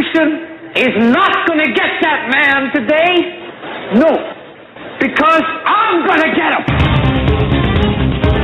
opposition is not going to get that man today. No, because I'm going to get him.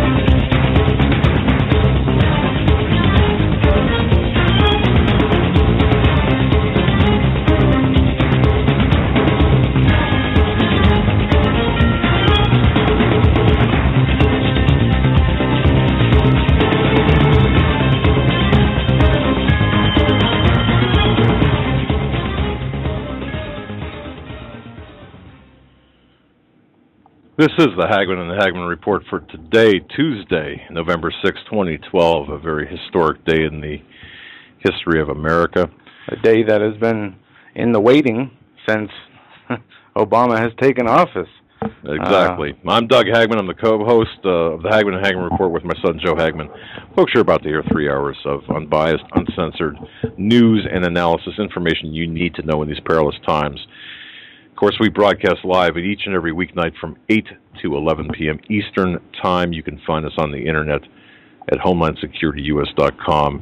This is the Hagmann and the Hagmann Report for today, Tuesday, November 6, 2012, a very historic day in the history of America. A day that has been in the waiting since Obama has taken office. Exactly. I'm Doug Hagmann. I'm the co-host of the Hagmann and Hagmann Report with my son, Joe Hagmann. Folks, you're about to hear 3 hours of unbiased, uncensored news and analysis, information you need to know in these perilous times. Of course, we broadcast live each and every weeknight from 8 to 11 p.m. Eastern Time. You can find us on the Internet at HomelineSecurityUS.com.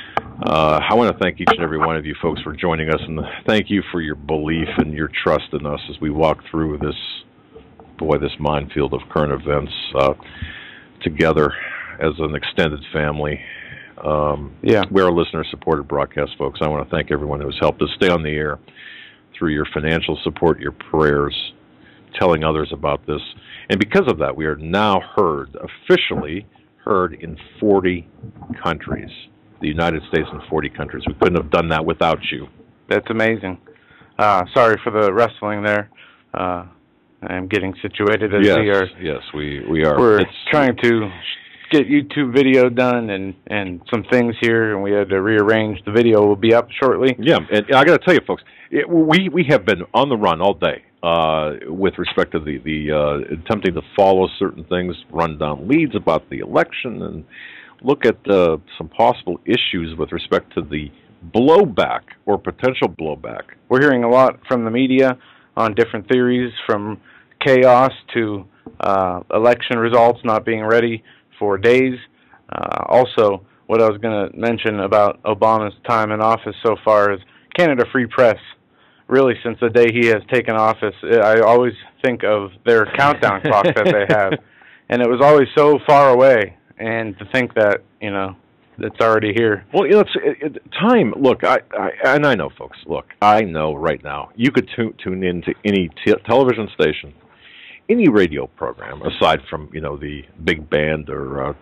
I want to thank each and every one of you folks for joining us, and thank you for your belief and your trust in us as we walk through this minefield of current events together as an extended family. We're a listener-supported broadcast, folks. I want to thank everyone who has helped us stay on the air through your financial support, your prayers, telling others about this. And because of that, we are now officially heard in 40 countries. The United States in 40 countries. We couldn't have done that without you. That's amazing. Sorry for the wrestling there. I'm getting situated as we are. Yes, we are. We're trying to get YouTube video done and some things here, and we had to rearrange. The video will be up shortly. Yeah, and I got to tell you, folks, we have been on the run all day with respect to the attempting to follow certain things, run down leads about the election, and look at some possible issues with respect to the blowback or potential blowback. We're hearing a lot from the media on different theories, from chaos to election results not being ready for days. Also, what I was going to mention about Obama's time in office so far is Canada Free Press. Really, since the day he has taken office, I always think of their countdown clock that they have, and it was always so far away. And to think that, it's already here. Well, time. Look, I know, folks. Look, I know right now you could tune into any television station, any radio program, aside from the big band or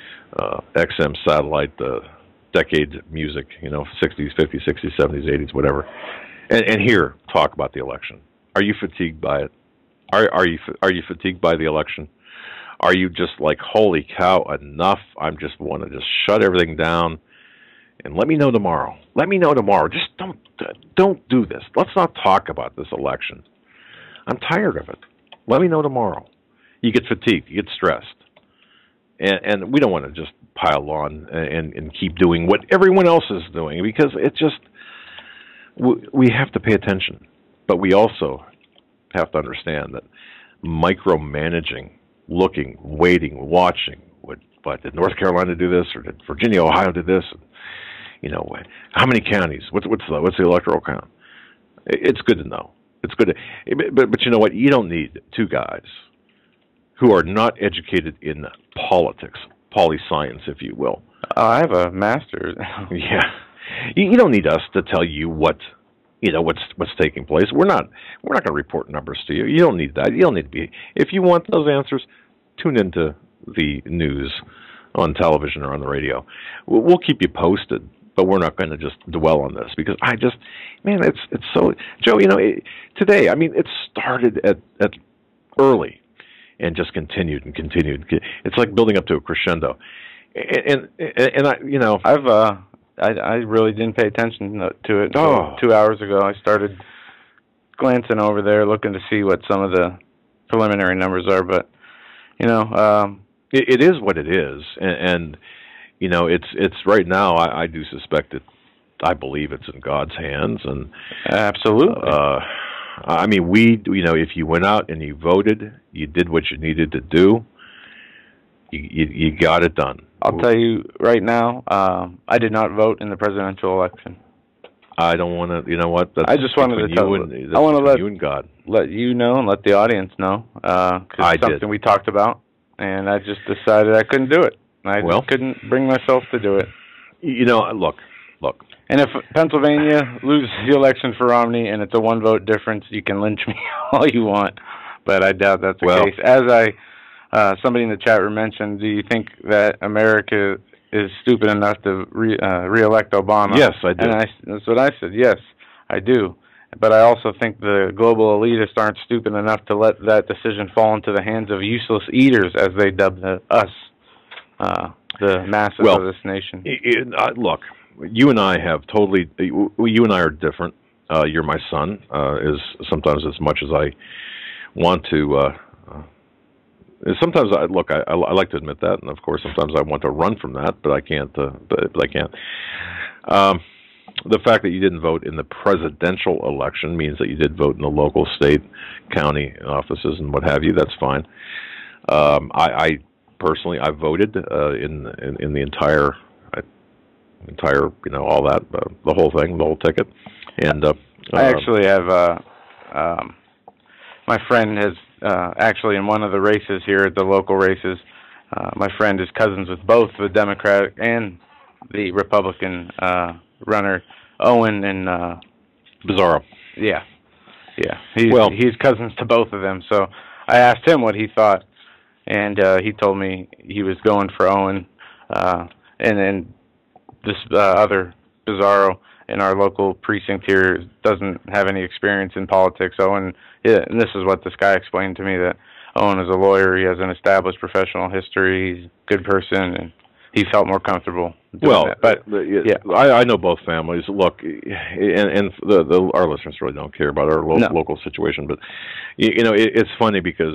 XM satellite, decade music, 60s, 50s, 60s, 70s, 80s, whatever, and here talk about the election. Are you fatigued by it? Are you fatigued by the election? Are you just like, holy cow, enough? I just want to shut everything down and let me know tomorrow. Let me know tomorrow. Just don't do this. Let's not talk about this election. I'm tired of it. Let me know tomorrow. You get fatigued. You get stressed. And we don't want to just pile on and keep doing what everyone else is doing, because it's just, we have to pay attention. But we also have to understand that micromanaging, looking, waiting, watching. What did North Carolina do this, or did Virginia, Ohio do this? How many counties? What's the electoral count? It's good to know. It's good but you know what? You don't need two guys who are not educated in politics, poli-science, if you will. I have a master's. Yeah, you don't need us to tell you what's taking place. We're not going to report numbers to you. You don't need that. You don't need to be. If you want those answers, tune into the news on television or on the radio. We'll keep you posted, but we're not going to just dwell on this, because it's so, Joe. Today, it started at early and just continued and continued. It's like building up to a crescendo, and I really didn't pay attention to it until 2 hours ago. I started glancing over there, looking to see what some of the preliminary numbers are. But it is what it is, and it's right now. I do suspect it. I believe it's in God's hands, and absolutely. If you went out and you voted, you did what you needed to do. You got it done. I'll tell you right now, I did not vote in the presidential election. I don't want to. You know what? That's I just wanted to tell you. I want to let you and God, let you know, and let the audience know. Cause it's something we talked about, and I just decided I couldn't do it. I just couldn't bring myself to do it. You know, look. And if Pennsylvania loses the election for Romney and it's a 1-vote difference, you can lynch me all you want, but I doubt that's the case. As somebody in the chat room mentioned, do you think that America is stupid enough to re-elect Obama? Yes, I do. And that's what I said. Yes, I do. But I also think the global elitists aren't stupid enough to let that decision fall into the hands of useless eaters, as they dub us, the masses of this nation. Look, you and I have totally. You and I are different. You're my son. Is sometimes as much as I want to. Sometimes I like to admit that, and of course, sometimes I want to run from that, but I can't. But I can't. The fact that you didn't vote in the presidential election means that you did vote in the local, state, county offices and what have you. That's fine. I personally, I voted in the entire, all that, the whole thing, the whole ticket. And I actually have my friend has actually in one of the races here at the local races. My friend is cousins with both the Democratic and the Republican runner, Owen and Bizarro. Yeah. He's cousins to both of them. So I asked him what he thought, and he told me he was going for Owen, and then this other Bizarro in our local precinct here doesn't have any experience in politics. Owen, and this is what this guy explained to me, that Owen is a lawyer, he has an established professional history, he's a good person, and he felt more comfortable doing that. But I know both families. Look, and our listeners really don't care about our local situation, but it's funny because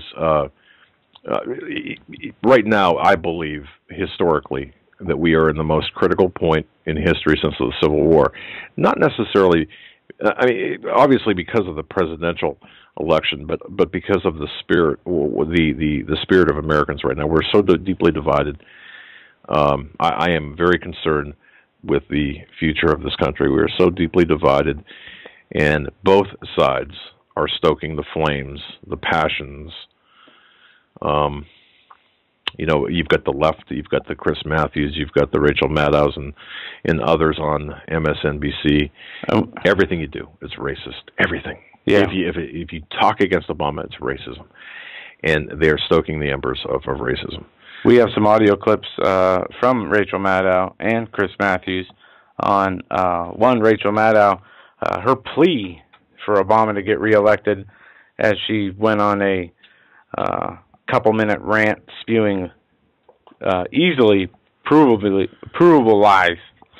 right now I believe historically that we are in the most critical point in history since the Civil War. Not necessarily, I mean, obviously because of the presidential election, but because of the spirit, the spirit of Americans right now. We're so deeply divided. I am very concerned with the future of this country. We are so deeply divided, and both sides are stoking the flames, the passions. You've got the left, you've got the Chris Matthews, you've got the Rachel Maddows, and others on MSNBC. Everything you do is racist. Everything. Yeah. If you talk against Obama, it's racism, and they are stoking the embers of racism. We have some audio clips from Rachel Maddow and Chris Matthews on one, Rachel Maddow, her plea for Obama to get reelected, as she went on a couple-minute rant spewing easily provable lies.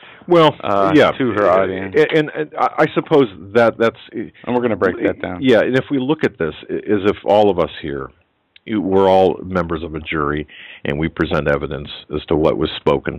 To her audience, and I suppose that's, and we're going to break that down. Yeah, and if we look at this, as if all of us here, we're all members of a jury, and we present evidence as to what was spoken.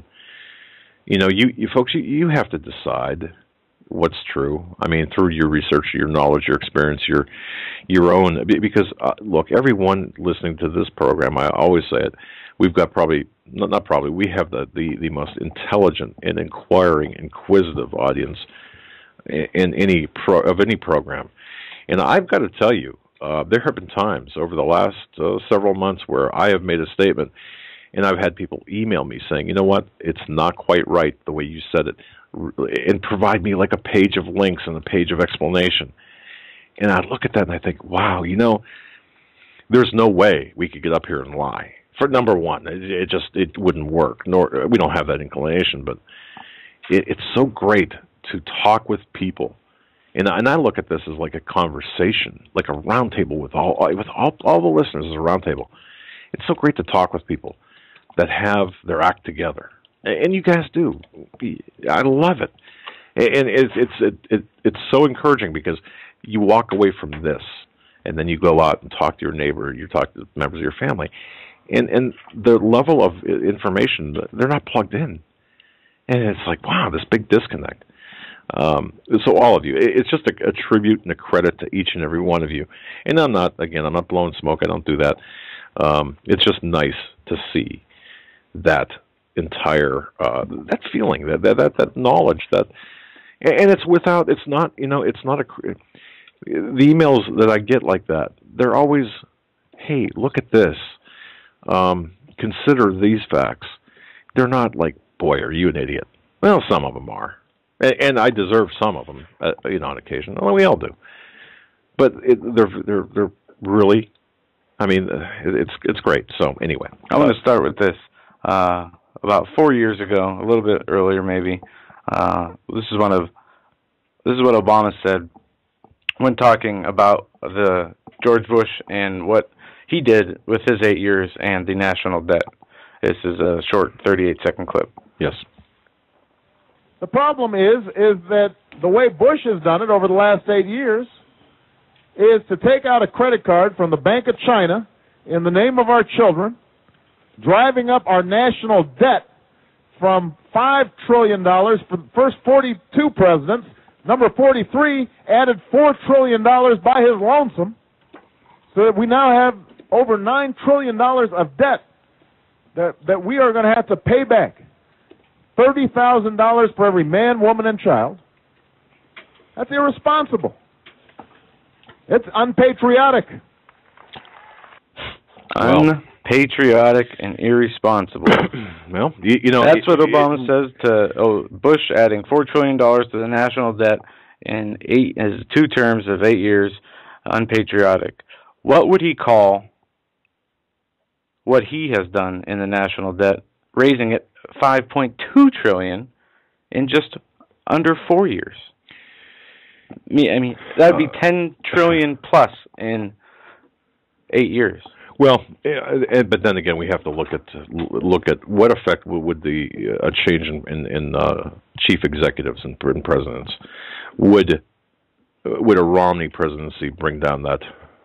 You folks, you have to decide what's true. I mean, through your research, your knowledge, your experience, your own. Because look, everyone listening to this program, I always say it. We've got we have the most intelligent and inquisitive audience in any program, and I've got to tell you. There have been times over the last several months where I have made a statement, and I've had people email me saying, you know what, it's not quite right the way you said it, and provide me like a page of links and a page of explanation. And I look at that and I think, wow, there's no way we could get up here and lie. For number one, it wouldn't work. Nor we don't have that inclination, but it's so great to talk with people. And I look at this as like a conversation, like a round table with all the listeners as a round table. It's so great to talk with people that have their act together, and you guys do. I love it, and it's so encouraging because you walk away from this, and then you go out and talk to your neighbor, you talk to members of your family, and the level of information, they're not plugged in, and it's like, wow, this big disconnect. So all of you, it's just a tribute and a credit to each and every one of you. And I'm not blowing smoke. I don't do that. It's just nice to see that entire that feeling, that knowledge, And it's without. It's not. It's not the emails that I get like that. They're always, hey, look at this. Consider these facts. They're not like, boy, are you an idiot? Well, some of them are, and I deserve some of them, on occasion. Well, we all do. But they're really, I mean, it's great. So anyway, I want to start with this. About 4 years ago, a little bit earlier maybe. This is what Obama said when talking about the George Bush and what he did with his 8 years and the national debt. This is a short 38-second clip. Yes. The problem is that the way Bush has done it over the last 8 years is to take out a credit card from the Bank of China in the name of our children, driving up our national debt from $5 trillion for the first 42 presidents. Number 43 added $4 trillion by his lonesome, so that we now have over $9 trillion of debt that we are going to have to pay back. $30,000 for every man, woman, and child. That's irresponsible. It's unpatriotic. Unpatriotic and irresponsible. Well, that's what Obama says to Bush, adding $4 trillion to the national debt in 2 terms of 8 years. Unpatriotic. What would he call what he has done in the national debt, raising it $5.2 trillion in just under 4 years? I mean, that would be $10 trillion plus in 8 years. Well, but then again, we have to look at what effect would a change in chief executives and presidents would a Romney presidency bring down that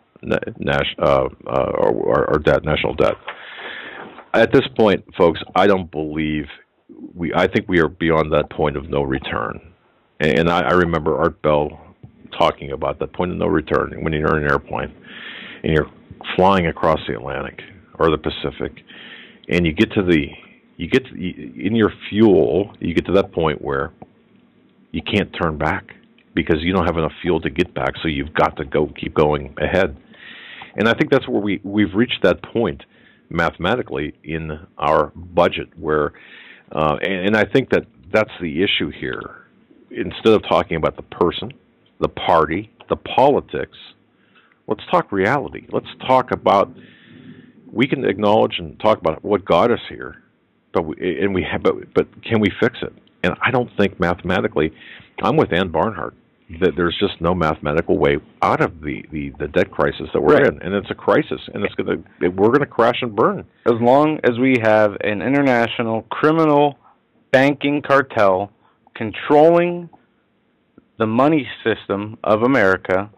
our debt, national debt? At this point, folks, I don't believe I think we are beyond that point of no return. And I remember Art Bell talking about that point of no return when you're in an airplane and you're flying across the Atlantic or the Pacific, and you get to in your fuel, you get to that point where you can't turn back because you don't have enough fuel to get back, so you've got to keep going ahead. And I think that's where we've reached that point mathematically in our budget where, and I think that's the issue here. Instead of talking about the person, the party, the politics, let's talk reality. Let's talk about, we can acknowledge and talk about what got us here, but can we fix it? And I don't think mathematically, I'm with Ann Barnhart, that there's just no mathematical way out of the debt crisis that we're in. And it's a crisis, and we're gonna crash and burn. As long as we have an international criminal banking cartel controlling the money system of America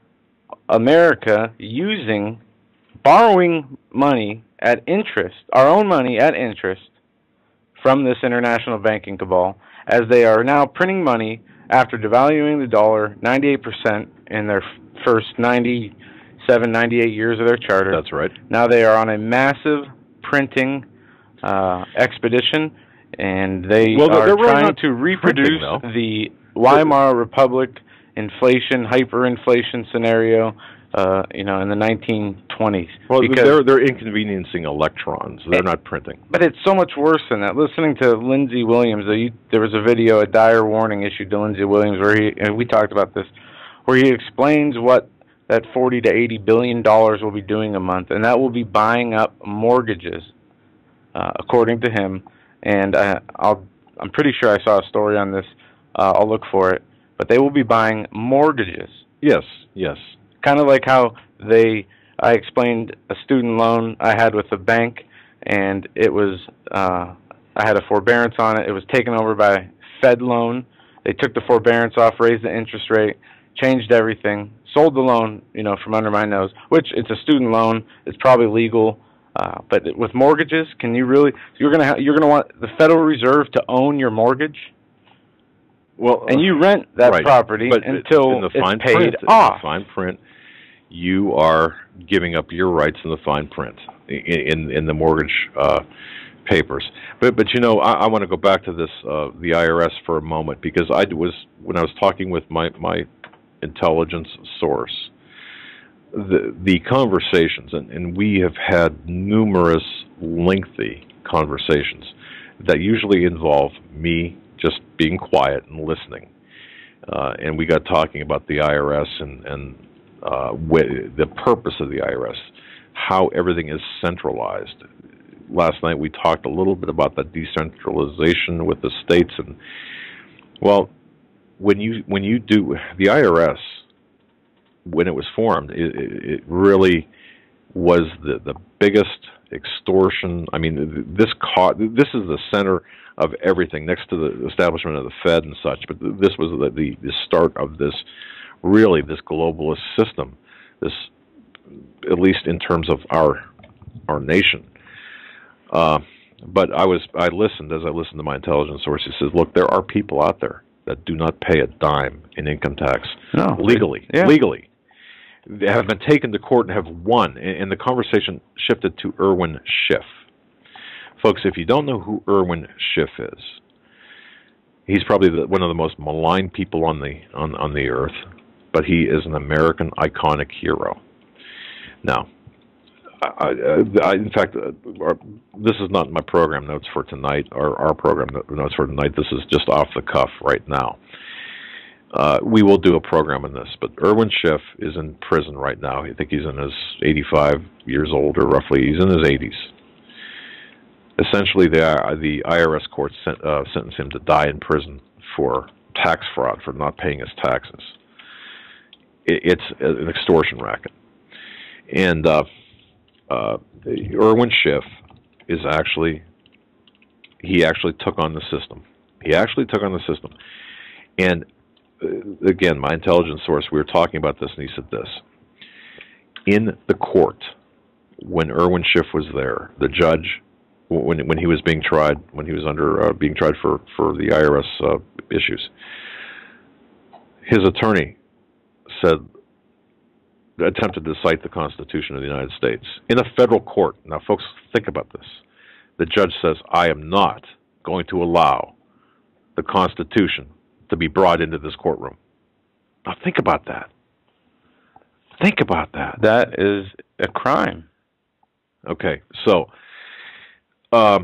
borrowing money at interest, our own money at interest, from this international banking cabal, as they are now printing money after devaluing the dollar 98% in their first 97, 98 years of their charter. That's right. Now they are on a massive printing expedition, and they are trying to reproduce the Weimar Republic inflation, hyperinflation scenario, in the 1920s. Well, they're inconveniencing electrons. They're not printing. But it's so much worse than that. Listening to Lindsey Williams, there was a video, a dire warning issued to Lindsey Williams, where we talked about this, where he explains what that $40 to $80 billion will be doing a month, and that will be buying up mortgages, according to him. And I'm pretty sure I saw a story on this. I'll look for it. But they will be buying mortgages. Yes. Kind of like how I explained a student loan I had with a bank, and it was, I had a forbearance on it. It was taken over by Fed loan. They took the forbearance off, raised the interest rate, changed everything, sold the loan, from under my nose, which it's a student loan. It's probably legal. But with mortgages, can you really, you're going to want the Federal Reserve to own your mortgage? Well, and you rent that property until it's paid off. In the fine print, you are giving up your rights in the fine print in the mortgage papers. But I want to go back to this the IRS for a moment, because when I was talking with my intelligence source, the conversations, and we have had numerous lengthy conversations that usually involve me just being quiet and listening, and we got talking about the IRS and the purpose of the IRS, how everything is centralized. Last night we talked a little bit about the decentralization with the states, and well, when you do the IRS, when it was formed, it really was the biggest extortion. I mean, this is the center of everything, next to the establishment of the Fed and such. But this was the start of this globalist system. This, at least in terms of our nation. But I listened to my intelligence source. He says, look, there are people out there that do not pay a dime in income tax legally. Yeah. Legally. They have been taken to court and have won. And the conversation shifted to Irwin Schiff. Folks, if you don't know who Irwin Schiff is, he's probably one of the most maligned people on the earth, but he is an American iconic hero. Now, in fact, this is not my program notes for tonight, or our program notes for tonight. This is just off the cuff right now. We will do a program on this, but Irwin Schiff is in prison right now. I think he's in his 85 years old, or roughly. He's in his 80s. Essentially, the IRS court sentenced him to die in prison for tax fraud, for not paying his taxes. It's an extortion racket. And Irwin Schiff actually took on the system. He actually took on the system. And again, my intelligence source, we were talking about this, and he said this. In the court, when Irwin Schiff was there, the judge, when he was being tried, when he was being tried for the IRS issues, his attorney attempted to cite the Constitution of the United States in a federal court. Now, folks, think about this. The judge says, I am not going to allow the Constitution to be brought into this courtroom. Now, think about that. Think about that. That is a crime. Okay, so yeah,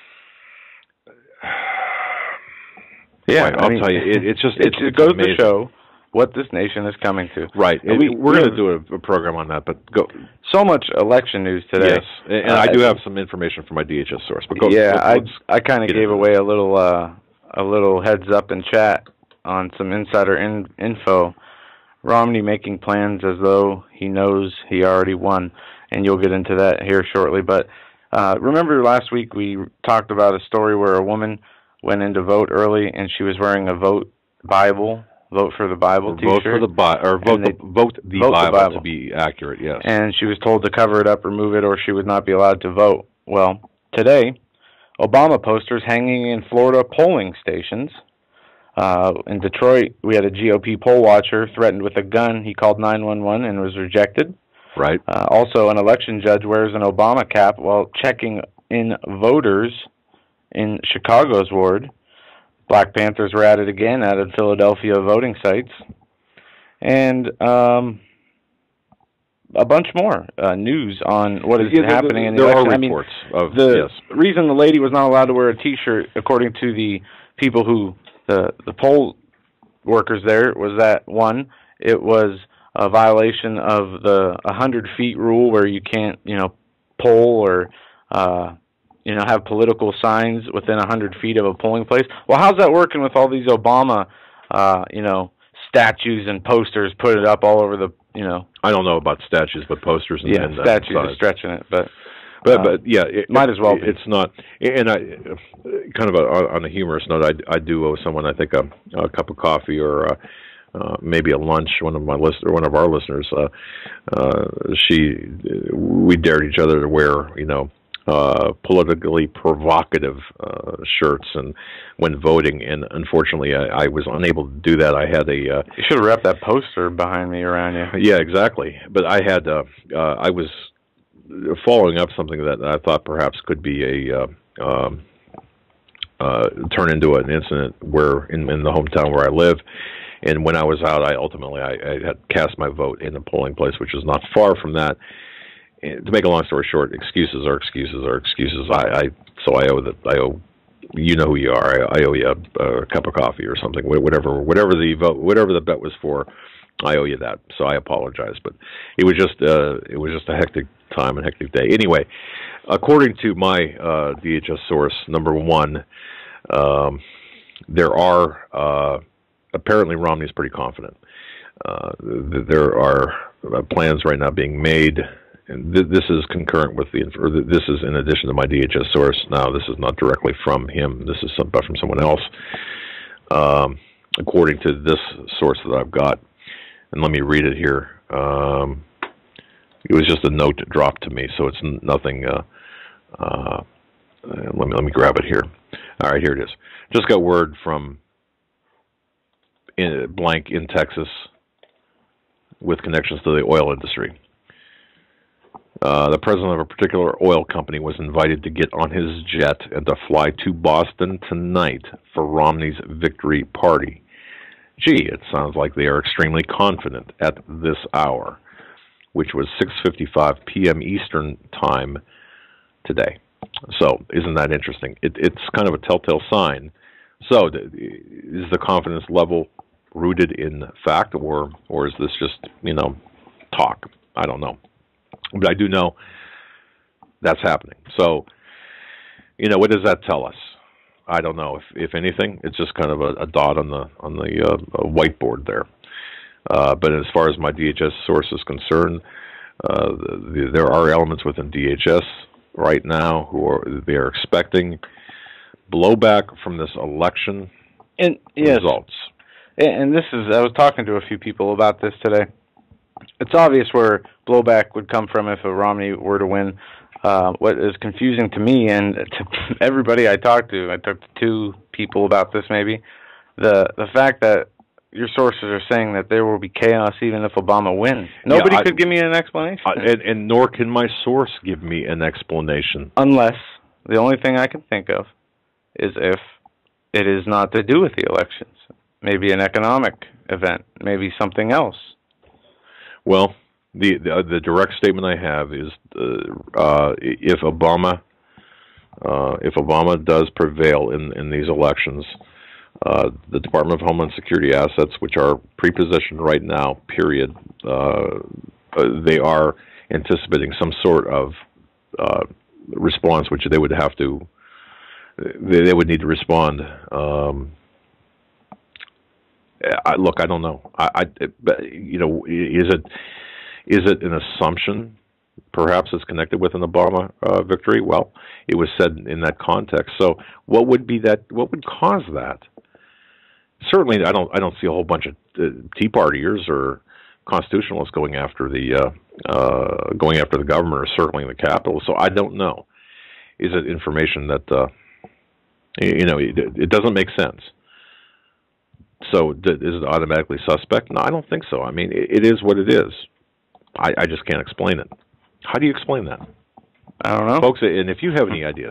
I'll tell you, it goes amazing to show what this nation is coming to. Right. We're going to do a program on that, but go. So much election news today. Yes, and I do have some information from my DHS source. But go. Yeah, I kind of gave away a little heads up in chat on some insider info. Romney making plans as though he knows he already won, and you'll get into that here shortly. But remember last week we talked about a story where a woman went in to vote early, and she was wearing a Vote for the Bible T-shirt. Vote the Bible to be accurate, yes. And she was told to cover it up, remove it, or she would not be allowed to vote. Well, today, Obama posters hanging in Florida polling stations. In Detroit, we had a GOP poll watcher threatened with a gun. He called 911 and was rejected. Right. Also, an election judge wears an Obama cap while checking in voters in Chicago's ward. Black Panthers were at it again at Philadelphia voting sites. And a bunch more news on what is happening in the election. There are reports of the reason the lady was not allowed to wear a T-shirt, according to the people who, the poll workers there, was that, one, it was a violation of the 100 feet rule where you can't, poll or have political signs within 100 feet of a polling place. Well, how's that working with all these Obama, statues and posters put it up all over the, I don't know about statues, but posters and statues are stretching it, but yeah, it might as well be. It's not. And I, kind of on a humorous note, I do owe someone, I think, a cup of coffee or maybe a lunch. One of our listeners, we dared each other to wear, politically provocative shirts and when voting, and unfortunately I was unable to do that. I had you should have wrapped that poster behind me around you. Yeah, exactly. But I had I was following up something that I thought perhaps could be turn into an incident where in the hometown where I live. And when I was out, I had cast my vote in a polling place, which is not far from that. And to make a long story short, excuses are excuses are excuses. So I owe you know who you are. I owe you a cup of coffee or something. Whatever the bet was for, I owe you that. So I apologize, but it was just a hectic time and hectic day. Anyway, according to my DHS source, number one, there are apparently Romney's pretty confident. There are plans right now being made. And this is concurrent with this is in addition to my DHS source. Now, this is not directly from him. This is from someone else. According to this source that I've got, and let me read it here. It was just a note dropped to me, so it's nothing. Let me grab it here. All right, here it is. Just got word from blank in Texas with connections to the oil industry. The president of a particular oil company was invited to get on his jet and to fly to Boston tonight for Romney's victory party. Gee, it sounds like they are extremely confident at this hour, which was 6:55 p.m. Eastern Time today. So, isn't that interesting? It's kind of a telltale sign. So, is the confidence level rooted in fact, or is this just, talk? I don't know. But I do know that's happening. So, what does that tell us? I don't know. If anything, it's just kind of a dot on the whiteboard there. But as far as my DHS source is concerned, there are elements within DHS right now they are expecting blowback from this election results. And this is, I was talking to a few people about this today. It's obvious where blowback would come from if a Romney were to win. What is confusing to me and to everybody I talked to 2 people about this maybe, the fact that your sources are saying that there will be chaos even if Obama wins. Nobody could give me an explanation. And nor can my source give me an explanation. Unless, the only thing I can think of is if it is not to do with the elections. Maybe an economic event, maybe something else. Well, the direct statement I have is if Obama does prevail in these elections, the Department of Homeland Security assets, which are pre-positioned right now, period, they are anticipating some sort of response, which they would have to. They would need to respond. Look, I don't know. Is it an assumption? Perhaps it's connected with an Obama victory. Well, it was said in that context. So, what would be that? What would cause that? Certainly, I don't see a whole bunch of Tea Partiers or constitutionalists going after the government, or certainly the Capitol. So, I don't know. Is it information that it doesn't make sense? So, is it automatically suspect? No, I don't think so. I mean, it is what it is. I just can't explain it. How do you explain that? I don't know. Folks, and if you have any ideas,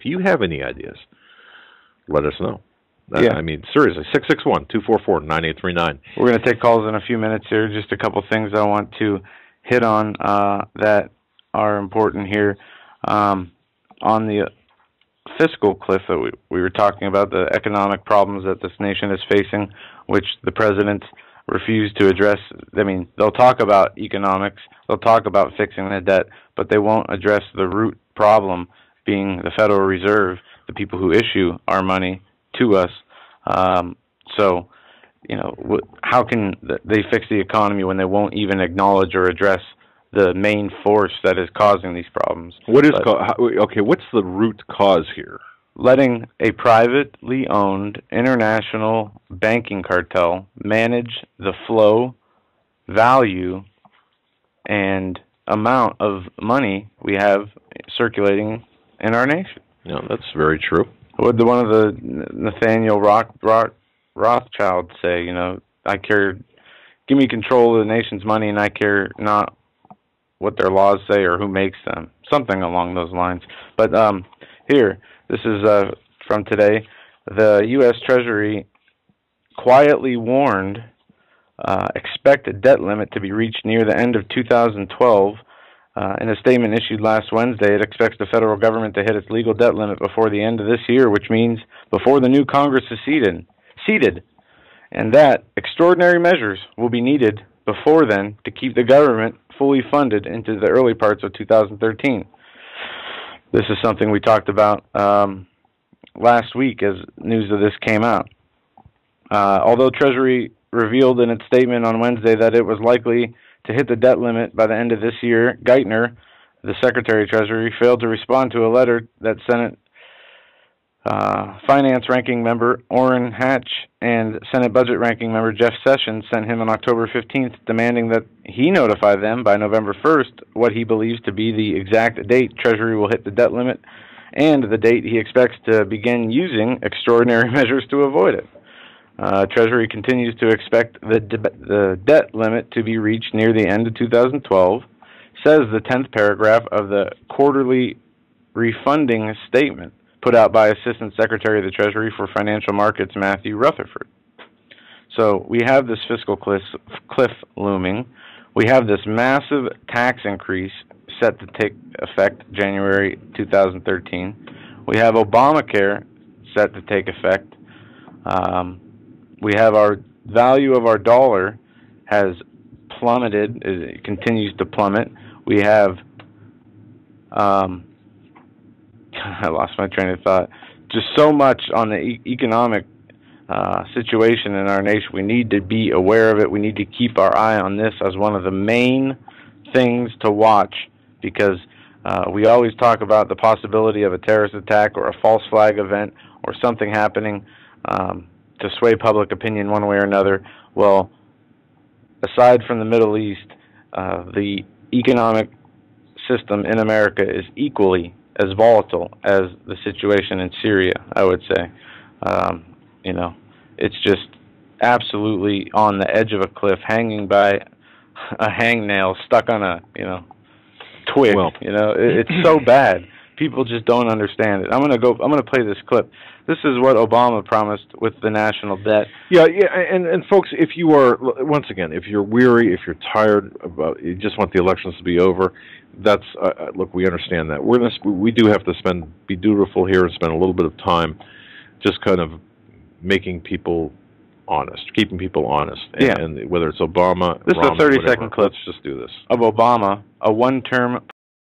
let us know. Yeah. I mean, seriously, 661-244-9839. We're going to take calls in a few minutes here. Just a couple things I want to hit on that are important here. On the fiscal cliff that we were talking about, the economic problems that this nation is facing, which the president refuse to address. I mean, they'll talk about economics, they'll talk about fixing the debt, but they won't address the root problem being the Federal Reserve, the people who issue our money to us. So, how can they fix the economy when they won't even acknowledge or address the main force that is causing these problems? What's the root cause here? Letting a privately owned international banking cartel manage the flow, value, and amount of money we have circulating in our nation. Yeah, that's very true. What did one of the Nathaniel Rothschild say? I care, give me control of the nation's money, and I care not what their laws say or who makes them. Something along those lines. But Here, this is from today. The U.S. Treasury quietly warned expect a debt limit to be reached near the end of 2012. In a statement issued last Wednesday, it expects the federal government to hit its legal debt limit before the end of this year, which means before the new Congress is seated, and that extraordinary measures will be needed before then to keep the government fully funded into the early parts of 2013. This is something we talked about last week as news of this came out. Although Treasury revealed in its statement on Wednesday that it was likely to hit the debt limit by the end of this year, Geithner, the Secretary of Treasury, failed to respond to a letter that Senate Finance Ranking Member Orrin Hatch and Senate Budget Ranking Member Jeff Sessions sent him on October 15th, demanding that he notify them by November 1st what he believes to be the exact date Treasury will hit the debt limit and the date he expects to begin using extraordinary measures to avoid it. Treasury continues to expect the debt limit to be reached near the end of 2012, says the 10th paragraph of the quarterly refunding statement put out by Assistant Secretary of the Treasury for Financial Markets Matthew Rutherford. So we have this fiscal cliff looming. We have this massive tax increase set to take effect January 2013. We have Obamacare set to take effect. We have our value of our dollar has plummeted. It continues to plummet. We have, I lost my train of thought. Just so much on the economic situation in our nation. We need to be aware of it. We need to keep our eye on this as one of the main things to watch, because we always talk about the possibility of a terrorist attack or a false flag event or something happening to sway public opinion one way or another. Well, aside from the Middle East, the economic system in America is equally as volatile as the situation in Syria, I would say. It's just absolutely on the edge of a cliff, hanging by a hangnail, stuck on a, twig. Well, it's so bad. People just don't understand it. I'm gonna play this clip. This is what Obama promised with the national debt. Yeah, and folks, if you are, once again, if you're weary, if you're tired about, you just want the elections to be over, that's look, we understand that. We do have to be dutiful here and spend a little bit of time, just kind of making people honest, keeping people honest. And whether it's Obama, this Romney, is a 30-second clip. Let's just do this. Of Obama, a one-term.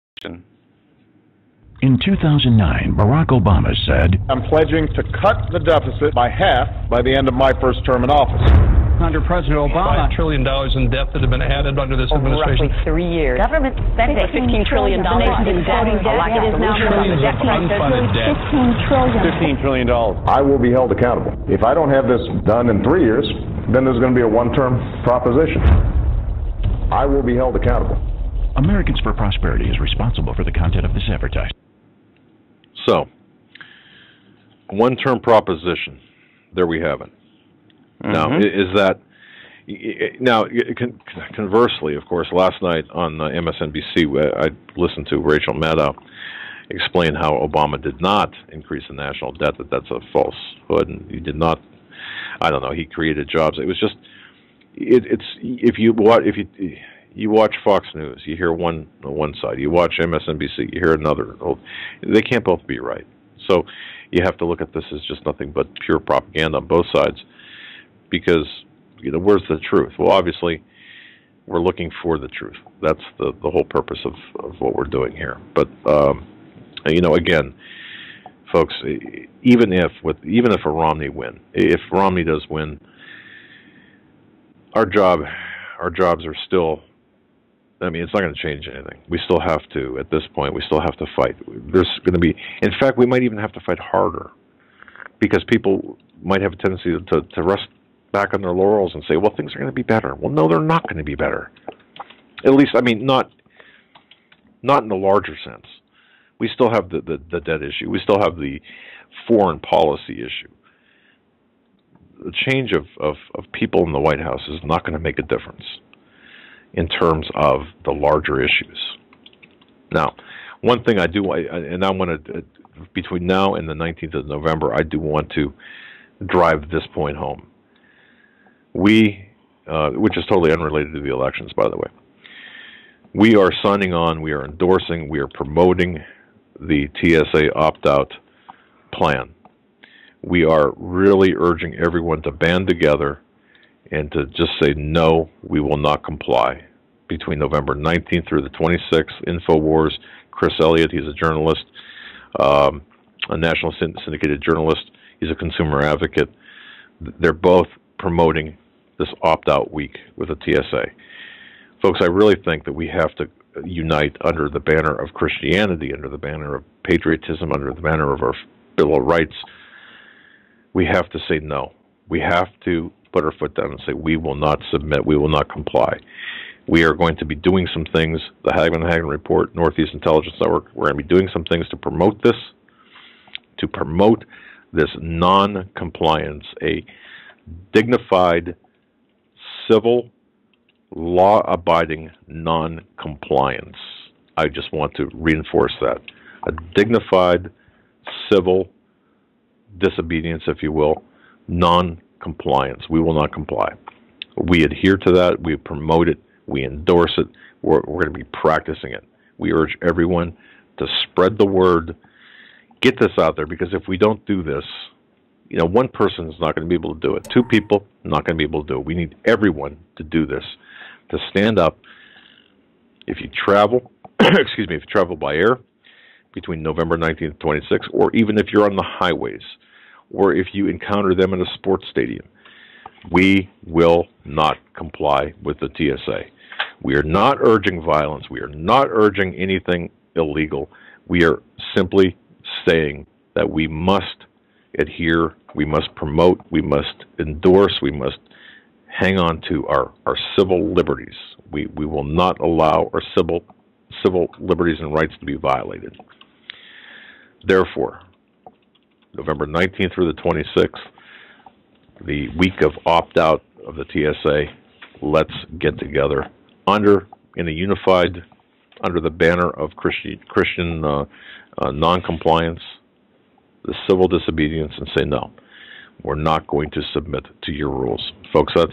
In 2009, Barack Obama said, I'm pledging to cut the deficit by half by the end of my first term in office. Under President Obama, $5 trillion in debt that have been added under this administration. Roughly 3 years. Government spending $15 trillion in debt. It is now unfunded debt. $15 trillion. I will be held accountable. If I don't have this done in 3 years, then there's going to be a one-term proposition. I will be held accountable. Americans for Prosperity is responsible for the content of this advertisement. So, one-term proposition. There we have it. Mm-hmm. Now, is that now? Conversely, of course, last night on MSNBC, I listened to Rachel Maddow explain how Obama did not increase the national debt. That's a falsehood, and he did not. I don't know. He created jobs. It was just. It's if you watch Fox News, you hear one side. You watch MSNBC, you hear another. They can't both be right. So you have to look at this as just nothing but pure propaganda on both sides. Because, where's the truth? Well, obviously, we're looking for the truth. That's the whole purpose of what we're doing here. But, again, folks, even if a Romney win, if Romney does win, our jobs are still. It's not going to change anything. We still have to, at this point, we still have to fight. There's going to be, in fact, we might even have to fight harder, because people might have a tendency to rest back on their laurels and say, well, things are going to be better. Well, no, they're not going to be better. At least, not in the larger sense. We still have the debt issue. We still have the foreign policy issue. The change of people in the White House is not going to make a difference in terms of the larger issues. Now, one thing I do, and I want to between now and the 19th of November, I do want to drive this point home. We, which is totally unrelated to the elections, by the way, we are signing on, we are endorsing, we are promoting the TSA opt-out plan. We are really urging everyone to band together and to just say, no, we will not comply. Between November 19th through the 26th, InfoWars, Chris Elliott, he's a journalist, a national syndicated journalist, he's a consumer advocate. They're both promoting this opt-out week with the TSA. Folks, I really think that we have to unite under the banner of Christianity, under the banner of patriotism, under the banner of our Bill of Rights. We have to say no. We have to put our foot down and say we will not submit, we will not comply. We are going to be doing some things, the Hagman Report, Northeast Intelligence Network, we're going to be doing some things to promote this non-compliance, a dignified, civil, law-abiding non-compliance. I just want to reinforce that. A dignified, civil disobedience, if you will, non-compliance. We will not comply. We adhere to that. We promote it. We endorse it. We're going to be practicing it. We urge everyone to spread the word, get this out there, because if we don't do this, one person is not going to be able to do it. Two people, not going to be able to do it. We need everyone to do this, to stand up. If you travel, if you travel by air between November 19th and 26th, or even if you're on the highways, or if you encounter them in a sports stadium, we will not comply with the TSA. We are not urging violence. We are not urging anything illegal. We are simply saying that we must adhere, we must promote, we must endorse, we must hang on to our civil liberties. We will not allow our civil liberties and rights to be violated. Therefore, November 19th through the 26th, the week of opt-out of the TSA, let's get together under the banner of Christian non-compliance, the civil disobedience, and say no, we're not going to submit to your rules, folks. I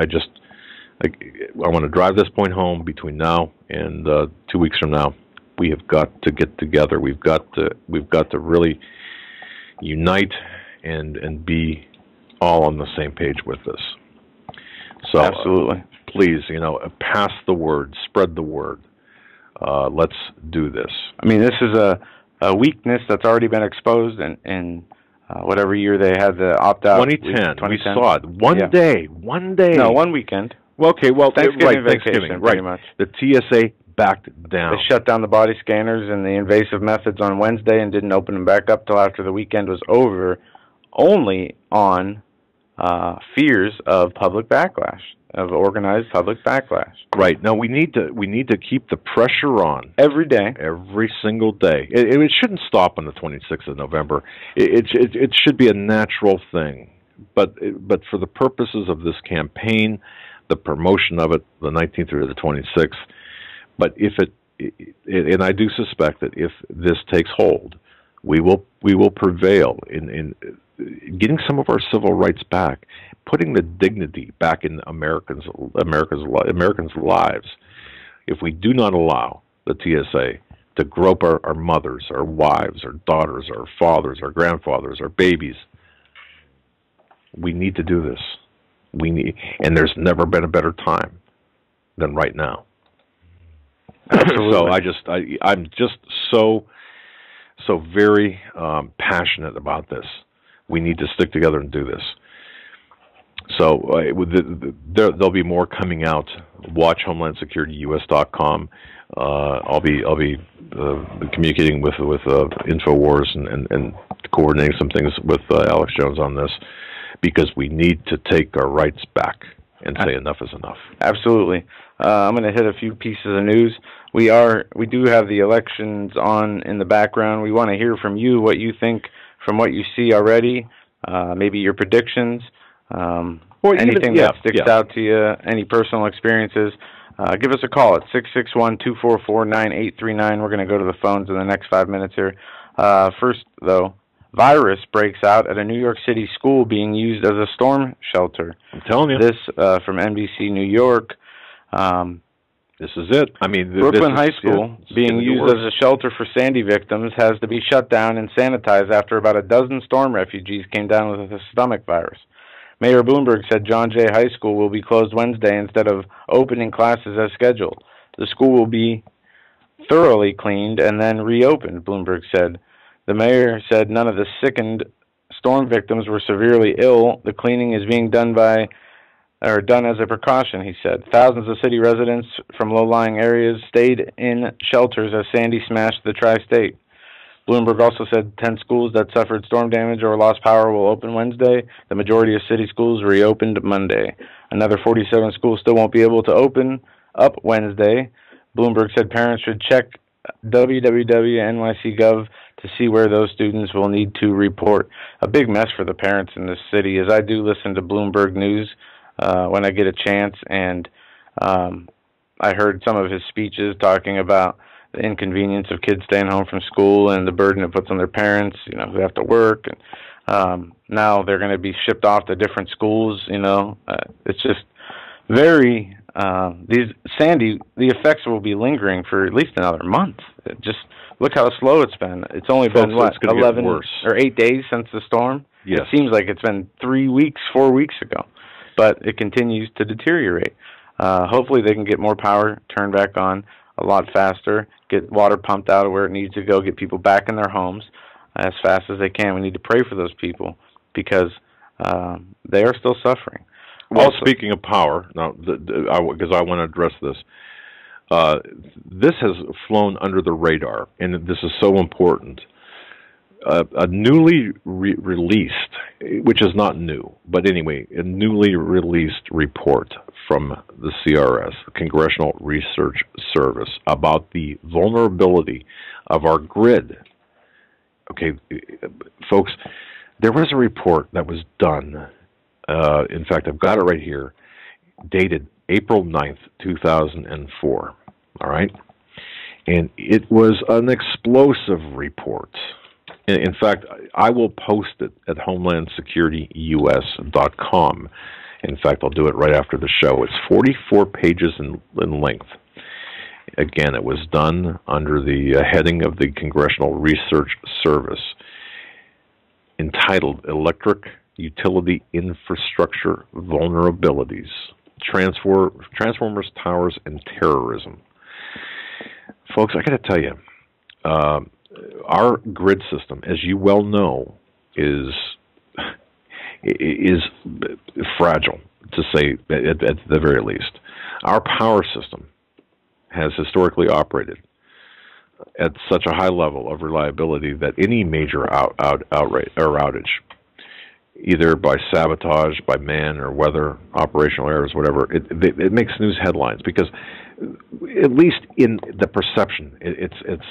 want to drive this point home. Between now and 2 weeks from now, we have got to get together. We've got to really unite and be all on the same page with this. So absolutely, please, pass the word, spread the word. Let's do this. I mean, this is a weakness that's already been exposed in whatever year they had the opt-out. 2010. We saw it. One day. No, one weekend. Well, okay, Thanksgiving, Thanksgiving, pretty much. The TSA backed down. They shut down the body scanners and the invasive methods on Wednesday and didn't open them back up till after the weekend was over, only on fears of public backlash, of organized public backlash. Right. Now we need to keep the pressure on every day, every single day. It shouldn't stop on the 26th of November. It should be a natural thing. But for the purposes of this campaign, the promotion of it, the 19th through the 26th. But if and I do suspect that if this takes hold, we will prevail in getting some of our civil rights back, putting the dignity back in Americans' lives. If we do not allow the TSA to grope our mothers, our wives, our daughters, our fathers, our grandfathers, our babies, we need to do this. And there's never been a better time than right now. Absolutely. So I'm just so very passionate about this. We need to stick together and do this. So there'll be more coming out. Watch HomelandSecurityUS.com. I'll be communicating with InfoWars and coordinating some things with Alex Jones on this, because we need to take our rights back and say enough is enough. Absolutely. I'm going to hit a few pieces of news. We do have the elections on in the background. We want to hear from you, what you think from what you see already, maybe your predictions, or anything that sticks out to you, any personal experiences. Give us a call at 661-244-9839. We're going to go to the phones in the next 5 minutes here. First, though, virus breaks out at a New York City school being used as a storm shelter. I'm telling you. This from NBC New York. This is it. I mean, Brooklyn High School, being used as a shelter for Sandy victims, has to be shut down and sanitized after about a dozen storm refugees came down with a stomach virus. Mayor Bloomberg said John Jay High School will be closed Wednesday instead of opening classes as scheduled. The school will be thoroughly cleaned and then reopened, Bloomberg said. The mayor said none of the sickened storm victims were severely ill. The cleaning is being done as a precaution, he said. Thousands of city residents from low-lying areas stayed in shelters as Sandy smashed the tri-state. Bloomberg also said 10 schools that suffered storm damage or lost power will open Wednesday. The majority of city schools reopened Monday. Another 47 schools still won't be able to open up Wednesday. Bloomberg said parents should check www.nyc.gov to see where those students will need to report. A big mess for the parents in this city, as I do listen to Bloomberg News when I get a chance, and I heard some of his speeches talking about the inconvenience of kids staying home from school and the burden it puts on their parents, who have to work. And now they're going to be shipped off to different schools, It's just very, the effects will be lingering for at least another month. Just look how slow it's been. It's only been, 11 or 8 days since the storm? Yes. It seems like it's been 3 weeks, 4 weeks ago. But it continues to deteriorate. Hopefully they can get more power turned back on a lot faster, get water pumped out of where it needs to go, get people back in their homes as fast as they can. We need to pray for those people because they are still suffering. Well, speaking of power, now because I want to address this, this has flown under the radar, and this is so important. A newly released, which is not new, but anyway, a newly released report from the CRS, the Congressional Research Service, about the vulnerability of our grid. Okay, folks, there was a report that was done, in fact, I've got it right here, dated April 9th, 2004, all right? And it was an explosive report. In fact, I will post it at HomelandSecurityUS.com. In fact, I'll do it right after the show. It's 44 pages in length. Again, it was done under the heading of the Congressional Research Service, entitled Electric Utility Infrastructure Vulnerabilities, Transformers, Towers, and Terrorism. Folks, I got to tell you, our grid system, as you well know, is fragile, to say at the very least. Our power system has historically operated at such a high level of reliability that any major outage, either by sabotage, by man, or weather, operational errors, whatever, it makes news headlines because, at least in the perception, it's.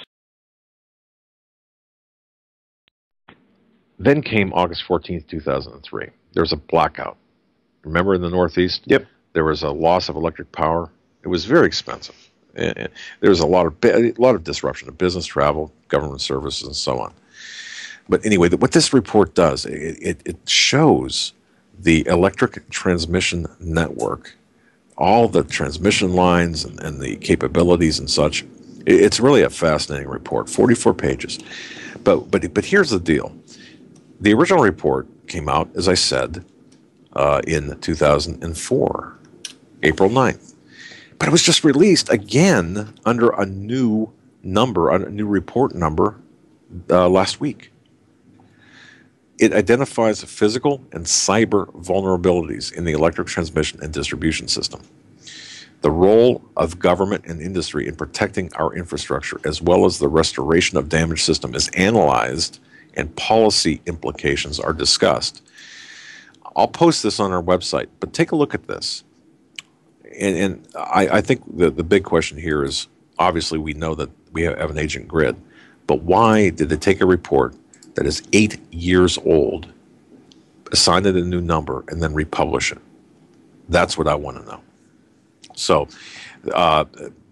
Then came August 14th, 2003. There was a blackout. Remember in the Northeast? Yep. There was a loss of electric power. It was very expensive. There was a lot of disruption of business travel, government services, and so on. But anyway, what this report does, it shows the electric transmission network, all the transmission lines and the capabilities and such. It's really a fascinating report, 44 pages. But here's the deal. The original report came out, as I said, in 2004, April 9th. But it was just released again under a new number, a new report number last week. It identifies physical and cyber vulnerabilities in the electric transmission and distribution system. The role of government and industry in protecting our infrastructure, as well as the restoration of damaged system, is analyzed and policy implications are discussed. I'll post this on our website, but take a look at this. And I think the big question here is, obviously we know that we have an aging grid, but why did they take a report that is 8 years old, assign it a new number, and then republish it? That's what I want to know. So,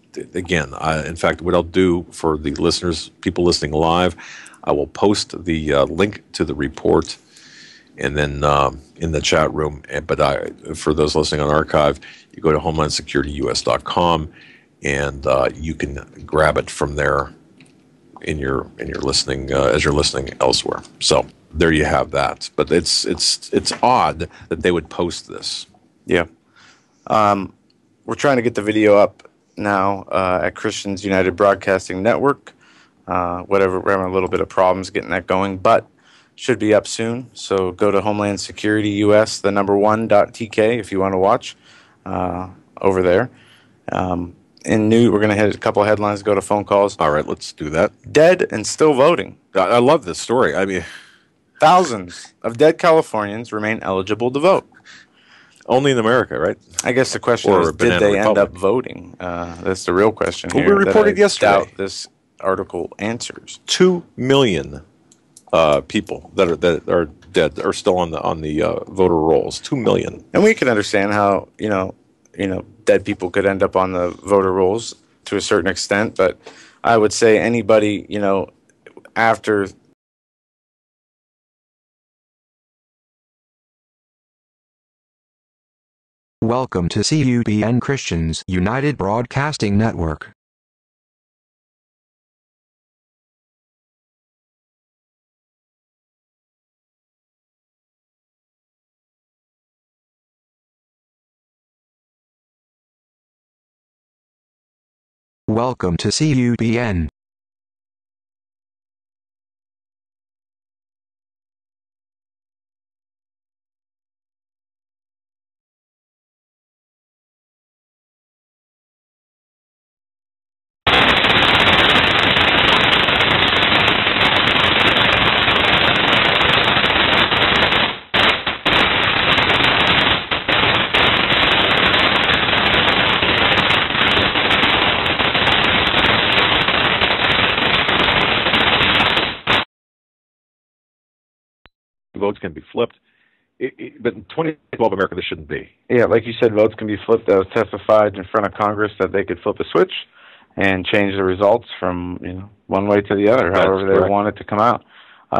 again, in fact, what I'll do for the listeners, people listening live, I will post the link to the report, and then in the chat room. But for those listening on archive, you go to HomelandSecurityUS.com, and you can grab it from there in your listening as you're listening elsewhere. So there you have that. But it's odd that they would post this. Yeah. We're trying to get the video up now at Christians United Broadcasting Network. We're having a little bit of problems getting that going, but should be up soon. So go to Homeland Security US, the number 1.tk if you want to watch over there. We're going to hit a couple of headlines, go to phone calls. All right, let's do that. Dead and still voting. I love this story. I mean, thousands of dead Californians remain eligible to vote. Only in America, right? I guess the question is, did they end up voting? That's the real question here. We reported yesterday. Doubt this article answers. 2 million people that are dead are still on the voter rolls. 2 million. And we can understand how dead people could end up on the voter rolls to a certain extent, but I would say anybody after. Welcome to CUBN Christians United Broadcasting Network. Welcome to CUBN. Votes can be flipped, but in 2012 America, this shouldn't be. Yeah, like you said, votes can be flipped. That was testified in front of Congress that they could flip a switch and change the results from one way to the other, however they want it to come out.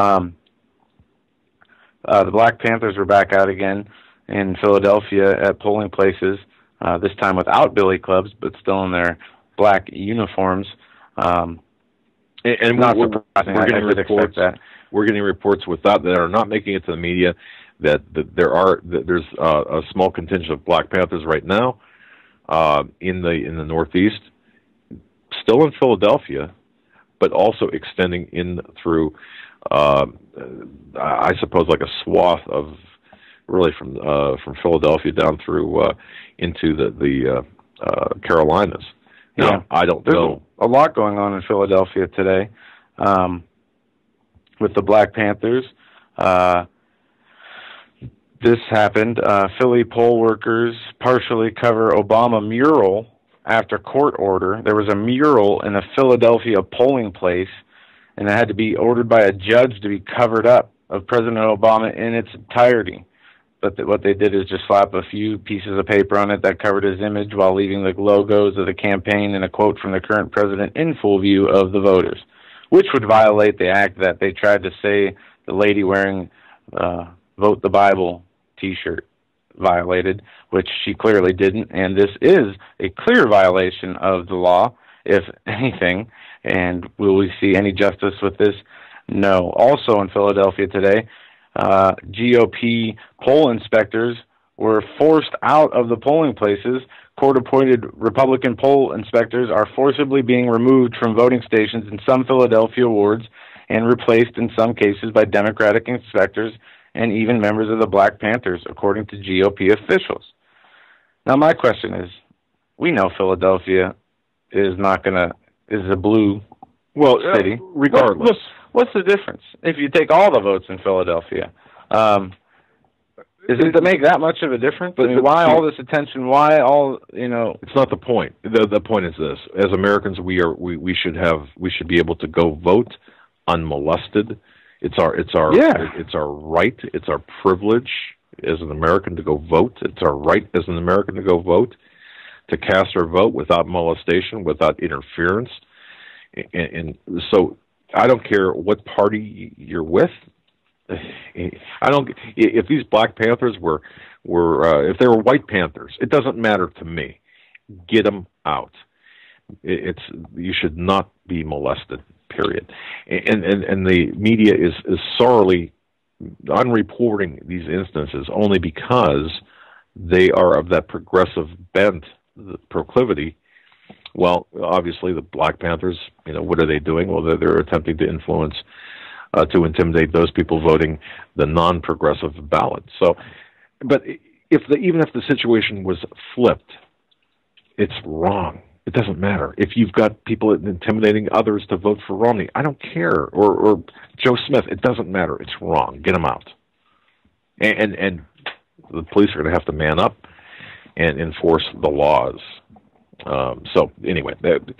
The Black Panthers were back out again in Philadelphia at polling places, this time without billy clubs, but still in their black uniforms. And not surprising. I would expect that. We're getting reports that are not making it to the media that there's a small contingent of Black Panthers right now in the Northeast, still in Philadelphia, but also extending in through I suppose like a swath of really from Philadelphia down through into the Carolinas. Now, yeah. I don't know. There's a lot going on in Philadelphia today. With the Black Panthers. This happened. Philly poll workers partially cover Obama mural after court order. There was a mural in a Philadelphia polling place, and it had to be ordered by a judge to be covered up of President Obama in its entirety. But what they did is just slap a few pieces of paper on it that covered his image while leaving the logos of the campaign and a quote from the current president in full view of the voters, which would violate the act that they tried to say the lady wearing Vote the Bible T-shirt violated, which she clearly didn't. And this is a clear violation of the law, if anything. And will we see any justice with this? No. Also in Philadelphia today, GOP poll inspectors were forced out of the polling places. Court-appointed Republican poll inspectors are forcibly being removed from voting stations in some Philadelphia wards and replaced in some cases by Democratic inspectors and even members of the Black Panthers, according to GOP officials. Now, my question is, we know Philadelphia is a blue city. Regardless. What's the difference if you take all the votes in Philadelphia? Is it to make that much of a difference? I mean, why all this attention? Why all, It's not the point. The point is this: as Americans, we should be able to go vote unmolested. It's our right. It's our privilege as an American to go vote. It's our right as an American to go vote. to cast their vote without molestation, without interference. And so I don't care what party you're with. I don't. If these Black Panthers were if they were White Panthers, it doesn't matter to me. Get them out. You should not be molested. Period. And the media is sorely unreporting these instances only because they are of that progressive bent, the proclivity. Well, obviously the Black Panthers, what are they doing? Well, they're attempting to influence, to intimidate those people voting the non-progressive ballot. So, but even if the situation was flipped, it's wrong. It doesn't matter. If you've got people intimidating others to vote for Romney, I don't care. Or Joe Smith, it doesn't matter. It's wrong. Get them out. And the police are going to have to man up and enforce the laws. So anyway,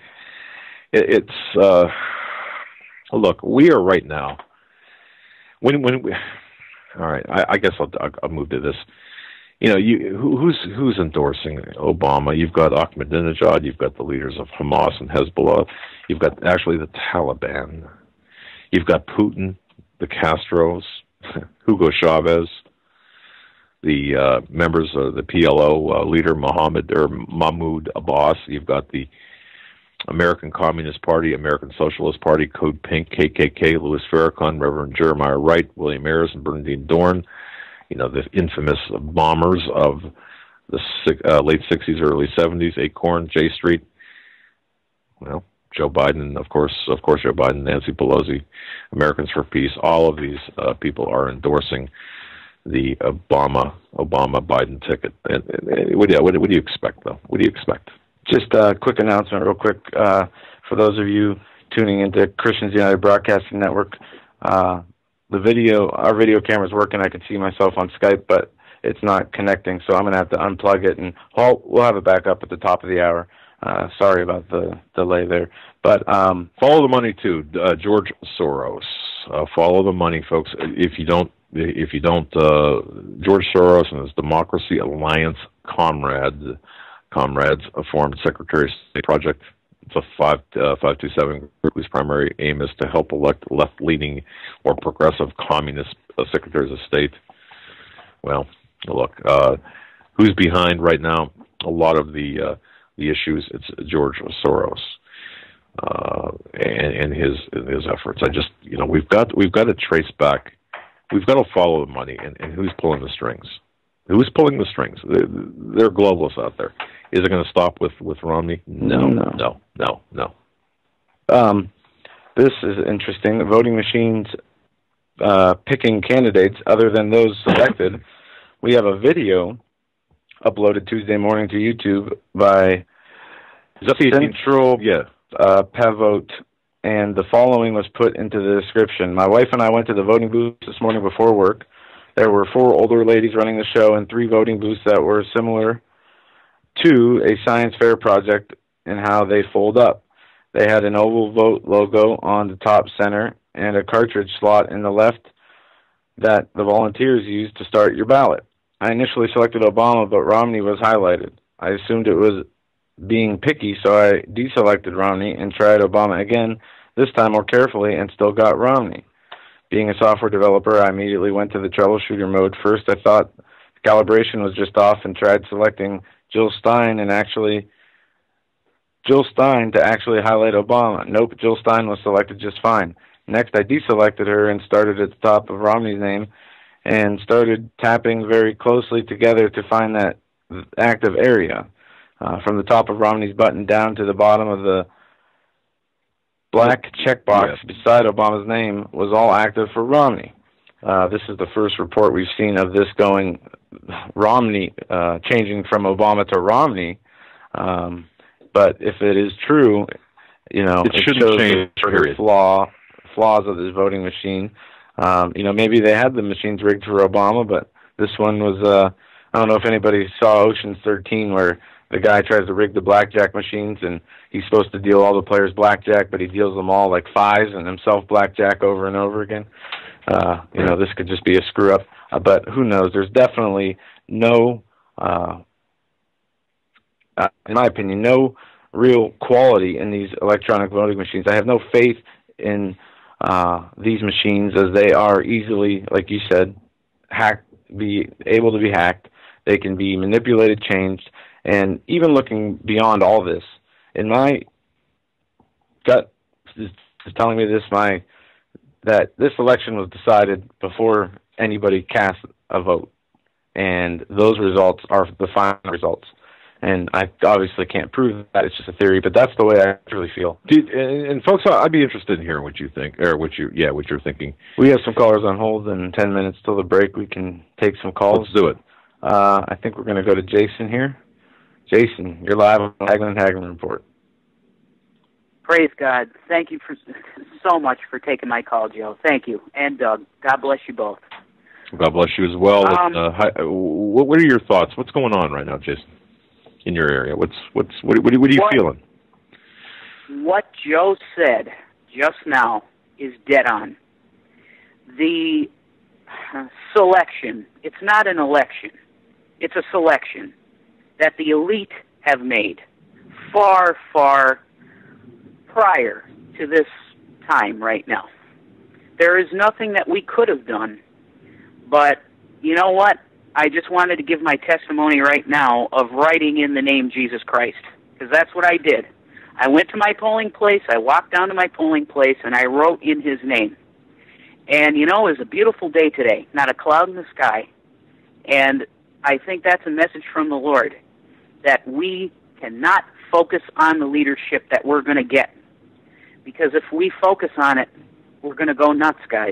it's look. We are right now. When we, all right. I guess I'll move to this. Who's endorsing Obama? You've got Ahmadinejad. You've got the leaders of Hamas and Hezbollah. You've got actually the Taliban. You've got Putin, the Castros, Hugo Chavez, the members of the PLO leader Mahmoud Abbas. You've got the American Communist Party, American Socialist Party, Code Pink, KKK, Louis Farrakhan, Reverend Jeremiah Wright, William Ayers, and Bernardine Dohrn. The infamous bombers of the late 60s, early 70s, Acorn, J Street. Well, Joe Biden, of course, Joe Biden, Nancy Pelosi, Americans for Peace. All of these people are endorsing the Obama-Biden ticket. And what do you expect, though? What do you expect? Just a quick announcement, real quick, for those of you tuning into Christians United Broadcasting Network. Our video camera's working. I can see myself on Skype, but it's not connecting, so I'm going to have to unplug it, and we'll have it back up at the top of the hour. Sorry about the delay there. But follow the money, too. George Soros. Follow the money, folks. If you don't, George Soros and his Democracy Alliance comrades formed Secretary of State Project. It's a 527 group whose primary aim is to help elect left-leaning or progressive communist secretaries of state. Well, look, who's behind right now? A lot of the issues. It's George Soros and his efforts. We've got to trace back. We've got to follow the money and who's pulling the strings. Who's pulling the strings? There are globalists out there. Is it going to stop with Romney? No. This is interesting. The voting machines picking candidates other than those selected. We have a video uploaded Tuesday morning to YouTube by Central Pavote, and the following was put into the description. My wife and I went to the voting booth this morning before work. There were 4 older ladies running the show and 3 voting booths that were similar to a science fair project in how they fold up. They had an oval vote logo on the top center and a cartridge slot in the left that the volunteers used to start your ballot. I initially selected Obama, but Romney was highlighted. I assumed it was being picky, so I deselected Romney and tried Obama again, this time more carefully, and still got Romney. Being a software developer, I immediately went to the troubleshooter mode. First, I thought the calibration was just off and tried selecting Jill Stein to actually highlight Obama. Nope, Jill Stein was selected just fine. Next, I deselected her and started at the top of Romney's name and started tapping very closely together to find that active area. From the top of Romney's button down to the bottom of the black checkbox beside Obama's name was all active for Romney. This is the first report we've seen of this going Romney, changing from Obama to Romney. But if it is true, it shows change, the flaws of this voting machine. Maybe they had the machines rigged for Obama, but this one was, I don't know if anybody saw Ocean's 13, where the guy tries to rig the blackjack machines, and he's supposed to deal all the players blackjack, but he deals them all like fives and himself blackjack over and over again. This could just be a screw up, but who knows? There's definitely no in my opinion, no real quality in these electronic voting machines. I have no faith in these machines, as they are easily, like you said, be able to be hacked. They can be manipulated, changed, and even looking beyond all this, in my gut is telling me that this election was decided before anybody cast a vote, and those results are the final results. And I obviously can't prove that; it's just a theory. But that's the way I really feel. And folks, I'd be interested in hearing what you think, or what you're thinking. We have some callers on hold, and 10 minutes till the break. We can take some calls. Let's do it. I think we're going to go to Jason here. Jason, you're live on Hagelin Report. Praise God. Thank you so much for taking my call, Joe. Thank you. And Doug, God bless you both. God bless you as well. What are your thoughts? What's going on right now, Jason, in your area? What are you feeling? What Joe said just now is dead on. The selection, it's not an election. It's a selection that the elite have made far, far prior to this time right now. There is nothing that we could have done, but you know what? I just wanted to give my testimony right now of writing in the name Jesus Christ, because that's what I did. I went to my polling place, I walked down to my polling place, and I wrote in his name. And, you know, it was a beautiful day today, not a cloud in the sky. And I think that's a message from the Lord, that we cannot focus on the leadership that we're going to get. Because if we focus on it, we're going to go nuts, guys.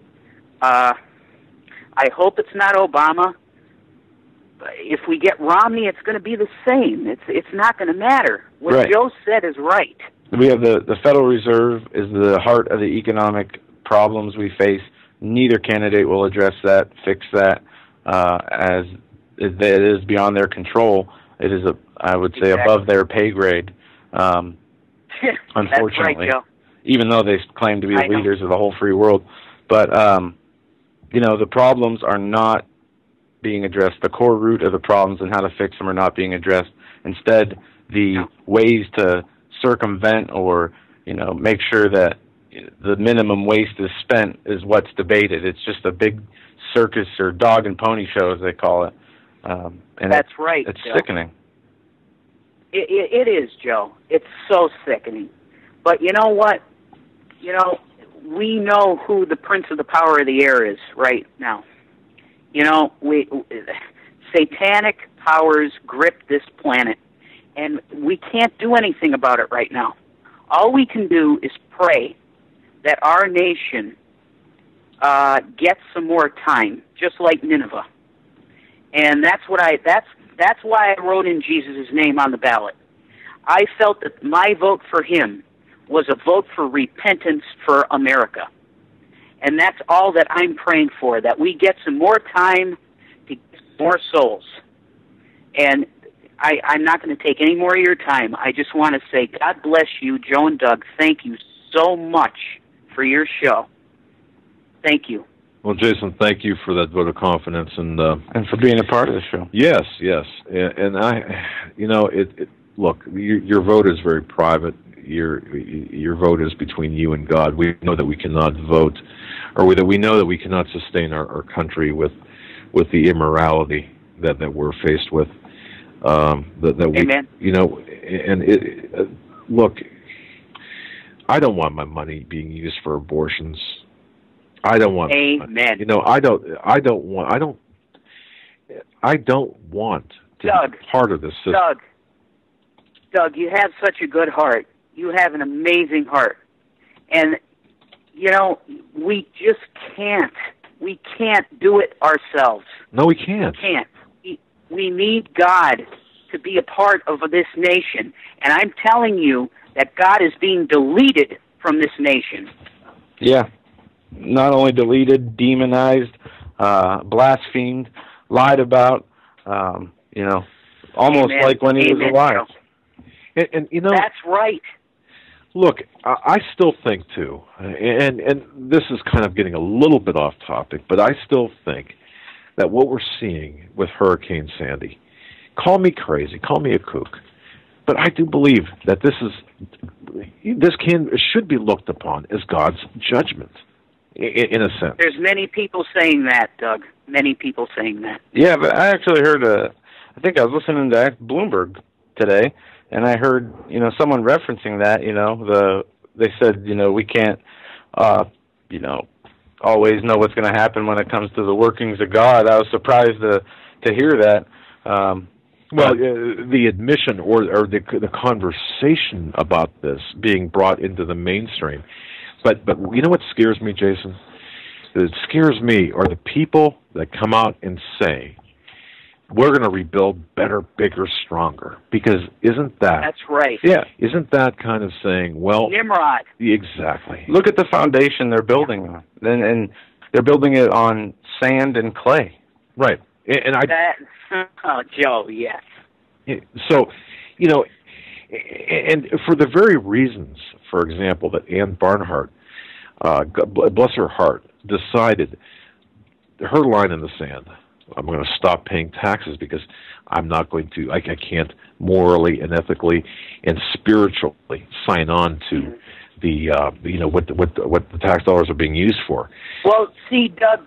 I hope it's not Obama. If we get Romney, it's going to be the same. It's not going to matter. What Right. Joe said is right. We have the Federal Reserve is the heart of the economic problems we face. Neither candidate will address that, fix that, as it is beyond their control. It is, I would say, above their pay grade. Unfortunately, That's right, Joe. Even though they claim to be the I know. leaders of the whole free world. But, you know, the problems are not being addressed. The core root of the problems and how to fix them are not being addressed. Instead, the ways to circumvent or, you know, make sure that the minimum waste is spent is what's debated. It's just a big circus or dog and pony show, as they call it. And That's right, It's Joe. sickening. It is, Joe. It's so sickening. But you know what? You know, we know who the prince of the power of the air is right now. You know, satanic powers grip this planet, and we can't do anything about it right now. All we can do is pray that our nation gets some more time, just like Nineveh. And that's why I wrote in Jesus' name on the ballot. I felt that my vote for him was a vote for repentance for America. And that's all that I'm praying for, that we get some more time to get more souls. And I'm not going to take any more of your time. I just want to say, God bless you, Joe and Doug. Thank you so much for your show. Thank you. Well, Jason, thank you for that vote of confidence and for being a part of the show. Yes, and I, you know, look, your vote is very private. Your vote is between you and God. We know that we cannot vote, or that we know that we cannot sustain our country with the immorality that we're faced with. That we, Amen. you know, and look, I don't want my money being used for abortions. I don't want. Amen. You know, I don't want to Doug, be part of this system. Doug, you have such a good heart. You have an amazing heart. And, you know, we just can't. We can't do it ourselves. No, we can't. We can't. We need God to be a part of this nation. And I'm telling you that God is being deleted from this nation. Yeah. Not only deleted, demonized, blasphemed, lied about, you know, almost Amen. like when he was alive. And you know, that's right. Look, I still think too, and this is kind of getting a little bit off topic, but I still think that what we're seeing with Hurricane Sandy, call me crazy, call me a kook, But I do believe that should be looked upon as God's judgment, in a sense. There's many people saying that, Doug. Many people saying that. Yeah, but I actually heard I think I was listening to Bloomberg today, and I heard, someone referencing that, they said, we can't, always know what's going to happen when it comes to the workings of God. I was surprised to hear that. The admission or the conversation about this being brought into the mainstream. But you know what scares me, Jason? It scares me are the people that come out and say, we're going to rebuild better, bigger, stronger. Because isn't that... That's right. Yeah. Isn't that kind of saying, well... Nimrod. Exactly. Look at the foundation they're building on. And they're building it on sand and clay. Right. And Joe, yes. So, and for the very reasons, for example, that Ann Barnhart, bless her heart, decided her line in the sand, I'm going to stop paying taxes because I'm not going to, I can't morally and ethically and spiritually sign on to the, what the tax dollars are being used for. Well, see, Doug,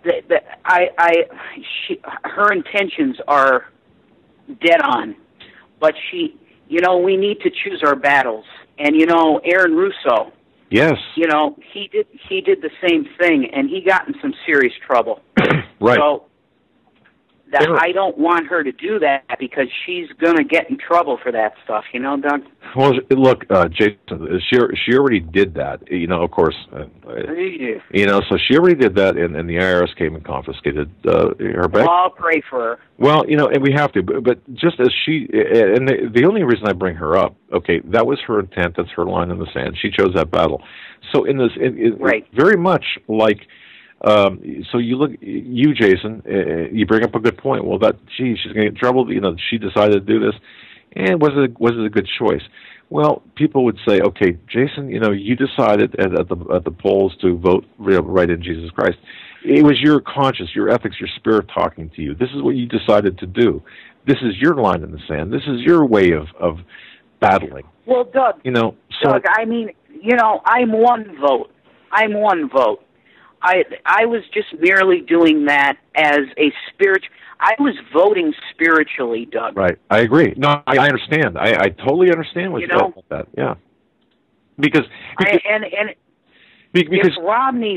her intentions are dead on, but we need to choose our battles. And Aaron Russo, yes, he did the same thing, and he got in some serious trouble. Right. So I don't want her to do that because she's going to get in trouble for that stuff, Doug? Well, look, Jason, she already did that, of course. So she already did that, and the IRS came and confiscated her bank. Well, I'll pray for her. Well, and we have to, but just as and the only reason I bring her up, okay, that was her intent, that's her line in the sand. She chose that battle. So in this, right. Very much like... so you Jason, you bring up a good point. Well, she's going to get in trouble. She decided to do this, and was it a good choice? Well, people would say, okay, Jason, you decided at the polls to vote right in Jesus Christ. It was your conscience, your ethics, your spirit talking to you. This is what you decided to do. This is your line in the sand. This is your way of battling. Well, Doug, Doug, I'm one vote. I'm one vote. I was just merely doing that as a I was voting spiritually, Doug. Right. I agree. No, I understand. I totally understand what you're saying about that. Yeah. Because if Romney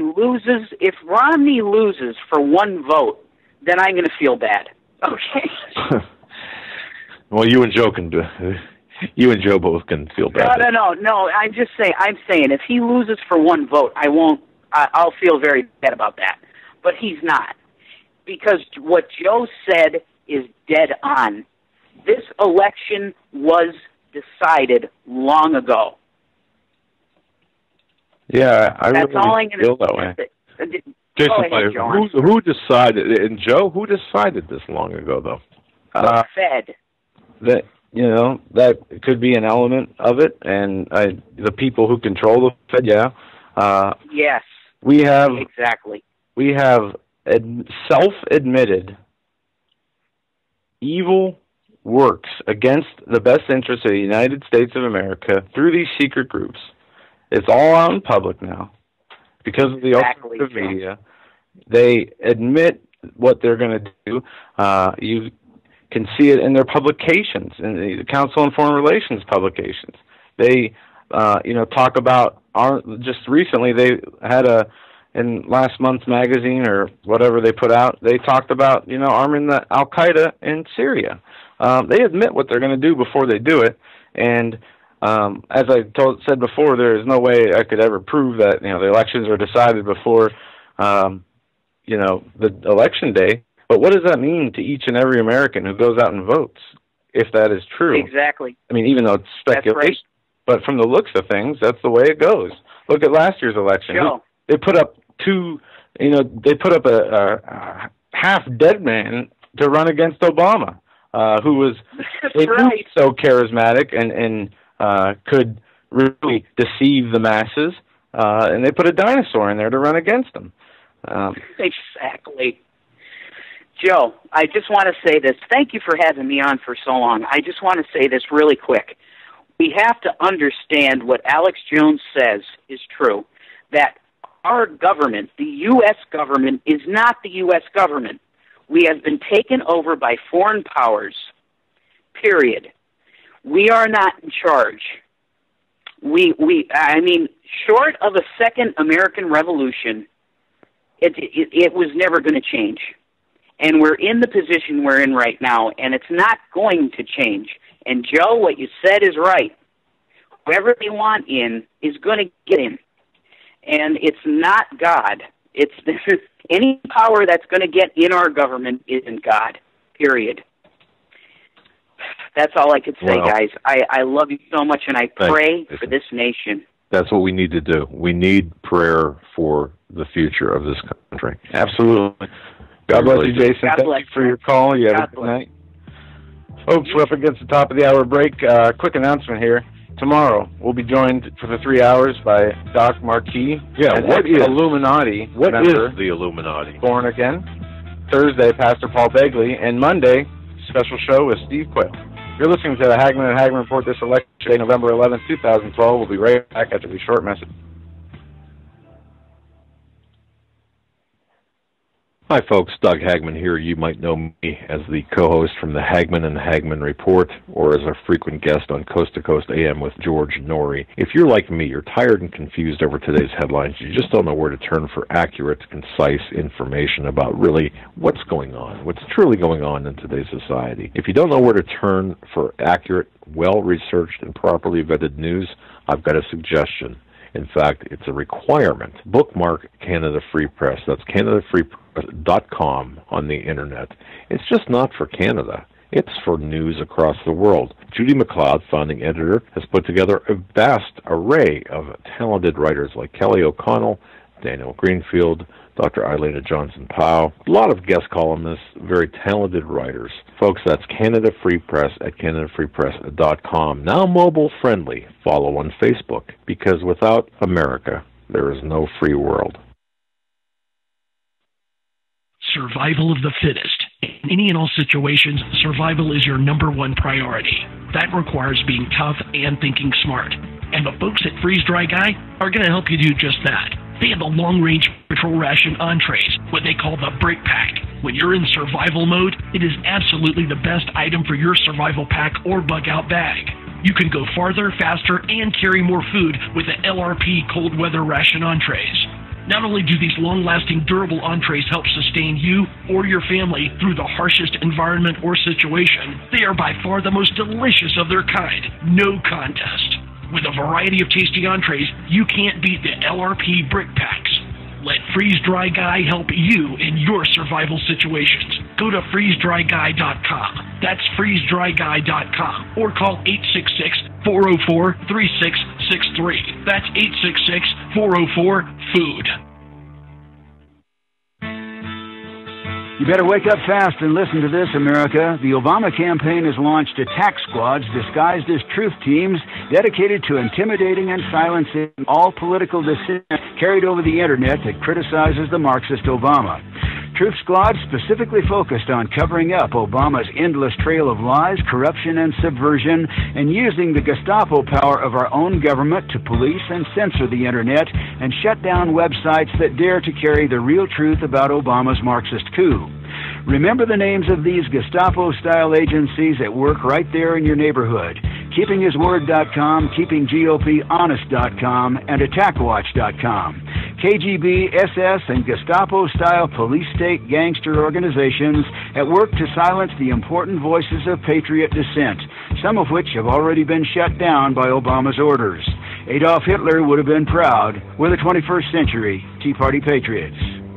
loses for one vote, then I'm going to feel bad. Okay. Well, you and Joe can do. You and Joe both can feel bad. No. I'm saying if he loses for one vote, I won't. I'll feel very bad about that. But he's not. Because what Joe said is dead on. This election was decided long ago. Yeah, That's really all I'm going feel that way. Jason, who decided, and Joe, who decided this long ago, though? The Fed. That could be an element of it, and the people who control the Fed, yes. We have self-admitted evil works against the best interests of the United States of America through these secret groups. It's all out in public now because of the alternative media. They admit what they're going to do. You can see it in their publications, in the Council on Foreign Relations publications. They, talk about just recently they had in last month's magazine or whatever they put out, they talked about, arming the Al-Qaeda in Syria. They admit what they're going to do before they do it. And as I said before, there is no way I could ever prove that, the elections are decided before, the election day. But what does that mean to each and every American who goes out and votes, if that is true? Exactly. I mean, even though it's speculation. That's right. But from the looks of things, that's the way it goes. Look at last year's election. Sure. They put up they put up a half-dead man to run against Obama, who was so charismatic and could really deceive the masses, and they put a dinosaur in there to run against him. Exactly. Joe, I just want to say this. Thank you for having me on for so long. I just want to say this really quick. We have to understand what Alex Jones says is true, that our government, the U.S. government, is not the U.S. government. We have been taken over by foreign powers, period. We are not in charge. I mean, short of a second American Revolution, it was never going to change. And we're in the position we're in right now, and it's not going to change. And, Joe, what you said is right. Whoever they want in is going to get in. And it's not God. It's any power that's going to get in our government isn't God, period. That's all I could say, guys. I love you so much, and I pray for this nation. That's what we need to do. We need prayer for the future of this country. Absolutely. God bless you, Jason. Thank you for your call. You have a good night. Folks, we're up against the top of the hour break. Quick announcement here. Tomorrow, we'll be joined for the 3 hours by Doc Marquis. Yeah, what is Illuminati? What is the Illuminati? Born Again. Thursday, Pastor Paul Begley. And Monday, special show with Steve Quayle. You're listening to the Hagman and Hagman Report this election day, November 11th, 2012. We'll be right back after the short message. Hi, folks. Doug Hagman here. You might know me as the co-host from the Hagman and Hagman Report, or as a frequent guest on Coast to Coast AM with George Norrie. If you're like me, you're tired and confused over today's headlines. You just don't know where to turn for accurate, concise information about really what's going on, what's truly going on in today's society. If you don't know where to turn for accurate, well-researched, and properly vetted news, I've got a suggestion. In fact, it's a requirement. Bookmark Canada Free Press. That's CanadaFreePress.com on the Internet. It's just not for Canada. It's for news across the world. Judy McLeod, founding editor, has put together a vast array of talented writers like Kelly O'Connell, Daniel Greenfield, Dr. Ilana Johnson-Powell, a lot of guest columnists, very talented writers. Folks, that's Canada Free Press at CanadaFreePress.com. Now mobile friendly. Follow on Facebook, because without America, there is no free world. Survival of the fittest. In any and all situations, survival is your number one priority. That requires being tough and thinking smart. And the folks at Freeze Dry Guy are going to help you do just that. They have the long-range patrol ration entrees, what they call the Brick Pack. When you're in survival mode, it is absolutely the best item for your survival pack or bug-out bag. You can go farther, faster, and carry more food with the LRP cold weather ration entrees. Not only do these long-lasting, durable entrees help sustain you or your family through the harshest environment or situation, they are by far the most delicious of their kind. No contest. With a variety of tasty entrees, you can't beat the LRP Brick Packs. Let Freeze Dry Guy help you in your survival situations. Go to freezedryguy.com. That's freezedryguy.com. Or call 866-404-3663. That's 866-404-FOOD. You better wake up fast and listen to this, America. The Obama campaign has launched attack squads disguised as truth teams dedicated to intimidating and silencing all political dissent carried over the Internet that criticizes the Marxist Obama. Truth squads specifically focused on covering up Obama's endless trail of lies, corruption, and subversion, and using the Gestapo power of our own government to police and censor the Internet and shut down websites that dare to carry the real truth about Obama's Marxist coup. Remember the names of these Gestapo-style agencies at work right there in your neighborhood. KeepingHisWord.com, KeepingGOPHonest.com, and AttackWatch.com. KGB, SS, and Gestapo-style police-state gangster organizations at work to silence the important voices of patriot dissent, some of which have already been shut down by Obama's orders. Adolf Hitler would have been proud. We're the 21st century Tea Party patriots.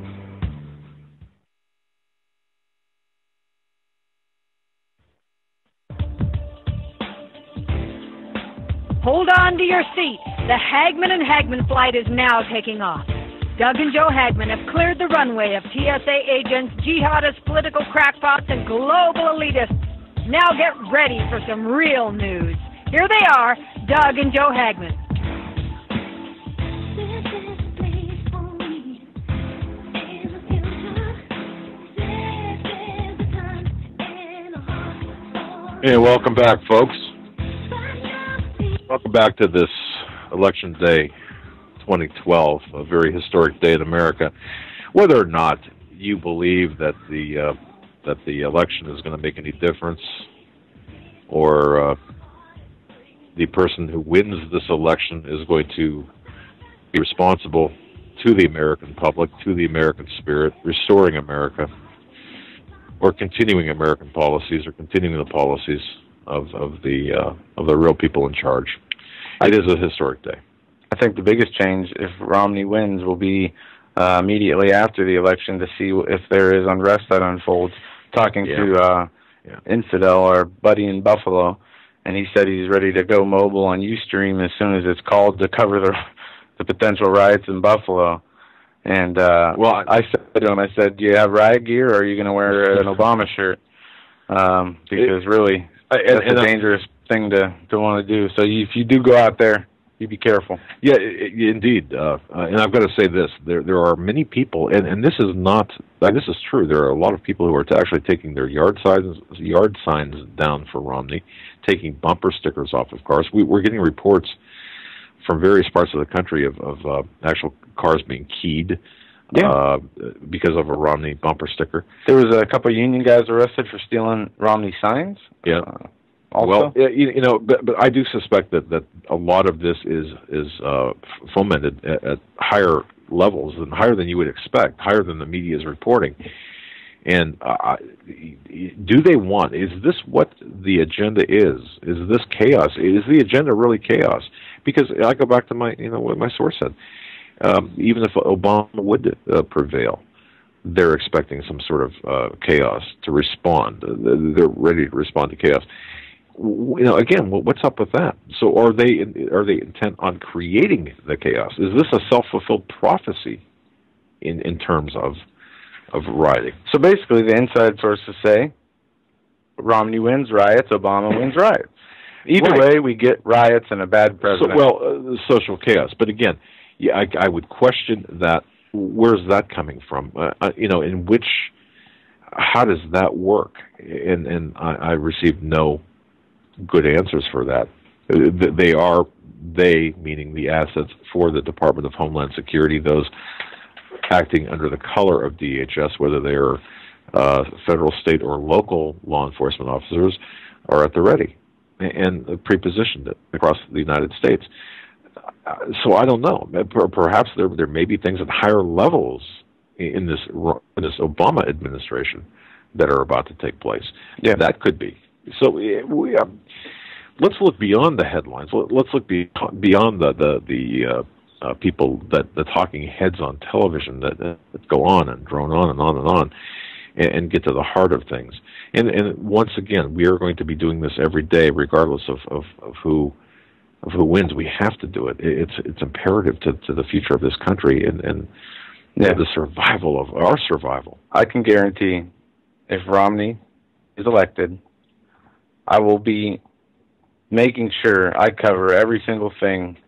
Hold on to your seats. The Hagman and Hagman flight is now taking off. Doug and Joe Hagman have cleared the runway of TSA agents, jihadists, political crackpots, and global elitists. Now get ready for some real news. Here they are, Doug and Joe Hagman. Hey, welcome back, folks. Welcome back to this Election Day 2012, a very historic day in America. Whether or not you believe that the election is going to make any difference, or the person who wins this election is going to be responsible to the American public, to the American spirit, restoring America, or continuing American policies, or continuing the policies of the real people in charge. It is a historic day. I think the biggest change, if Romney wins, will be immediately after the election to see if there is unrest that unfolds. Talking to Infidel, our buddy in Buffalo, and he said he's ready to go mobile on Ustream as soon as it's called to cover the potential riots in Buffalo. And I said to him, I said, do you have riot gear, or are you going to wear an Obama shirt? Because really, that's a dangerous thing to want to do. So if you do go out there, you be careful. Yeah, indeed. And I've got to say this: there are many people, and this is not. This is true. There are a lot of people who are actually taking their yard signs down for Romney, taking bumper stickers off of cars. We're getting reports from various parts of the country of actual cars being keyed because of a Romney bumper sticker. There was a couple of union guys arrested for stealing Romney signs. Yeah. Also? Well, you know, but I do suspect that a lot of this is fomented at higher levels and higher than you would expect, higher than the media is reporting. And do they want? Is this what the agenda is? Is this chaos? Is the agenda really chaos? Because I go back to what my source said. Even if Obama would prevail, they're expecting some sort of chaos to respond. They're ready to respond to chaos. Again, what's up with that? So are they intent on creating the chaos? Is this a self-fulfilled prophecy in terms of rioting? So basically, the inside sources say Romney wins riots, Obama wins riots. Either way, we get riots and a bad president. Social chaos. But again, I would question that. Where's that coming from? How does that work? And I received no good answers for that. They, meaning the assets for the Department of Homeland Security, those acting under the color of DHS, whether they are federal, state, or local law enforcement officers, are at the ready and prepositioned across the United States. So I don't know. Perhaps there may be things at higher levels in this Obama administration that are about to take place. Yeah, that could be. So let's look beyond the headlines. Let's look beyond the people, the talking heads on television that go on and drone on and on and on, and get to the heart of things. And once again, we are going to be doing this every day, regardless of who wins. We have to do it. It's imperative to the future of this country and the survival of our survival. I can guarantee, if Romney is elected, I will be making sure I cover every single thing.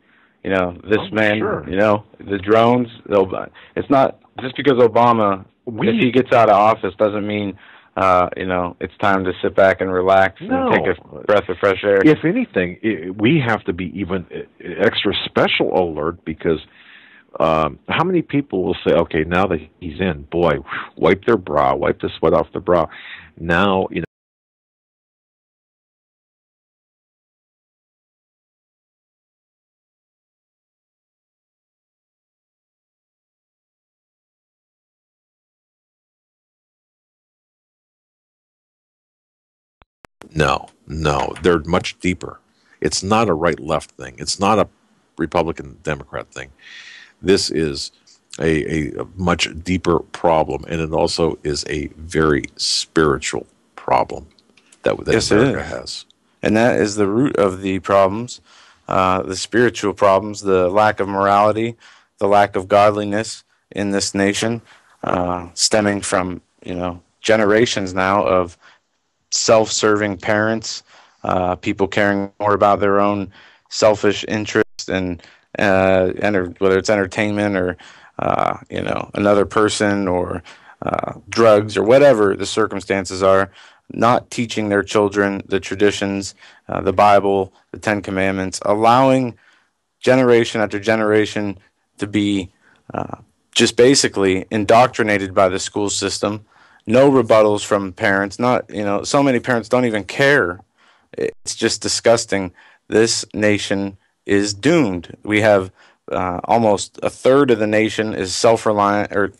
The drones. It's not just because Obama, if he gets out of office, doesn't mean it's time to sit back and relax and take a breath of fresh air. If anything, we have to be even extra special alert, because how many people will say, okay, now that he's in, boy, wipe their brow, wipe the sweat off the brow. Now, No, they're much deeper. It's not a right-left thing. It's not a Republican-Democrat thing. This is a much deeper problem, and it also is a very spiritual problem that America has. And that is the root of the problems, the spiritual problems, the lack of morality, the lack of godliness in this nation, stemming from generations now of self-serving parents, people caring more about their own selfish interests and whether it's entertainment or another person or drugs or whatever the circumstances are, not teaching their children the traditions, the Bible, the Ten Commandments, allowing generation after generation to be just basically indoctrinated by the school system. No rebuttals from parents. Not, so many parents don't even care. It's just disgusting. This nation is doomed. We have almost a third of the nation is self-reliant or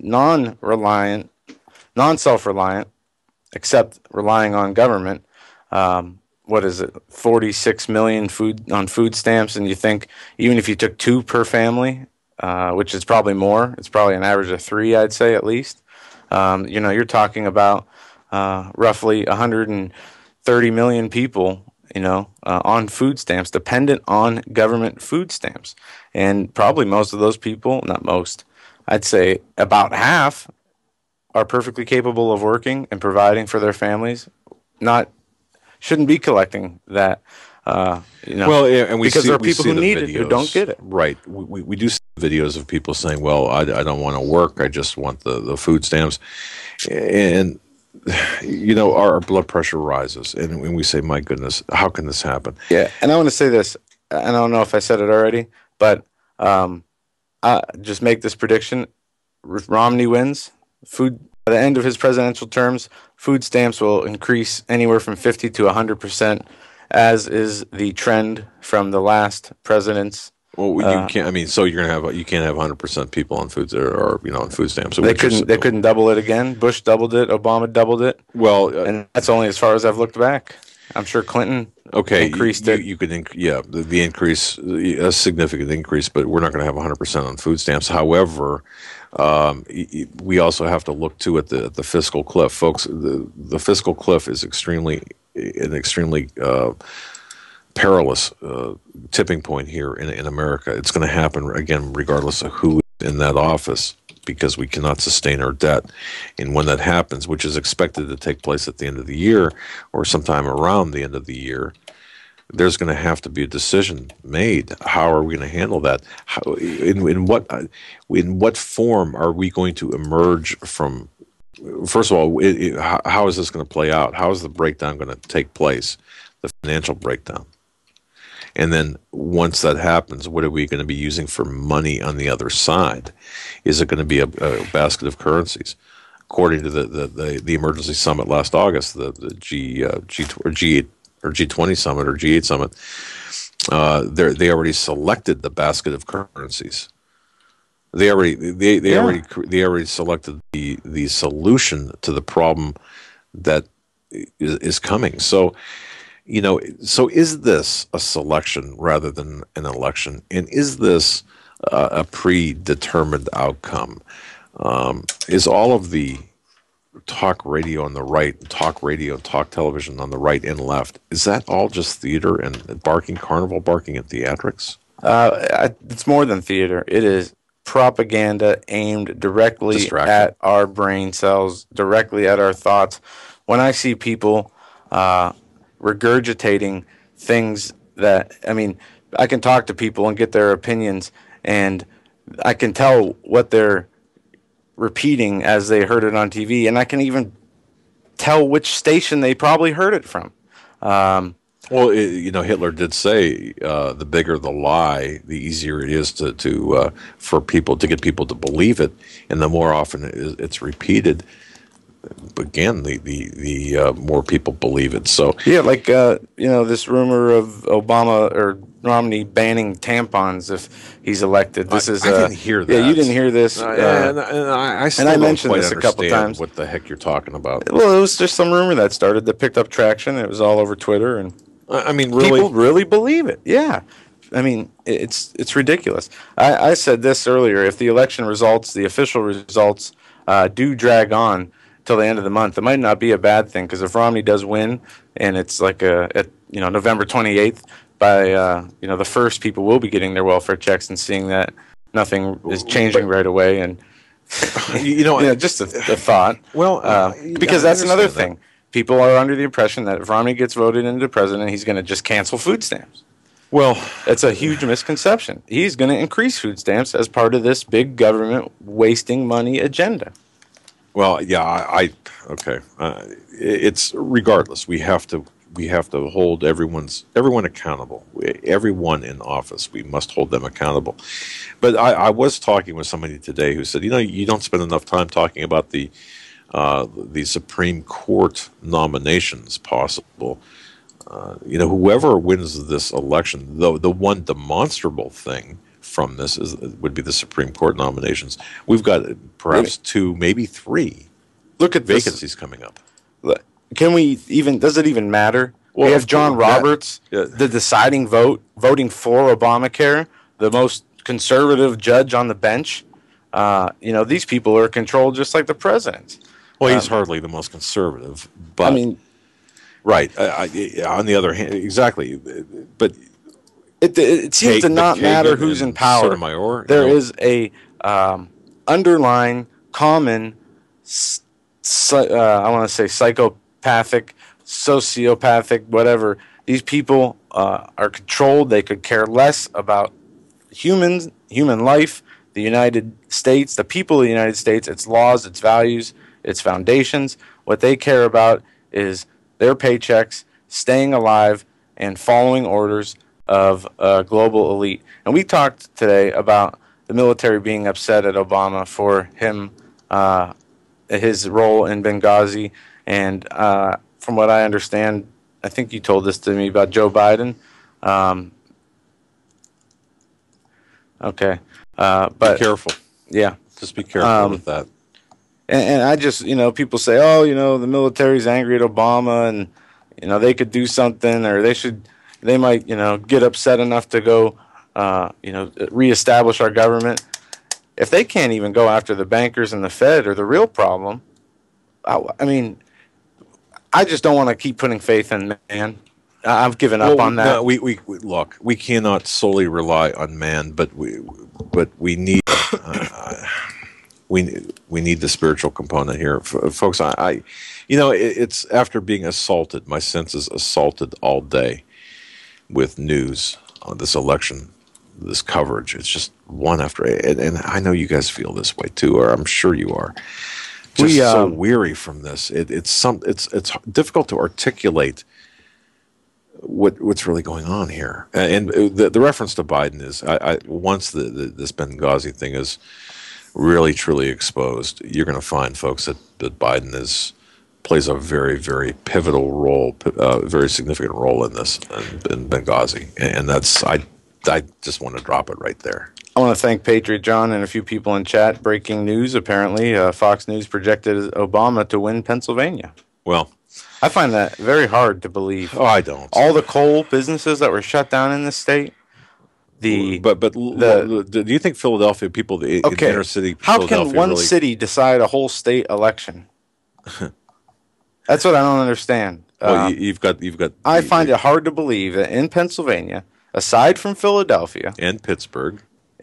non-self-reliant, except relying on government. What is it? 46 million on food stamps, and you think even if you took 2 per family, which is probably more, it's probably an average of 3, I'd say at least. You're talking about roughly 130 million people, on food stamps, dependent on government food stamps. And probably most of those people, not most, I'd say about half are perfectly capable of working and providing for their families, shouldn't be collecting that. Well, and because there are people who need it who don't get it. Right. We do see videos of people saying, well, I don't want to work, I just want the food stamps. And, our blood pressure rises. And when we say, my goodness, how can this happen? Yeah, and I want to say this, and I don't know if I said it already, but I just make this prediction. If Romney wins, by the end of his presidential terms, food stamps will increase anywhere from 50 to 100%, as is the trend from the last president's. Well, you can't. I mean, so you can't have 100% people on foods or on food stamps. So they couldn't double it again. Bush doubled it. Obama doubled it. Well, and that's only as far as I've looked back. I'm sure Clinton increased it. You could the increase, a significant increase, but we're not going to have 100% on food stamps. However, we also have to look too at the fiscal cliff, folks. The fiscal cliff is an extremely perilous tipping point here in America. It's going to happen again, regardless of who is in that office, because we cannot sustain our debt. And when that happens, which is expected to take place at the end of the year or sometime around the end of the year, there's going to have to be a decision made. How are we going to handle that? In what form are we going to emerge from? First of all, how is this going to play out? How is the breakdown going to take place, the financial breakdown? And then once that happens, what are we going to be using for money on the other side? Is it going to be a basket of currencies? According to the emergency summit last August, the G8 or G20 summit or G8 summit, they already selected the basket of currencies. They already selected the solution to the problem that is coming. So, so is this a selection rather than an election? And is this a predetermined outcome? Is all of the talk radio on the right, talk radio, talk television on the right and left, is that all just theater and carnival barking and theatrics? It's more than theater. It is propaganda aimed directly at our brain cells, directly at our thoughts. When I see people regurgitating things I can talk to people and get their opinions, and I can tell what they're repeating as they heard it on TV, and I can even tell which station they probably heard it from. Well, Hitler did say the bigger the lie, the easier it is for people to get people to believe it, and the more often it's repeated, again, the more people believe it. So yeah, this rumor of Obama or Romney banning tampons if he's elected. I didn't hear that. Yeah, you didn't hear this. And I still don't mentioned quite this a couple times. What the heck you're talking about? Well, it was just some rumor that picked up traction. It was all over Twitter, and really, people really believe it. Yeah. It's ridiculous. I said this earlier. If the election results, the official results, do drag on till the end of the month, it might not be a bad thing, because if Romney does win and it's like November 28th, by the first, people will be getting their welfare checks and seeing that nothing is changing right away, and just a thought. Well, because that's another thing. People are under the impression that if Romney gets voted into president, he's going to just cancel food stamps. Well, it's a huge misconception. He's going to increase food stamps as part of this big government wasting money agenda. Well, yeah, okay. It's regardless. We have to hold everyone accountable. Everyone in office, we must hold them accountable. But I was talking with somebody today who said, you don't spend enough time talking about the Supreme Court nominations possible. Whoever wins this election, though, the one demonstrable thing from this would be the Supreme Court nominations. We've got perhaps 2, maybe 3. Look at vacancies coming up. Can we even? Does it even matter? Well, we have John Roberts, the deciding voting for Obamacare, the most conservative judge on the bench. These people are controlled just like the president. Well, he's hardly the most conservative, but right. On the other hand, exactly, but. It seems to not matter who's in power. Sotomayor, there is a underlying common, I want to say psychopathic, sociopathic, whatever. These people are controlled. They could care less about human life, the United States, the people of the United States, its laws, its values, its foundations. What they care about is their paychecks, staying alive, and following orders of a global elite. And we talked today about the military being upset at Obama for his role in Benghazi. And from what I understand, I think you told this to me about Joe Biden. Okay. But be careful. Yeah. Just be careful with that. And I just, people say, the military's angry at Obama and, they could do something or they might, get upset enough to go, reestablish our government. If they can't even go after the bankers and the Fed or the real problem, I just don't want to keep putting faith in man. I've given up on that. No, we look. We cannot solely rely on man, but we need we need the spiritual component here, folks. It's after being assaulted. My senses assaulted all day with news on this election, this coverage. It's just one after, and I know you guys feel this way too, or I'm sure you are. Just so weary from this. It's difficult to articulate what's really going on here. And the reference to Biden is, once this Benghazi thing is really truly exposed, you're going to find, folks, that Biden plays a very, very pivotal role, very significant role in this, in Benghazi. And that's, I just want to drop it right there. I want to thank Patriot John and a few people in chat. Breaking news, apparently. Fox News projected Obama to win Pennsylvania. Well, I find that very hard to believe. Oh, I don't. All the coal businesses that were shut down in this state. Do you think Philadelphia people, in inner city, how can one city decide a whole state election? That's what I don't understand. Well, you've got. I find it hard to believe that in Pennsylvania, aside from Philadelphia and Pittsburgh,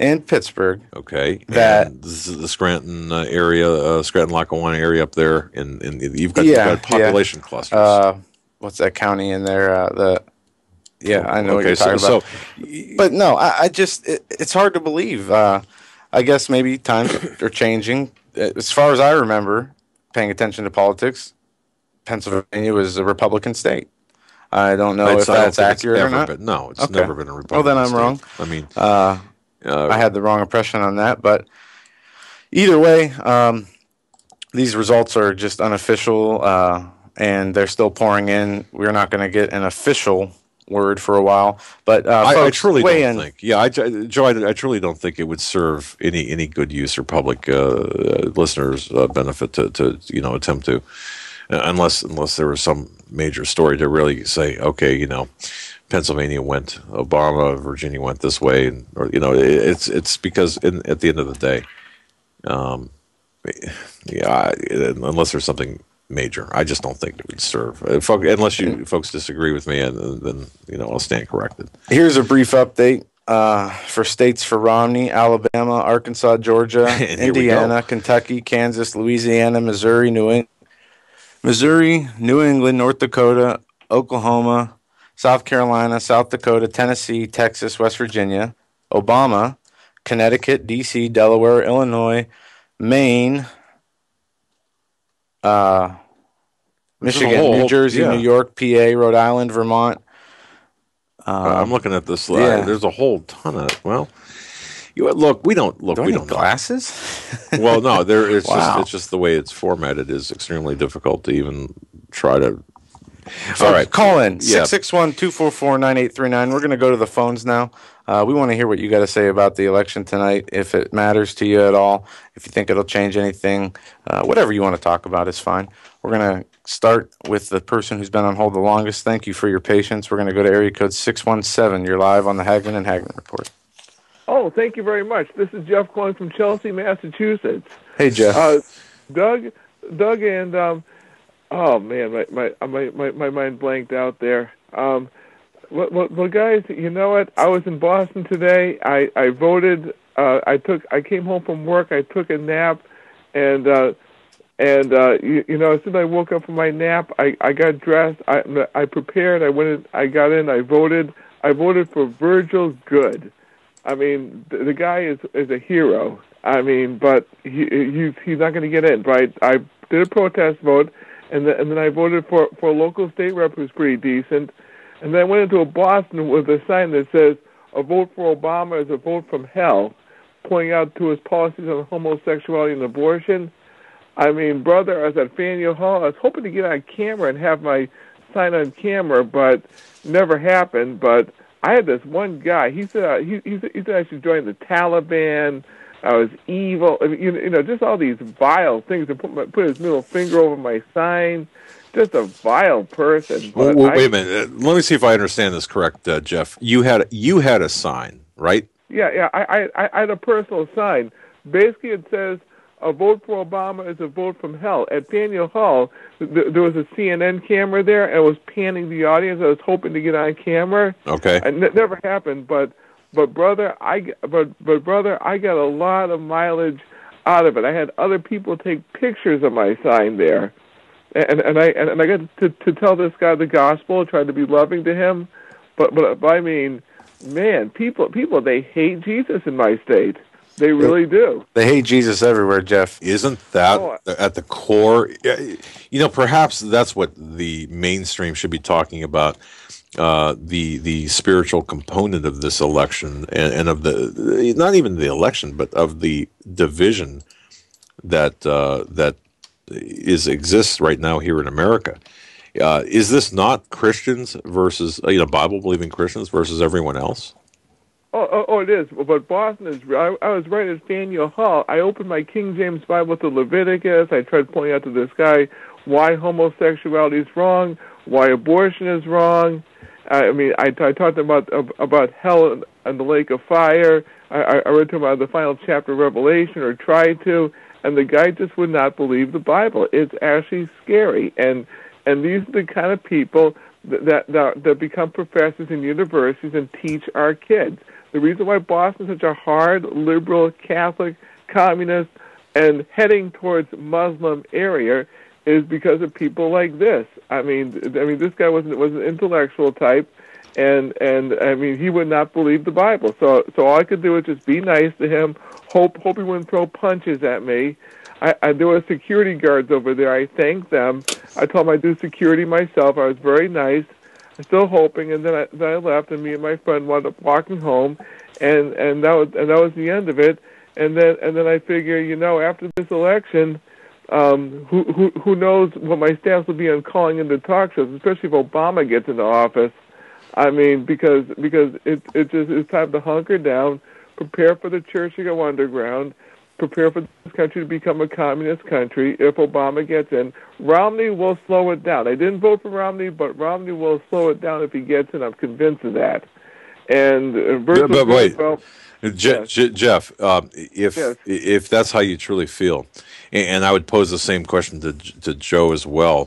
okay, that and this is the Scranton area, Scranton-Lackawanna area up there, and you've got population clusters. What's that county in there? I know what you're talking about. So, but no, I just it's hard to believe. I guess maybe times are changing. As far as I remember, paying attention to politics, Pennsylvania was a Republican state. I don't know if that's accurate or not. No, it's never been a Republican Well, then I'm wrong. I mean, I had the wrong impression on that. But either way, these results are just unofficial, and they're still pouring in. We're not going to get an official word for a while. But I truly don't think. Yeah, Joe, I truly don't think it would serve any good use or public listeners' benefit to attempt to. Unless there was some major story to really say, okay, Pennsylvania went Obama, Virginia went this way, it's because at the end of the day, unless there's something major, I just don't think it would serve. Unless you folks disagree with me, and then I'll stand corrected. Here's a brief update for states for Romney: Alabama, Arkansas, Georgia, Indiana, Kentucky, Kansas, Louisiana, Missouri, New England, North Dakota, Oklahoma, South Carolina, South Dakota, Tennessee, Texas, West Virginia, Obama, Connecticut, D.C., Delaware, Illinois, Maine, Michigan, New Jersey, New York, PA, Rhode Island, Vermont. I'm looking at this slide. Yeah. There's a whole ton of it. Well, we don't need glasses. Well, no, it's Wow. it's just the way it's formatted is extremely difficult to even try to. All right, call in Yeah. 661-244-9839. We're going to go to the phones now. We want to hear what you got to say about the election tonight, if it matters to you at all, if you think it'll change anything, whatever you want to talk about is fine. We're going to start with the person who's been on hold the longest. Thank you for your patience. We're going to go to area code 617. You're live on the Hagman and Hagman Report. Oh, thank you very much. This is Jeff calling from Chelsea, Massachusetts. Hey, Jeff. Doug, and oh man, my mind blanked out there. Well, guys, you know what? I was in Boston today. I voted. I came home from work. I took a nap, and as soon as I woke up from my nap, I got dressed. I prepared. I went in. I got in. I voted. I voted for Virgil Good. I mean, the guy is a hero. I mean, but he's not going to get in. But I did a protest vote, and then I voted for a local state rep who's pretty decent. And then I went into a Boston with a sign that says, "A vote for Obama is a vote from hell," pointing out to his policies on homosexuality and abortion. I mean, brother, I was at Faneuil Hall. I was hoping to get on camera and have my sign on camera, but never happened. But I had this one guy. He said I should join the Taliban. I was evil. I mean, just all these vile things. And put his middle finger over my sign. Just a vile person. Wait a minute. Let me see if I understand this correct, Jeff. You had a sign, right? Yeah. I had a personal sign. Basically, it says, "A vote for Obama is a vote from hell." At Faneuil Hall, there was a CNN camera there, and it was panning the audience. I was hoping to get on camera. Okay. And it never happened. But brother, I got a lot of mileage out of it. I had other people take pictures of my sign there, and I got to tell this guy the gospel, try to be loving to him. But I mean, man, people they hate Jesus in my state. They really do. They hate Jesus everywhere, Jeff. Isn't that at the core? Perhaps that's what the mainstream should be talking about, the spiritual component of this election and of the, not even the election, but of the division that exists right now here in America. Is this not Christians versus, Bible-believing Christians versus everyone else? Oh, it is. But Boston is. I was right at Faneuil Hall. I opened my King James Bible to Leviticus. I tried pointing out to this guy why homosexuality is wrong, why abortion is wrong. I mean, I talked about hell and the lake of fire. I read to him about the final chapter of Revelation, or tried to, and the guy just would not believe the Bible. It's actually scary. And these are the kind of people that become professors in universities and teach our kids. The reason why Boston is such a hard, liberal, Catholic, communist, and heading towards Muslim area is because of people like this. I mean, this guy was an intellectual type, and I mean, he would not believe the Bible. So all I could do was just be nice to him, hope he wouldn't throw punches at me. There were security guards over there. I thanked them. I told them I'd do security myself. I was very nice. I'm still hoping, and then I left, and me and my friend wound up walking home, and that was the end of it. And then I figure, after this election, who knows what my stance will be on calling into talk shows, especially if Obama gets into office. I mean, because it's time to hunker down, prepare for the church to go underground, prepare for this country to become a communist country. If Obama gets in, Romney will slow it down. I didn't vote for Romney, but Romney will slow it down if he gets in. I'm convinced of that. And but wait, yes. Jeff, if that's how you truly feel, and I would pose the same question to Joe as well,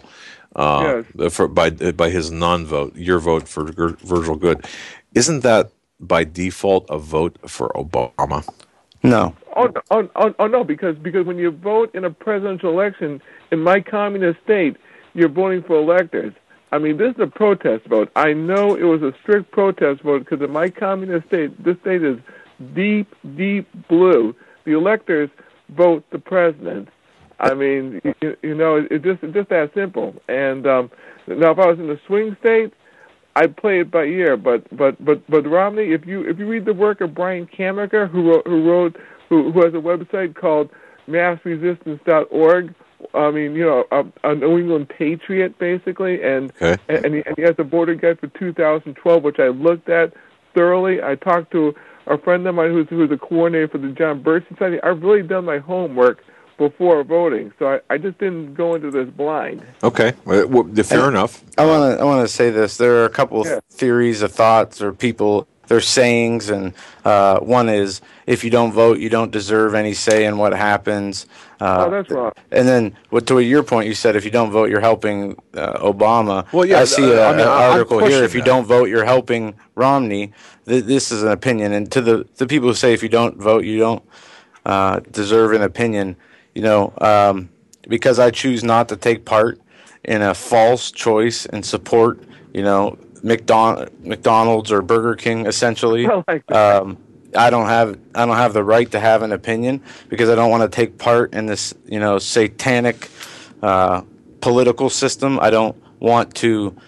by his non-vote, your vote for Virgil Good, isn't that by default a vote for Obama? No. Oh no, because when you vote in a presidential election in my communist state, you're voting for electors. I mean, this is a protest vote. I know it was a strict protest vote because in my communist state, this state is deep, deep blue. The electors vote the president. I mean, it's just that simple. And now, if I was in the swing states, I'd play it by ear. But Romney, if you read the work of Brian Kammacher, who has a website called massresistance.org. I mean, a New England patriot, basically, and he has a voter guide for 2012, which I looked at thoroughly. I talked to a friend of mine who's a coordinator for the John Birch Society. I've really done my homework before voting, so I just didn't go into this blind. Okay, fair enough. I want to say this. There are a couple of theories of thoughts or people. Their sayings, and one is, if you don't vote, you don't deserve any say in what happens. That's wrong. And then, to your point, you said if you don't vote, you're helping Obama. Well, yeah, I see an article here. If you that. don't vote, you're helping Romney. This is an opinion, and to the people who say if you don't vote, you don't deserve an opinion. Because I choose not to take part in a false choice and support, McDonald's or Burger King, essentially. I don't have the right to have an opinion because I don't want to take part in this, satanic political system. I don't want to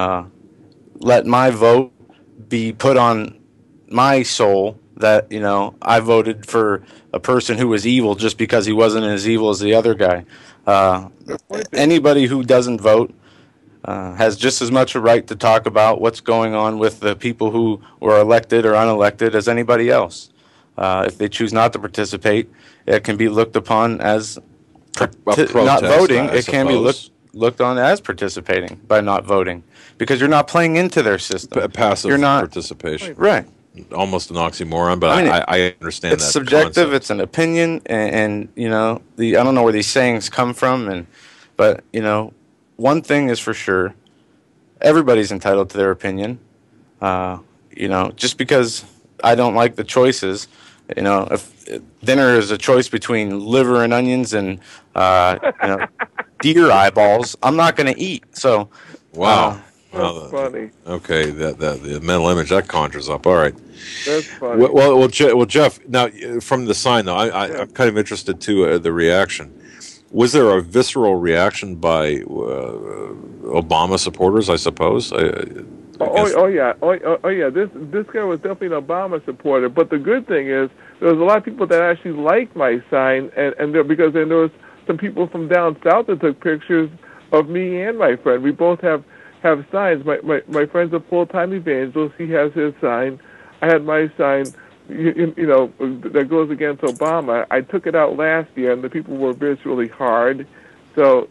let my vote be put on my soul that, I voted for a person who was evil just because he wasn't as evil as the other guy. Anybody who doesn't vote has just as much a right to talk about what's going on with the people who were elected or unelected as anybody else. If they choose not to participate, it can be looked upon as not voting. It can be looked on as participating by not voting because you're not playing into their system. Passive participation. Right. Almost an oxymoron, but I understand it's that. It's subjective. concept. It's an opinion, and I don't know where these sayings come from, but one thing is for sure, everybody's entitled to their opinion. Just because I don't like the choices, if dinner is a choice between liver and onions and deer eyeballs, I'm not going to eat. So, wow. That's funny. Okay, the mental image that conjures up. All right. That's funny. Well, Jeff. Now, from the sign though, I'm kind of interested too. The reaction. Was there a visceral reaction by Obama supporters? I suppose. Oh yeah. This guy was definitely an Obama supporter. But the good thing is there was a lot of people that actually liked my sign, and because there was some people from down south that took pictures of me and my friend. We both have signs. My friend's a full-time evangelist. He has his sign. I had my sign. That goes against Obama. I took it out last year, and the people were visually hard. But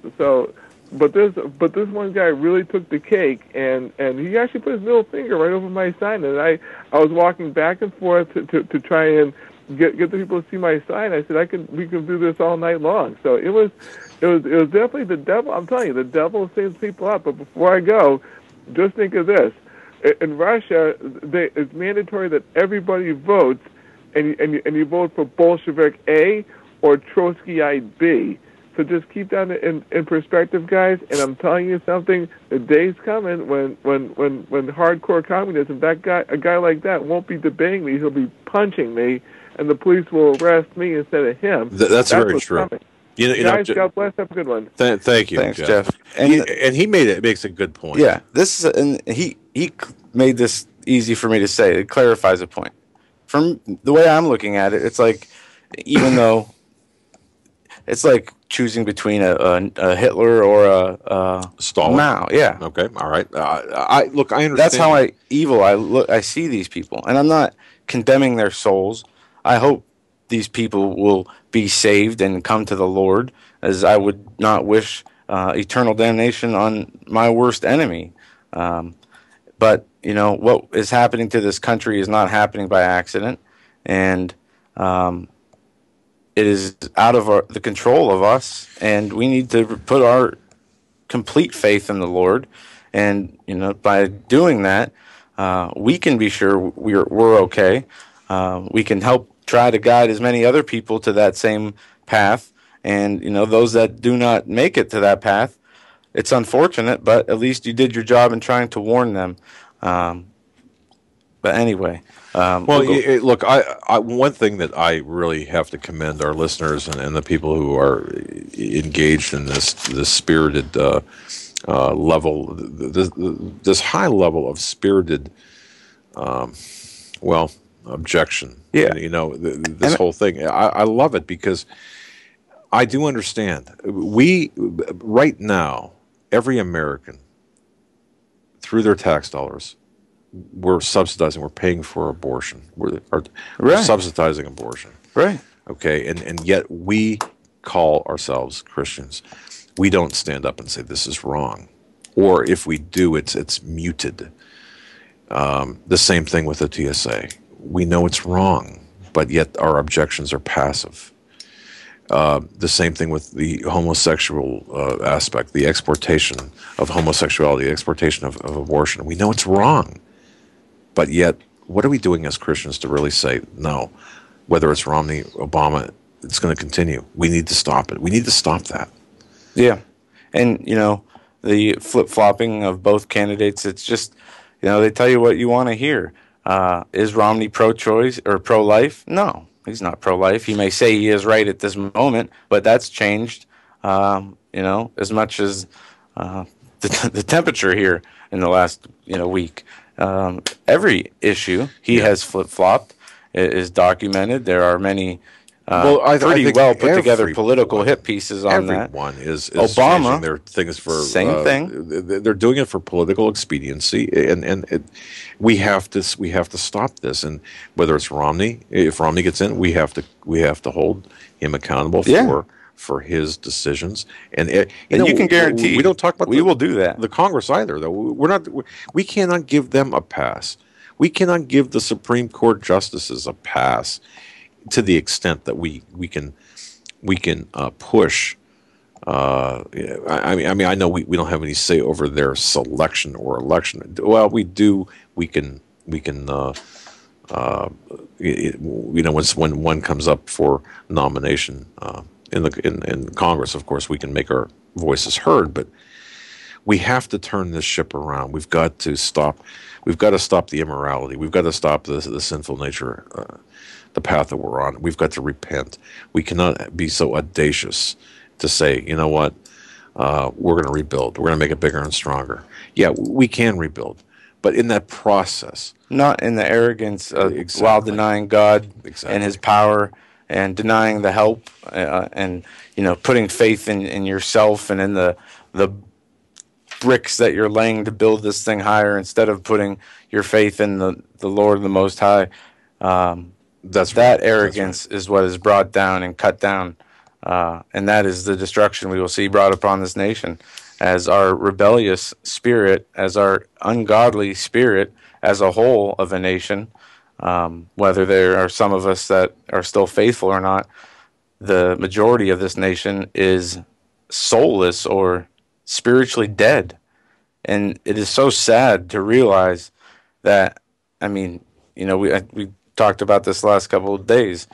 this one guy really took the cake, and he actually put his middle finger right over my sign. And I was walking back and forth to try and get the people to see my sign. I said we can do this all night long. So it was definitely the devil. I'm telling you, the devil saves people up. But before I go, just think of this. In Russia, it's mandatory that everybody votes, and you vote for Bolshevik A or Trotskyite B. So just keep that in perspective, guys. And I'm telling you something: the day's coming when hardcore communism, a guy like that won't be debating me; he'll be punching me, and the police will arrest me instead of him. That's very true. Coming. Guys, God bless. Have a good one. Thank you. Thanks, Jeff. And he makes a good point. Yeah, he made this easy for me to say. It clarifies a point. From the way I'm looking at it, it's like, even though it's like choosing between a Hitler or a Stalin. Mao. Yeah. Okay. All right. I understand. That's how I see these people, and I'm not condemning their souls. I hope these people will be saved and come to the Lord, as I would not wish eternal damnation on my worst enemy. But, what is happening to this country is not happening by accident, and it is out of the control of us, and we need to put our complete faith in the Lord, and, by doing that, we can be sure we're okay. We can help try to guide as many other people to that same path. And, those that do not make it to that path, it's unfortunate, but at least you did your job in trying to warn them. But anyway, look, I one thing that I really have to commend our listeners and the people who are engaged in this spirited level, this high level of spirited, objection. Yeah, this whole thing. I love it because I do understand. We right now, every American, through their tax dollars, we're subsidizing. We're paying for abortion. We're subsidizing abortion. Right. Okay. And yet we call ourselves Christians. We don't stand up and say this is wrong, or if we do, it's muted. The same thing with the TSA. We know it's wrong, but yet our objections are passive. The same thing with the homosexual aspect, the exportation of homosexuality, the exportation of abortion. We know it's wrong, but yet what are we doing as Christians to really say, no, whether it's Romney, Obama, it's going to continue. We need to stop it. We need to stop that. Yeah. And, the flip-flopping of both candidates, it's just, they tell you what you want to hear. Is Romney pro-choice or pro-life? No, he's not pro-life. He may say he is right at this moment, but that's changed, as much as the temperature here in the last, week. Every issue he has flip-flopped is documented. There are many pretty well put together political hit pieces on that. Everyone is Obama, changing their things for same thing. They're doing it for political expediency, and we have to stop this. And whether it's Romney, if Romney gets in, we have to hold him accountable for his decisions. And you can guarantee we don't talk about we will do that. The Congress either, though. We cannot give them a pass. We cannot give the Supreme Court justices a pass to the extent that we can push. I mean, I know we don't have any say over their selection or election. Well, we do. We can. When one comes up for nomination in Congress, of course, we can make our voices heard. But we have to turn this ship around. We've got to stop. We've got to stop the immorality. We've got to stop the sinful nature. The path that we're on. We've got to repent. We cannot be so audacious to say, you know what, we're going to rebuild. We're going to make it bigger and stronger. Yeah, we can rebuild, but in that process. Not in the arrogance of while denying God and his power and denying the help and, putting faith in yourself and in the bricks that you're laying to build this thing higher instead of putting your faith in the Lord, the Most High. That arrogance is what is brought down and cut down, and that is the destruction we will see brought upon this nation as our rebellious spirit, as our ungodly spirit as a whole of a nation, whether there are some of us that are still faithful or not, the majority of this nation is soulless or spiritually dead. And it is so sad to realize that, we talked about this last couple of days.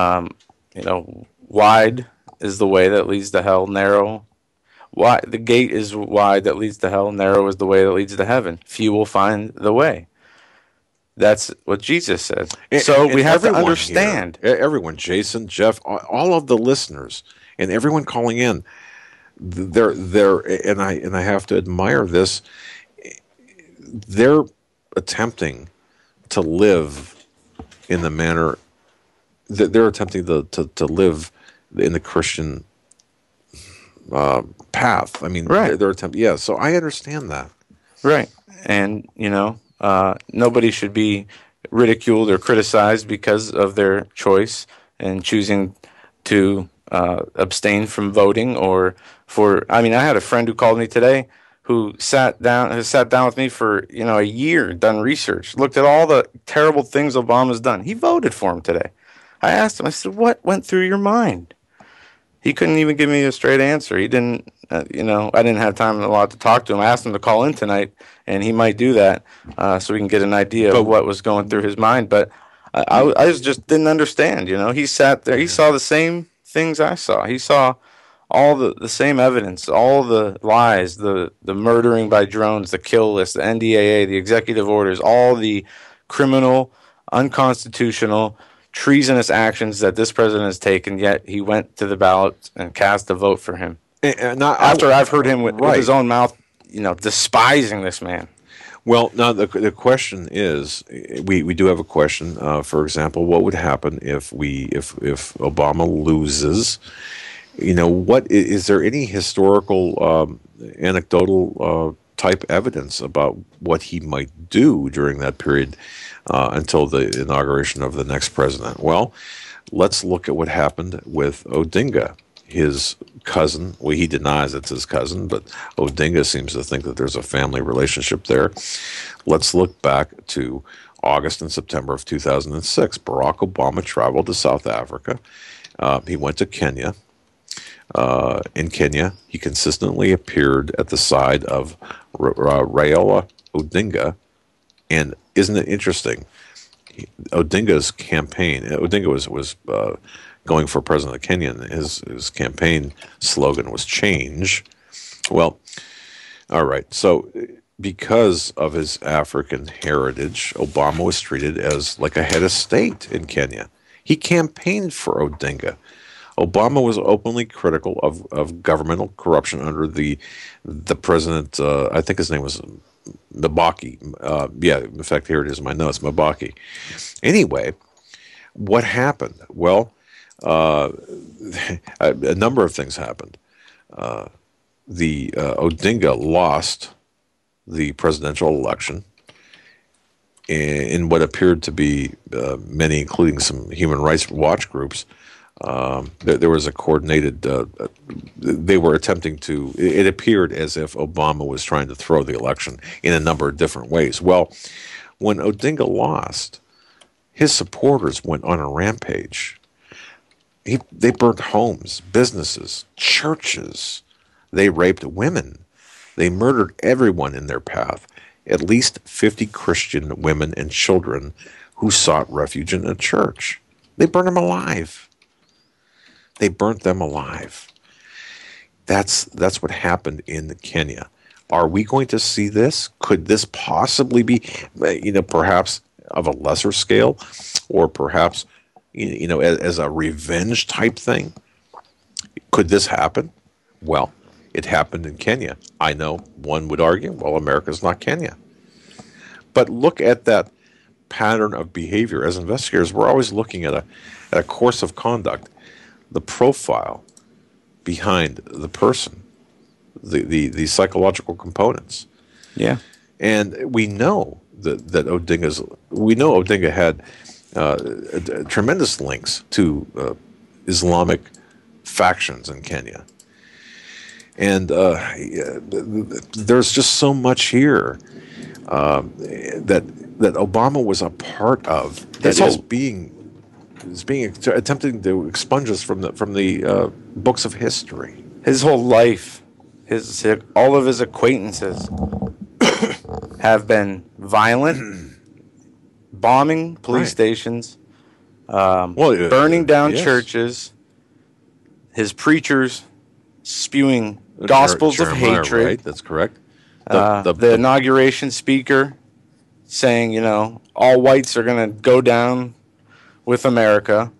Wide is the way that leads to hell, narrow. The gate is wide that leads to hell, narrow is the way that leads to heaven. Few will find the way. That's what Jesus said. So we have to understand. Everyone, Jason, Jeff, all of the listeners, and everyone calling in, they're and I have to admire this. They're attempting to live in the manner that they're attempting to live in the Christian path. I mean, they're attempting. Yeah, so I understand that. Right, and nobody should be ridiculed or criticized because of their choice and choosing to abstain from voting or for. I mean, I had a friend who called me today who has sat down with me for a year, done research, looked at all the terrible things Obama's done. He voted for him today. I asked him, I said, what went through your mind? He couldn't even give me a straight answer. He didn't, I didn't have time a lot to talk to him. I asked him to call in tonight, and he might do that so we can get an idea of what was going through his mind. But I just didn't understand, He sat there. He saw the same things I saw. He saw all the same evidence, all the lies, the murdering by drones, the kill list, the NDAA, the executive orders, all the criminal, unconstitutional, treasonous actions that this president has taken, yet he went to the ballot and cast a vote for him. After I've heard him with his own mouth, despising this man. Well, now the question is, we do have a question. For example, what would happen if Obama loses? What is there any historical, anecdotal type evidence about what he might do during that period until the inauguration of the next president? Well, let's look at what happened with Odinga, his cousin. Well, he denies it's his cousin, but Odinga seems to think that there's a family relationship there. Let's look back to August and September of 2006. Barack Obama traveled to South Africa. He went to Kenya. In Kenya, he consistently appeared at the side of Raila Odinga. And isn't it interesting? Odinga's campaign, Odinga was going for president of Kenya, and his campaign slogan was change. Well, all right. So because of his African heritage, Obama was treated as like a head of state in Kenya. He campaigned for Odinga. Obama was openly critical of governmental corruption under the president, I think his name was Mbeki. In fact, here it is in my notes, Mbeki. Anyway, what happened? Well, a number of things happened. Odinga lost the presidential election in what appeared to be many, including some Human Rights Watch groups. There was a coordinated, they were attempting to, it appeared as if Obama was trying to throw the election in a number of different ways. Well, when Odinga lost, his supporters went on a rampage. They burnt homes, businesses, churches. They raped women. They murdered everyone in their path, at least 50 Christian women and children who sought refuge in a church. They burned them alive. They burnt them alive. That's what happened in Kenya. Are we going to see this? Could this possibly be, perhaps of a lesser scale, or perhaps, as a revenge type thing? Could this happen? Well, it happened in Kenya. I know one would argue, well, America's not Kenya. But look at that pattern of behavior. As investigators, we're always looking at a course of conduct, the profile behind the person, the psychological components. Yeah. And we know that Odinga had tremendous links to Islamic factions in Kenya. And there's just so much here that Obama was a part of that is being attempting to expunge us from the books of history. His whole life, all of his acquaintances have been violent, bombing police stations, burning down churches, his preachers spewing gospels of hatred. Right, that's correct. The inauguration speaker saying, all whites are going to go down with America.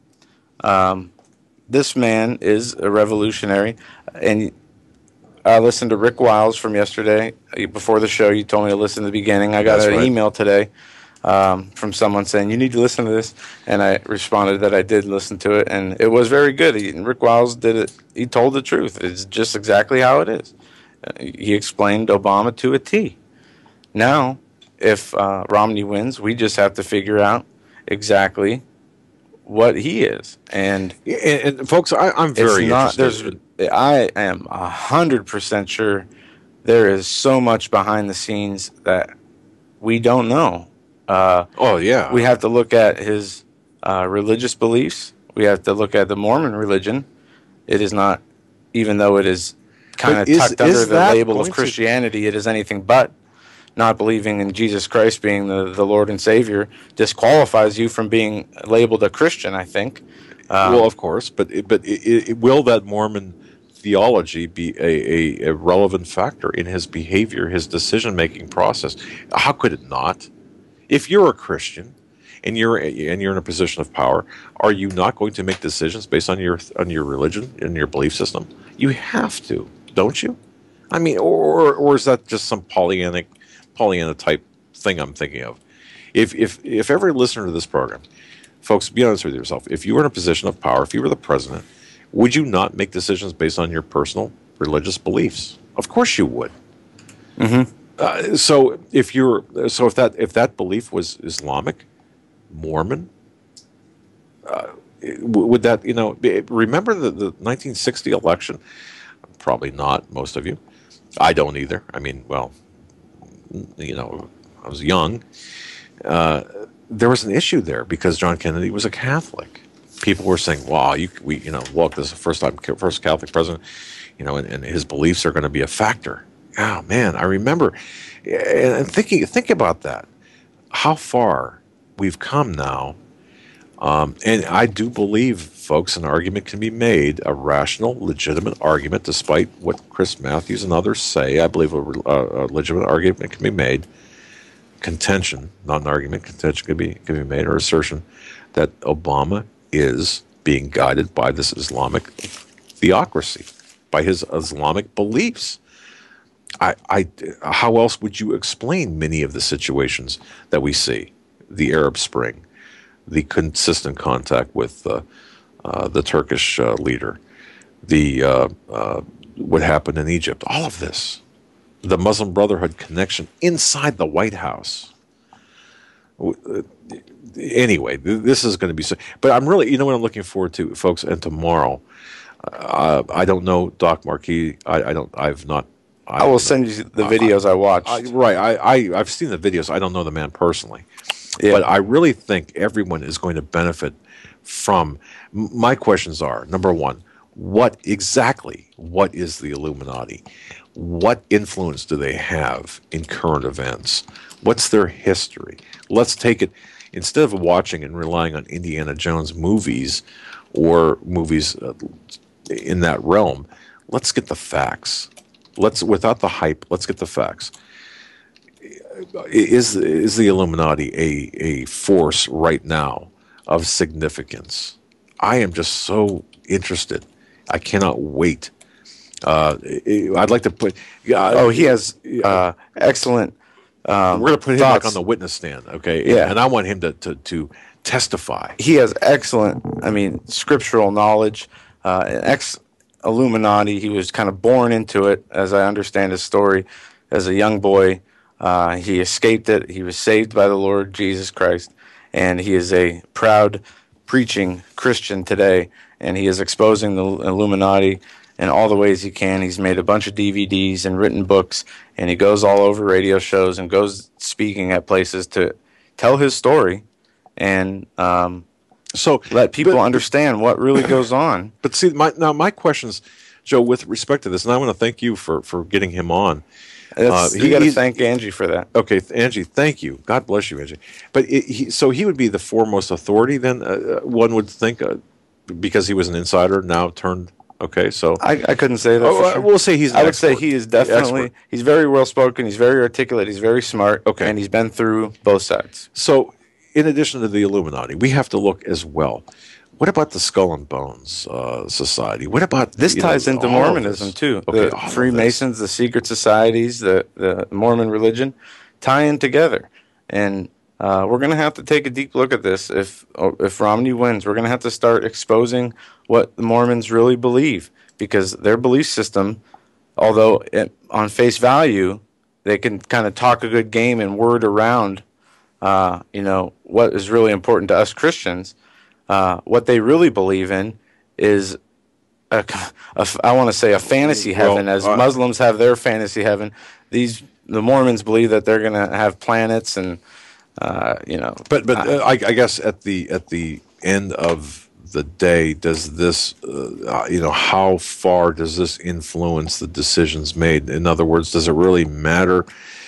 This man is a revolutionary. And I listened to Rick Wiles from yesterday. Before the show, you told me to listen to the beginning. I got an email today from someone saying, you need to listen to this. And I responded that I did listen to it. And it was very good. Rick Wiles did it. He told the truth. It's just exactly how it is. He explained Obama to a T. Now, if Romney wins, we just have to figure out exactly what he is. And folks, I'm very interested. I am 100% sure there is so much behind the scenes that we don't know. We have to look at his religious beliefs. We have to look at the Mormon religion. It is not, even though it is kind of tucked under the label of Christianity, it is anything but. Not believing in Jesus Christ being the Lord and Savior disqualifies you from being labeled a Christian, I think. Well, of course, but will that Mormon theology be a relevant factor in his behavior, his decision-making process? How could it not? If you're a Christian and you're in a position of power, are you not going to make decisions based on your religion and your belief system? You have to, don't you? I mean, or is that just some Pollyanna type thing I'm thinking of? If every listener to this program, folks, be honest with yourself. If you were in a position of power, if you were the president, would you not make decisions based on your personal religious beliefs? Of course you would. Mm-hmm. So if that belief was Islamic, Mormon, would that, remember the 1960 election? Probably not, most of you. I don't either. I mean, well, I was young. There was an issue there because John Kennedy was a Catholic. People were saying, "Wow, look, this is the first Catholic president, and his beliefs are going to be a factor." Oh man, I remember, and think about that. How far we've come now, and I do believe, folks, an argument can be made, a rational, legitimate argument, despite what Chris Matthews and others say. I believe a legitimate argument can be made. Contention, not an argument, contention can be made, or assertion that Obama is being guided by this Islamic theocracy, by his Islamic beliefs. How else would you explain many of the situations that we see? The Arab Spring, the consistent contact with the Turkish leader, what happened in Egypt, all of this. The Muslim Brotherhood connection inside the White House. Anyway, this is going to be so. But I'm really, what I'm looking forward to, folks, and tomorrow. I don't know Doc Marquis. I will send you the videos I watched. I've seen the videos. I don't know the man personally, but I really think everyone is going to benefit from. My questions are: number one, what is the Illuminati? What influence do they have in current events? What's their history? Let's take it, instead of watching and relying on Indiana Jones movies or movies in that realm, let's get the facts. Without the hype, let's get the facts. Is the Illuminati a force right now of significance? I am just so interested. I cannot wait. I'd like to put. He has excellent. We're going to put him back on the witness stand, okay? Yeah, and I want him to testify. He has excellent, scriptural knowledge. Illuminati. He was kind of born into it, as I understand his story. As a young boy, he escaped it. He was saved by the Lord Jesus Christ, and he is a proud preaching Christian today. And he is exposing the Illuminati in all the ways he can. He's made a bunch of DVDs and written books, and he goes all over radio shows and goes speaking at places to tell his story and let people understand what really goes on. But see, my questions, Joe, with respect to this, and I want to thank you for getting him on. You got to thank Angie for that. Okay, Angie, thank you. God bless you, Angie. But so he would be the foremost authority then, one would think, because he was an insider now turned. Okay, so I couldn't say that. For sure. We'll say he's. I would say he is definitely. He's very well spoken. He's very articulate. He's very smart. Okay, and he's been through both sides. So, in addition to the Illuminati, we have to look as well. What about the Skull and Bones Society? What about this? Ties into Mormonism too. Okay, the Freemasons, the secret societies, the Mormon religion, tie in together, and we're going to have to take a deep look at this. If Romney wins, we're going to have to start exposing what the Mormons really believe, because their belief system, although on face value, they can kind of talk a good game and word around, what is really important to us Christians. What they really believe in is, I want to say, a fantasy heaven, as Muslims have their fantasy heaven. The Mormons believe that they're going to have planets and. But I guess at the end of the day, does this, how far does this influence the decisions made? In other words, does it really matter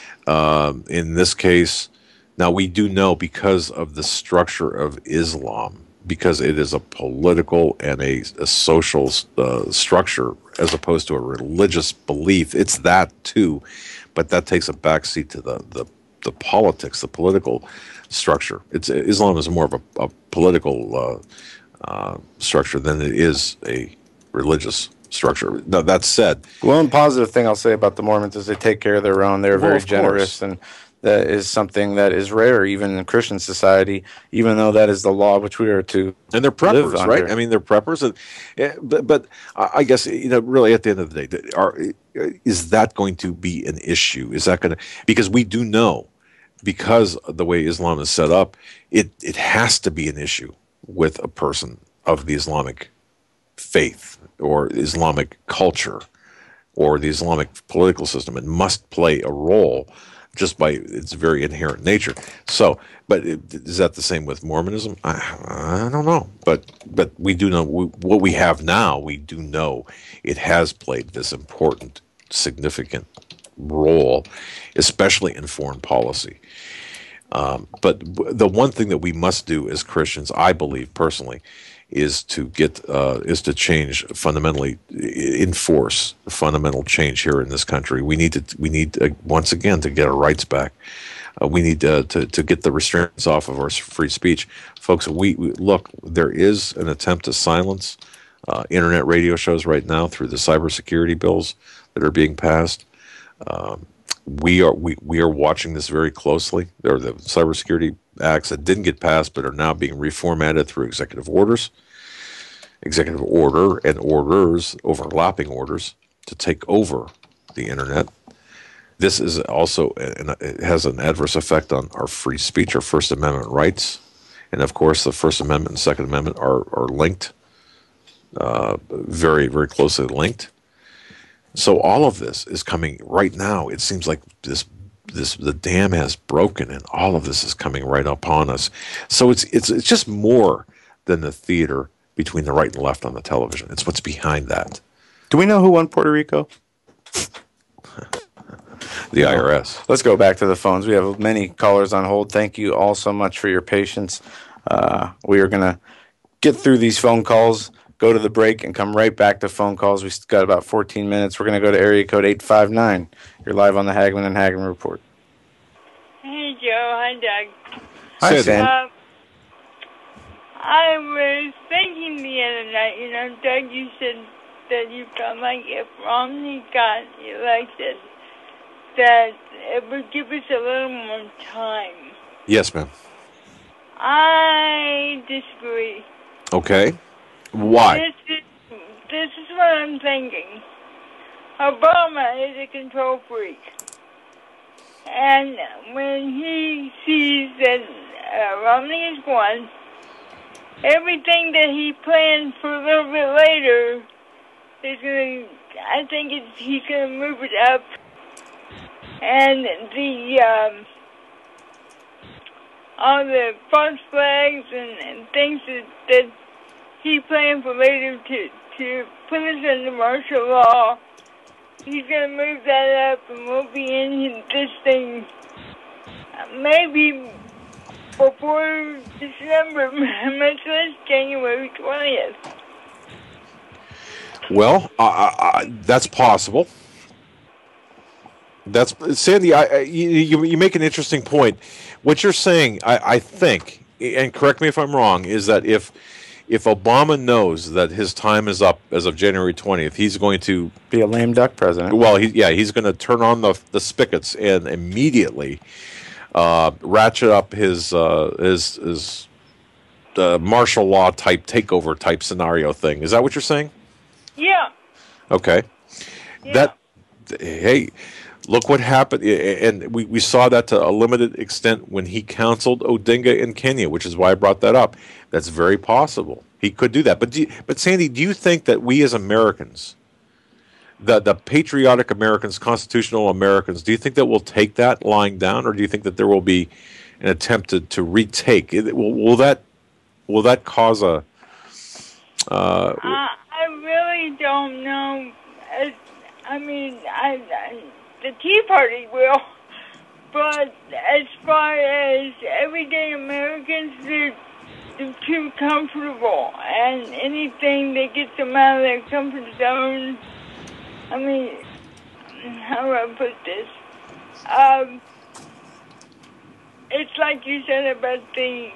in this case? Now, we do know, because of the structure of Islam, because it is a political and a social structure as opposed to a religious belief. It's that too, but that takes a backseat to the politics, the political structure. Islam is more of a political structure than it is a religious structure. Now, that said, one positive thing I'll say about the Mormons is they take care of their own. They're very generous, and that is something that is rare even in Christian society, even though that is the law which we are to. And they're preppers, right? I mean, they're preppers. But I guess, really at the end of the day, is that going to be an issue? Is that going to, because we do know, because of the way Islam is set up, it has to be an issue with a person of the Islamic faith or Islamic culture or the Islamic political system. It must play a role just by its very inherent nature. So, but is that the same with Mormonism? I don't know. But we do know what we have now. We do know it has played this important, significant role, especially in foreign policy. But the one thing that we must do as Christians, I believe personally, is to change fundamentally, enforce fundamental change here in this country. We need once again to get our rights back. We need to get the restraints off of our free speech, folks. We look. There is an attempt to silence internet radio shows right now through the cybersecurity bills that are being passed. We are watching this very closely. There are the cybersecurity acts that didn't get passed but are now being reformatted through executive orders, executive order and orders, overlapping orders to take over the internet. This is also, it has an adverse effect on our free speech, our First Amendment rights. And of course, the First Amendment and Second Amendment are linked, very, very closely linked. So all of this is coming right now. It seems like the dam has broken, and all of this is coming right upon us. So it's just more than the theater between the right and left on the television. It's what's behind that. Do we know who won Puerto Rico? The IRS. Let's go back to the phones. We have many callers on hold. Thank you all so much for your patience. We are going to get through these phone calls, go to the break, and come right back to phone calls. We've got about 14 minutes. We're going to go to area code 859. You're live on the Hagman and Hagman Report. Hey, Joe. Hi, Doug. Hi, Sam. I was thinking the other night, Doug, you said that you felt like if Romney got elected, that it would give us a little more time. Yes, ma'am. I disagree. Okay. Why? This is what I'm thinking. Obama is a control freak. And when he sees that Romney is won, everything that he planned for a little bit later is going to, I think he's going to move it up. And all the false flags and things that he planned for later to put us under martial law, he's going to move that up, and we'll be in this thing maybe before December, much less January 20th. Well, that's possible. That's Sandy. You make an interesting point. What you're saying, I think, and correct me if I'm wrong, is that if Obama knows that his time is up as of January 20th, he's going to be a lame duck president. Well, he's going to turn on the spigots and immediately ratchet up his martial law type takeover type scenario thing. Is that what you're saying? Yeah. Okay. Yeah. Hey, look what happened, and we saw that to a limited extent when he counseled Odinga in Kenya, which is why I brought that up. That's very possible. He could do that. But Sandy, do you think that we as Americans, the patriotic Americans, constitutional Americans, do you think that we'll take that lying down, or do you think that there will be an attempt to retake? Will that cause a... I really don't know. I mean, the Tea Party will, but as far as everyday Americans, they're too comfortable, and anything that gets them out of their comfort zone, I mean, how do I put this? it's like you said about the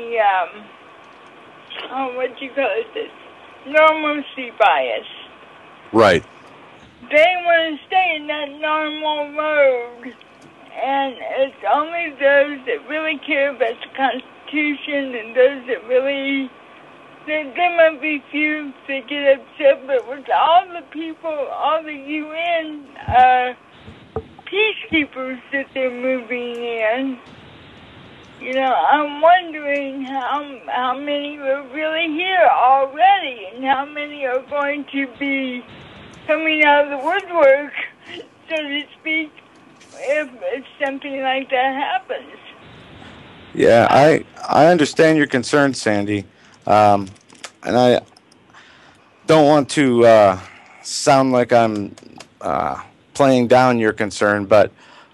what you call it, this normalcy bias. Right. They want to stay in that normal mode, and it's only those that really care about the Constitution and those that really. There might be few that get upset, but with all the people, all the UN peacekeepers that they're moving in, you know, I'm wondering how many are really here already and how many are going to be coming out of the woodwork, so to speak, if something like that happens. Yeah, I understand your concern, Sandy. And I don't want to sound like I'm playing down your concern, but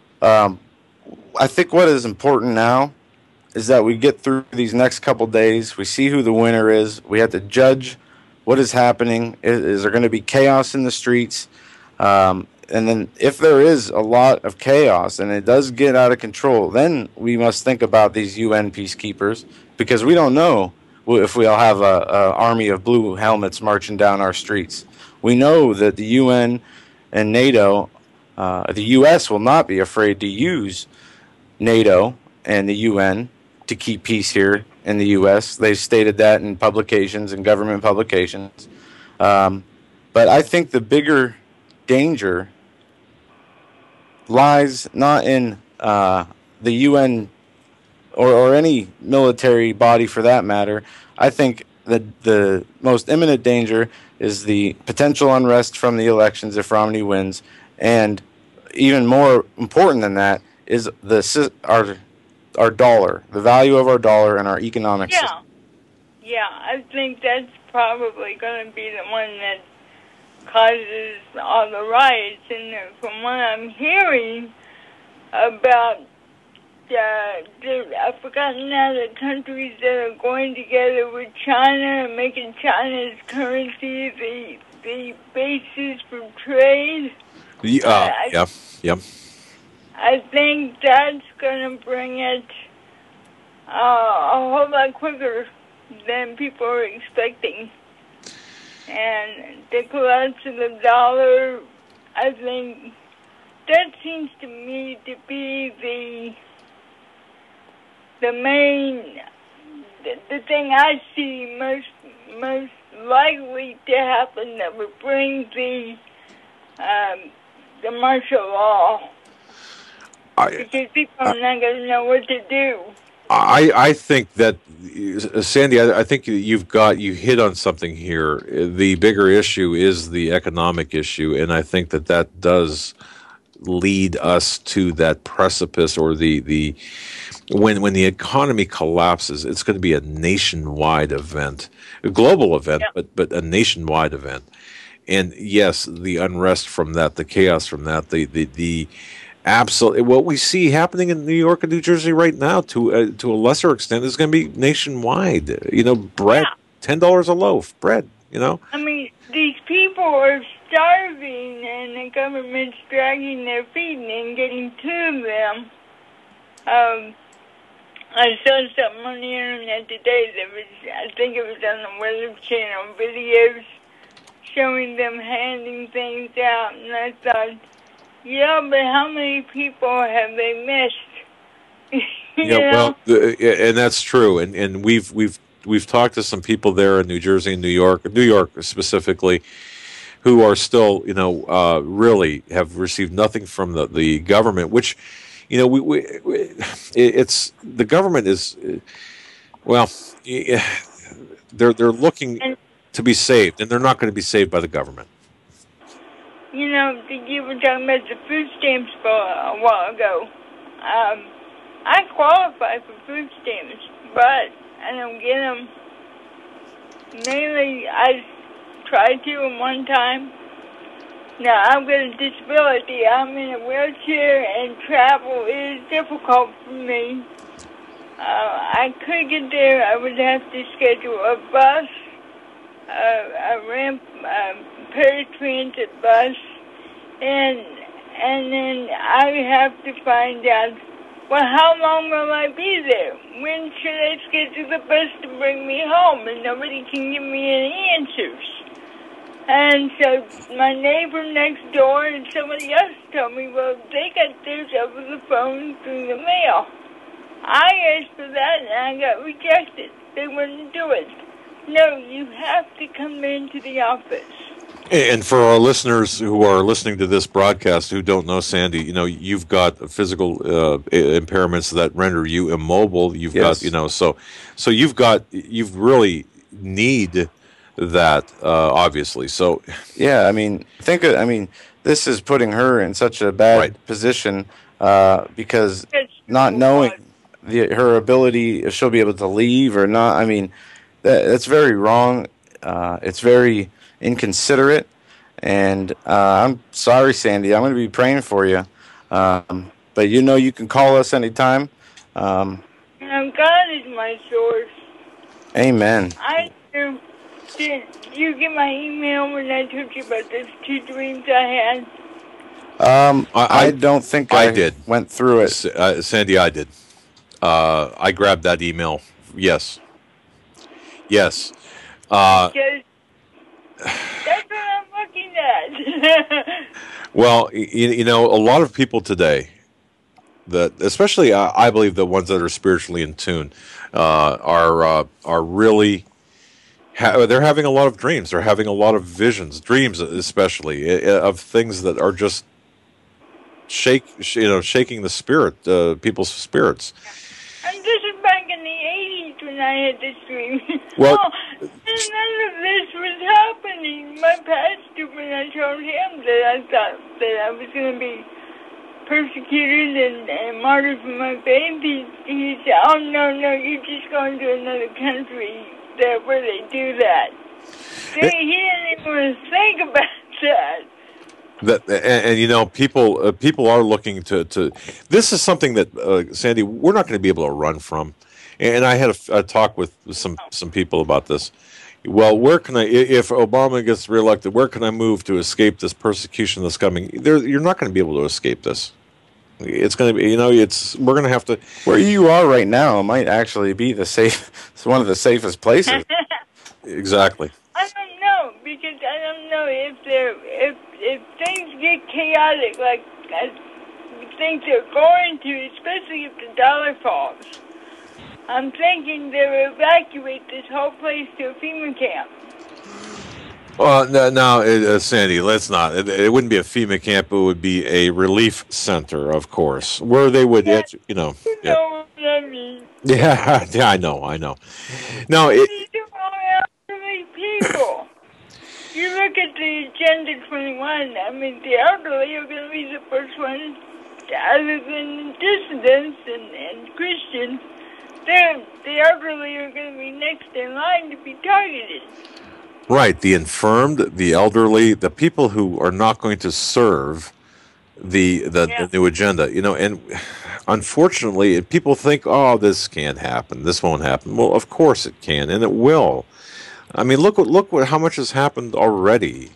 I think what is important now is that we get through these next couple days. We see who the winner is. We have to judge what is happening. Is there going to be chaos in the streets? And then if there is a lot of chaos and it does get out of control, then we must think about these UN peacekeepers, because we don't know if we'll have a army of blue helmets marching down our streets. We know that the UN and NATO, the U.S. will not be afraid to use NATO and the UN to keep peace here in the U.S. They've stated that in publications and government publications. But I think the bigger danger lies not in the UN or any military body for that matter. I think that the most imminent danger is the potential unrest from the elections if Romney wins, and even more important than that is our dollar, the value of our dollar and our economic system. Yeah, I think that's probably going to be the one that causes all the riots. And from what I'm hearing about, I've forgotten now the countries that are going together with China and making China's currency the basis for trade. Yeah. I think that's going to bring it a whole lot quicker than people are expecting. And the collapse of the dollar, I think that seems to me to be the main, the thing I see most likely to happen that would bring the martial law. Because people are not going to know what to do. I think that, Sandy, I think you hit on something here. The bigger issue is the economic issue, and I think that does lead us to that precipice, or when the economy collapses, it's going to be a nationwide event, a global event, but a nationwide event. And yes, the unrest from that, the chaos from that, the absolutely, what we see happening in New York and New Jersey right now, to a lesser extent, is going to be nationwide. You know, bread, $10 a loaf, bread. You know. I mean, these people are starving, and the government's dragging their feet and getting to them. I saw something on the internet today that was, I think it was on the Weather Channel, videos showing them handing things out, and I thought, yeah, but how many people have they missed? Well, and that's true, and we've talked to some people there in New Jersey and New York specifically, who are still, really have received nothing from the government, which, it's the government is, well, they're looking to be saved, and they're not going to be saved by the government. You were talking about the food stamps for a while ago. I qualify for food stamps, but I don't get them. Mainly, I tried to in one time. Now, I've got a disability. I'm in a wheelchair, and travel is difficult for me. I could get there. I would have to schedule a bus, a ramp, paratransit bus, and then I have to find out well, how long will I be there? When should I schedule the bus to bring me home? And nobody can give me any answers. And so my neighbor next door and somebody else told me, well, they got theirs over the phone through the mail. I asked for that and I got rejected. They wouldn't do it. No, you have to come into the office. And for our listeners who are listening to this broadcast who don't know Sandy, you've got physical impairments that render you immobile. You've got, so you really need that, obviously. So, yeah, this is putting her in such a bad position because not knowing her ability, if she'll be able to leave or not. That's very wrong. It's very inconsiderate, and I'm sorry, Sandy. I'm going to be praying for you, but you can call us anytime. God is my source. Amen. I do. Did you get my email when I told you about those 2 dreams I had? I don't think I did. Went through it. Sandy, I did. I grabbed that email. Yes. Yes. Because that's what I'm looking at. Well, a lot of people today, especially I believe the ones that are spiritually in tune, are really they're having a lot of dreams. They're having a lot of visions, dreams especially, of things that are just shaking the spirit, people's spirits. And this is back in the 80s when I had this dream. Well, none of this was happening. My pastor, when I told him that I thought that I was going to be persecuted and martyred for my faith, he said, oh, no, you're just going to another country where they do that. He didn't even want to think about that. People are looking to. This is something that Sandy, we're not going to be able to run from. And I had a talk with some people about this. Well, where can I, if Obama gets reelected, where can I move to escape this persecution that's coming? You're not going to be able to escape this. It's going to be, we're going to have to. Where you are right now might actually be it's one of the safest places. Exactly. I don't know, because I don't know if things get chaotic like I think they're going to, especially if the dollar falls. I'm thinking they'll evacuate this whole place to a FEMA camp. No, Sandy, let's not. It wouldn't be a FEMA camp. It would be a relief center, of course, where they would, You know what I mean. Yeah, I know. No, These are all elderly people. You look at the Agenda 21, the elderly are going to be the first ones, other than dissidents and Christians. The elderly are going to be next in line to be targeted. Right, the infirmed, the elderly, the people who are not going to serve the new agenda, and unfortunately, people think, oh, this can't happen, this won't happen. Well, of course it can, and it will. Look how much has happened already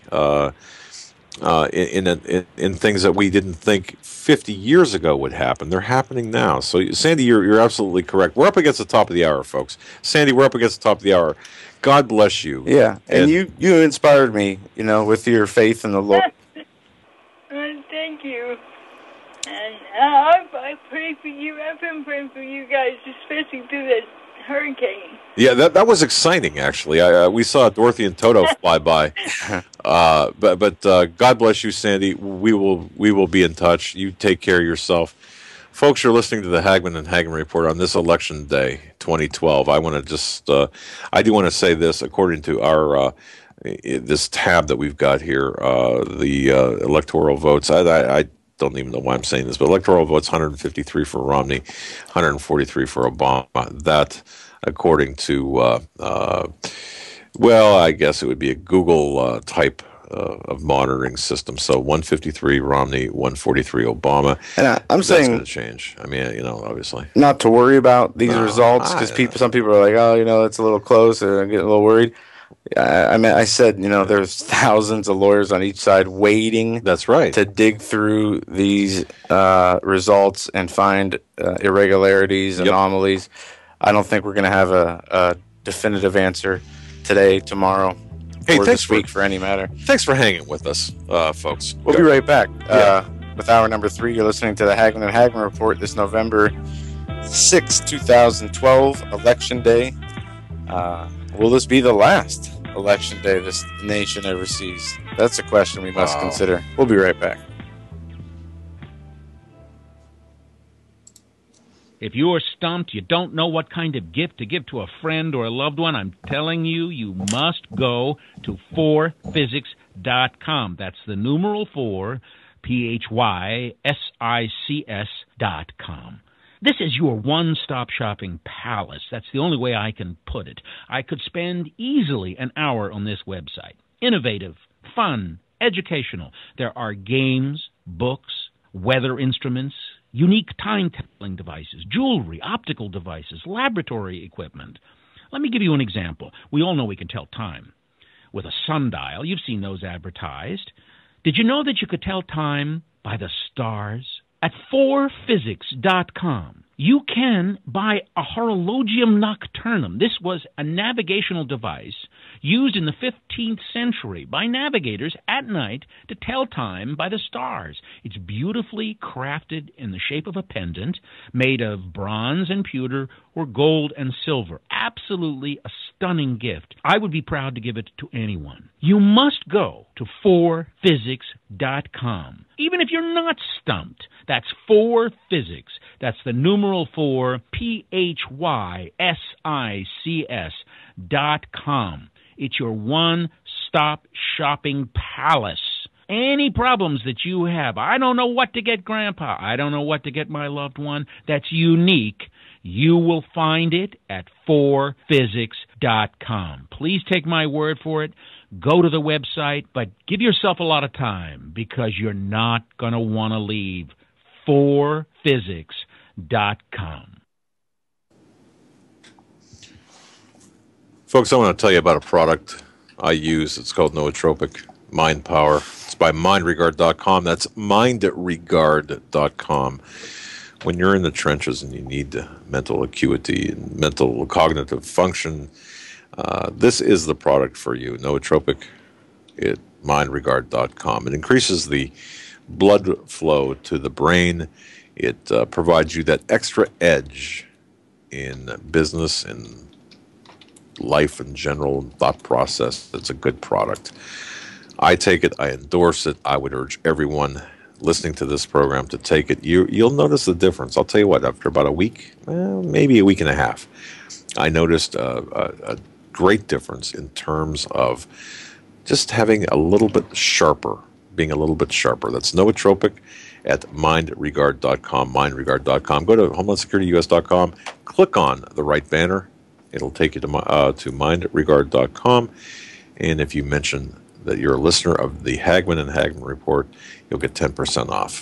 in things that we didn't think 50 years ago would happen. They're happening now. So, Sandy, you're absolutely correct. We're up against the top of the hour, folks. Sandy, we're up against the top of the hour. God bless you. Yeah, and you inspired me, with your faith in the Lord. Thank you. And I pray for you. I've been praying for you guys, especially through that hurricane. Yeah, that was exciting, actually. We saw Dorothy and Toto fly by. But God bless you, Sandy. We will be in touch. You take care of yourself. Folks, you're listening to the Hagman and Hagman Report on this election day, 2012. I want to just, I do want to say this, according to our, this tab that we've got here, the electoral votes. I don't even know why I'm saying this, but electoral votes 153 for Romney, 143 for Obama. That, according to, I guess it would be a Google type of monitoring system. So 153 Romney, 143 Obama. And I'm saying that's going to change. Obviously. Not to worry about these results, because some people are like, oh, it's a little close, and I'm getting a little worried. I said, there's thousands of lawyers on each side waiting. That's right. To dig through these results and find irregularities, anomalies. I don't think we're going to have a definitive answer today, tomorrow, or this week for any matter. Thanks for hanging with us, folks. We'll be right back with hour number 3. You're listening to the Hagman and Hagman Report this November 6, 2012, Election Day. Will this be the last election day this nation ever sees? That's a question we must consider. We'll be right back. If you're stumped, you don't know what kind of gift to give to a friend or a loved one, I'm telling you, you must go to 4physics.com. That's the numeral 4, PHYSICS.com. This is your one-stop shopping palace. That's the only way I can put it. I could spend easily an hour on this website. Innovative, fun, educational. There are games, books, weather instruments, unique time-telling devices, jewelry, optical devices, laboratory equipment. Let me give you an example. We all know we can tell time with a sundial. You've seen those advertised. Did you know that you could tell time by the stars? At 4physics.com, you can buy a horologium nocturnum. This was a navigational device used in the 15th century by navigators at night to tell time by the stars. It's beautifully crafted in the shape of a pendant made of bronze and pewter or gold and silver. Absolutely a stunning gift. I would be proud to give it to anyone. You must go to 4physics.com. Even if you're not stumped, that's 4physics. That's the numeral 4, PHYSICS.com. It's your one-stop shopping palace. Any problems that you have, I don't know what to get Grandpa, I don't know what to get my loved one, that's unique, you will find it at 4physics.com. Please take my word for it. Go to the website, but give yourself a lot of time because you're not going to want to leave. 4physics.com. Folks, I want to tell you about a product I use. It's called Nootropic Mind Power. It's by mindregard.com. That's mindregard.com. When you're in the trenches and you need mental acuity and mental cognitive function, this is the product for you. Nootropic at mindregard.com. It increases the blood flow to the brain. It provides you that extra edge in business and life in general, thought process. It's a good product. I take it. I endorse it. I would urge everyone listening to this program to take it. You'll notice the difference. I'll tell you what, after about a week, maybe a week and a half, I noticed a great difference in terms of just having a little bit sharper, being a little bit sharper. That's Nootropic at mindregard.com, mindregard.com. Go to HomelandSecurityUS.com, click on the right banner. It'll take you to mindregard.com. And if you mention that you're a listener of the Hagman and Hagman Report, you'll get 10% off.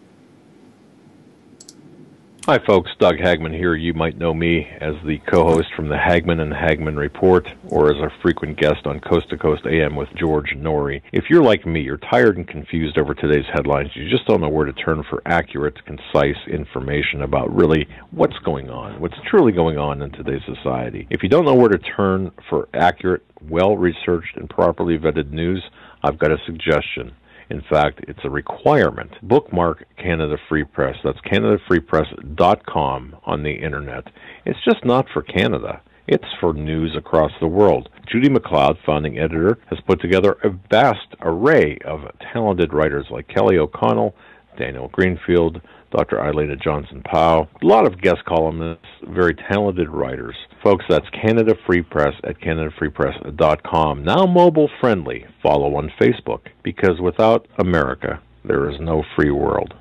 Hi, folks. Doug Hagman here. You might know me as the co-host from the Hagman and Hagman Report, or as a frequent guest on Coast to Coast AM with George Norrie. If you're like me, you're tired and confused over today's headlines. You just don't know where to turn for accurate, concise information about really what's going on, what's truly going on in today's society. If you don't know where to turn for accurate, well-researched, and properly vetted news, I've got a suggestion. In fact, it's a requirement. Bookmark Canada Free Press. That's CanadaFreePress.com on the Internet. It's just not for Canada. It's for news across the world. Judy McLeod, founding editor, has put together a vast array of talented writers like Kelly O'Connell, Daniel Greenfield, Dr. Eilena Johnson-Powell, a lot of guest columnists, very talented writers. Folks, that's Canada Free Press at CanadaFreePress.com. Now mobile friendly. Follow on Facebook, because without America, there is no free world.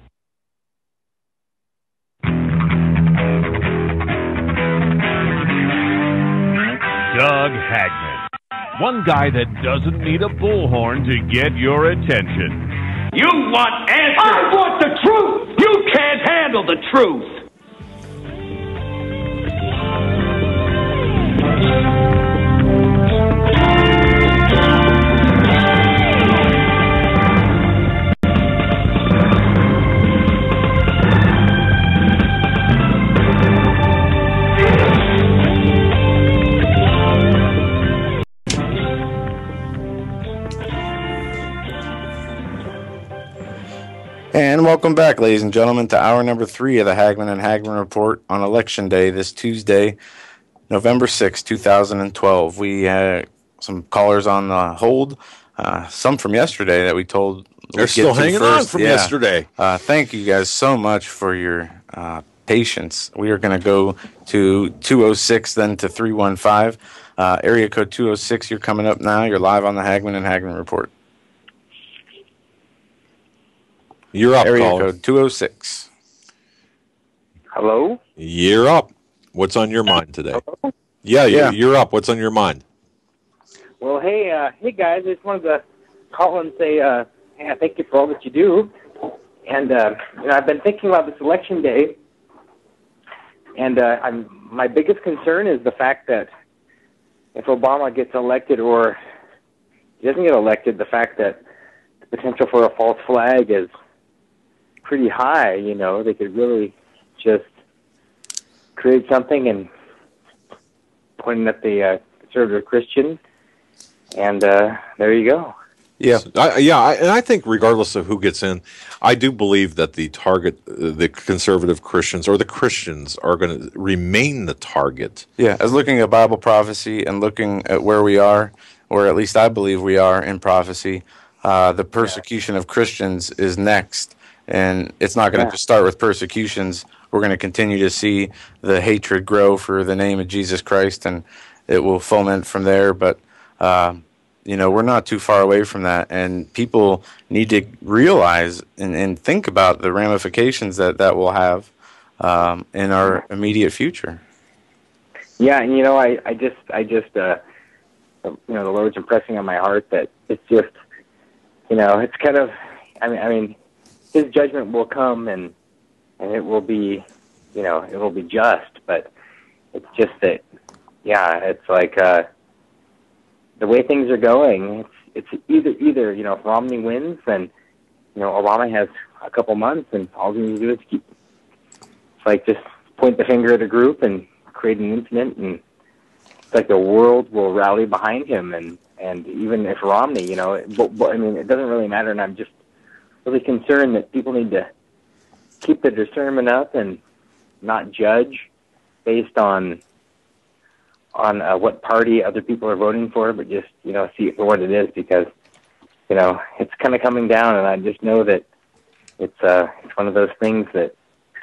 Doug Hagman. One guy that doesn't need a bullhorn to get your attention. You want answers! I want the truth! You can't handle the truth! And welcome back, ladies and gentlemen, to hour number 3 of the Hagman and Hagman Report on Election Day, this Tuesday, November 6, 2012. We had some callers on the hold, some from yesterday that we told they're still hanging on from yesterday. Thank you guys so much for your patience. We are going to go to 206, then to 315. Area code 206, you're coming up now. You're live on the Hagman and Hagman Report. You're up, Area caller. code 206. Hello? You're up. What's on your mind today? Hello? Yeah, you're up. What's on your mind? Well, hey guys, I just wanted to call and say, hey, thank you for all that you do. And I've been thinking about this election day, and my biggest concern is the fact that if Obama gets elected or he doesn't get elected, the fact that the potential for a false flag is pretty high. They could really just create something and point it at the conservative Christian, and there you go. Yeah, and I think regardless of who gets in, I do believe that the target, the conservative Christians or the Christians, are going to remain the target. Yeah, as looking at Bible prophecy and looking at where we are, or at least I believe we are in prophecy, the persecution of Christians is next. And it's not going to just start with persecutions. We're going to continue to see the hatred grow for the name of Jesus Christ, and it will foment from there. But, we're not too far away from that. And people need to realize and think about the ramifications that will have in our immediate future. Yeah, and, I just the Lord's impressing on my heart that it's just, it's kind of, I mean, His judgment will come, and it will be, it will be just. But it's just that, it's like the way things are going. It's either if Romney wins, then Obama has a couple months, and all he needs to do is keep. It's like just point the finger at a group and create an incident, and it's like the world will rally behind him. And even if Romney, it doesn't really matter. And I'm just really concerned that people need to keep the discernment up and not judge based on what party other people are voting for, but just see it for what it is, because it's kind of coming down, and I just know that it's one of those things that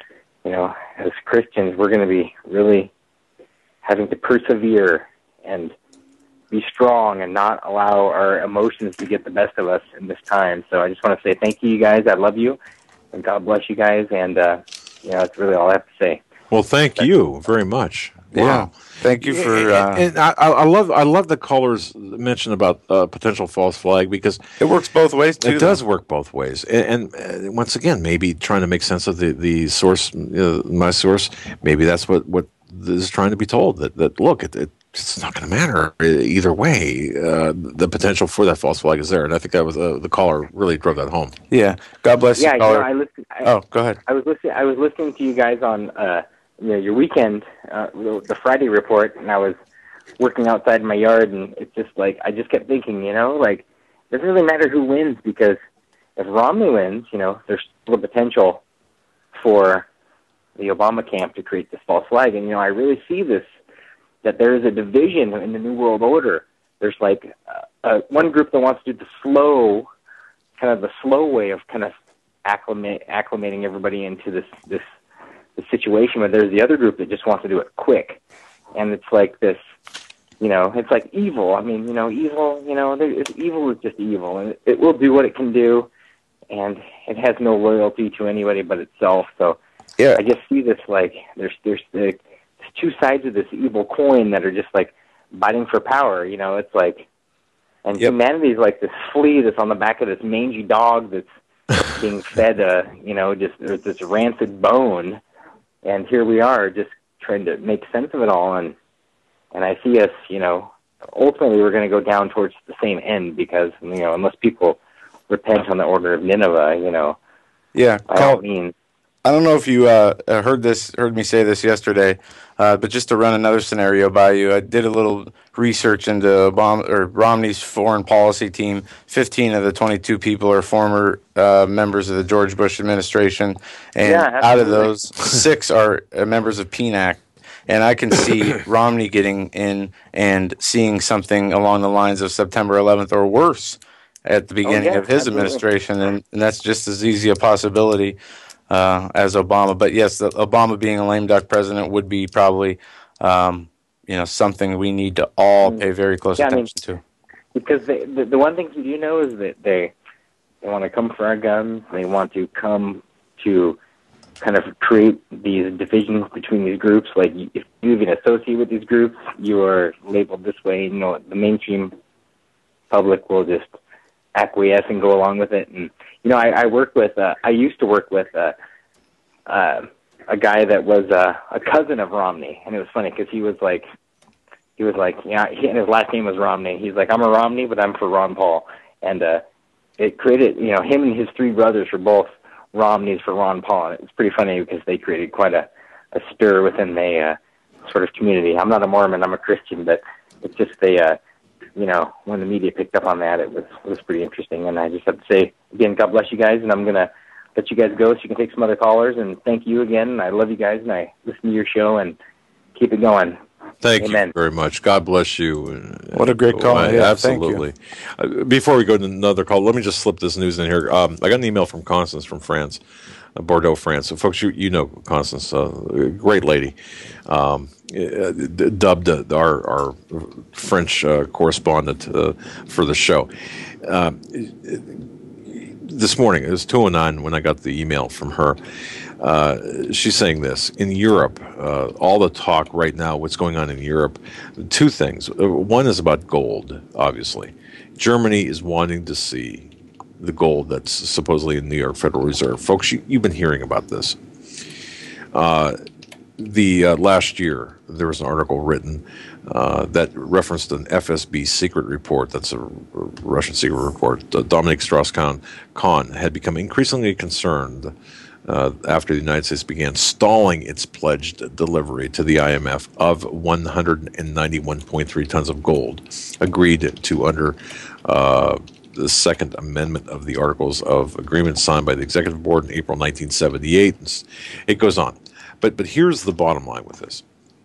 as Christians we're going to be really having to persevere and be strong and not allow our emotions to get the best of us in this time. So I just want to say thank you guys. I love you, and God bless you guys. And that's really all I have to say. Well, thank you very much. Wow. Yeah, thank you for. And I love the callers mention about potential false flag, because it works both ways too. It does work both ways, and once again, maybe trying to make sense of the source, my source. Maybe that's what is trying to be told. That look, it's not going to matter either way. The potential for that false flag is there, and I think that was the caller really drove that home. Yeah, God bless you, caller. Go ahead. I was listening to you guys on your weekend, the Friday report, and I was working outside my yard, and it's just like I just kept thinking, it doesn't really matter who wins, because if Romney wins, there's still the potential for the Obama camp to create this false flag, and I really see this. That there is a division in the New World Order. There's like one group that wants to do the slow way of kind of acclimating everybody into this situation, but there's the other group that just wants to do it quick. And it's like this, it's like evil. I mean, evil, evil is just evil, and it will do what it can do, and it has no loyalty to anybody but itself. So I just see this like there's two sides of this evil coin that are just like biting for power. It's like, and humanity is like this flea that's on the back of this mangy dog that's being fed just this rancid bone, and here we are just trying to make sense of it all, and I see us, ultimately we're going to go down towards the same end, because unless people repent on the order of Nineveh, by all means. I don't know if you heard me say this yesterday, but just to run another scenario by you, I did a little research into Romney's foreign policy team. 15 of the 22 people are former members of the George Bush administration, and out of those, 6 are members of PNAC. And I can see Romney getting in and seeing something along the lines of September 11th or worse at the beginning of his administration, and that's just as easy a possibility as Obama. But yes, Obama being a lame duck president would be probably something we need to all pay very close attention to. Because the one thing you do know is that they want to come for our guns. They want to come to kind of create these divisions between these groups. Like, if you even associate with these groups, you are labeled this way. You know, the mainstream public will just acquiesce and go along with it. And I used to work with a guy that was a cousin of Romney, and it was funny because he was like, and his last name was Romney. He's like, I'm a Romney, but I'm for Ron Paul, and it created, him and his 3 brothers were both Romneys for Ron Paul, and it's pretty funny because they created quite a stir within the sort of community. I'm not a Mormon, I'm a Christian, but it's just when the media picked up on that, it was pretty interesting. And I just have to say, again, God bless you guys, and I'm going to let you guys go so you can take some other callers, and thank you again. I love you guys, and I listen to your show, and keep it going. Thank you very much. God bless you. What a great call. Absolutely. Thank you. Before we go to another call, let me just slip this news in here. I got an email from Constance from France, Bordeaux, France. So, folks, you know Constance, great lady, dubbed our French correspondent for the show. This morning, it was 2:09 when I got the email from her. She's saying this. In Europe, all the talk right now, what's going on in Europe, 2 things. One is about gold, obviously. Germany is wanting to see the gold that's supposedly in the New York Federal Reserve. Folks, you've been hearing about this. Last year, there was an article written that referenced an FSB secret report. That's a Russian secret report. Dominique Strauss-Kahn had become increasingly concerned after the United States began stalling its pledged delivery to the IMF of 191.3 tons of gold, agreed to under the Second Amendment of the Articles of Agreement signed by the Executive Board in April 1978. It goes on. But here's the bottom line with this.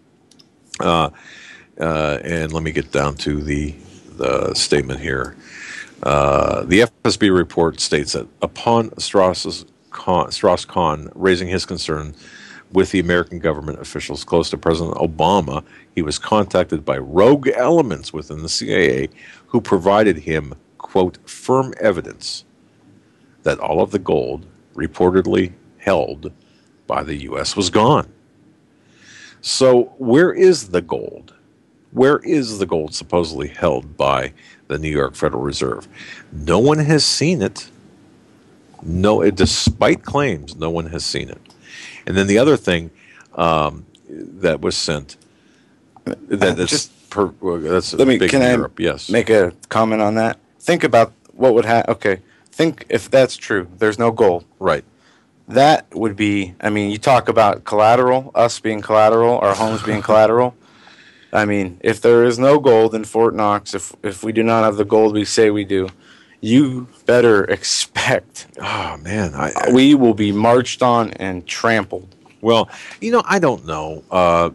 And let me get down to the statement here. The FSB report states that upon Strauss-Kahn raising his concern with the American government officials close to President Obama, he was contacted by rogue elements within the CIA who provided him, quote, firm evidence that all of the gold reportedly held by the U.S. was gone. So where is the gold? Where is the gold supposedly held by the New York Federal Reserve? No one has seen it. No, despite claims, no one has seen it. And then the other thing that was sent, that's big in Europe. Yes. Make a comment on that? Think about what would happen. Okay, think if that's true. There's no gold. Right. That would be. I mean, you talk about collateral. Us being collateral, our homes being collateral. I mean, if there is no gold in Fort Knox, if we do not have the gold we say we do, you better expect. Oh man, we will be marched on and trampled. Well, I don't know.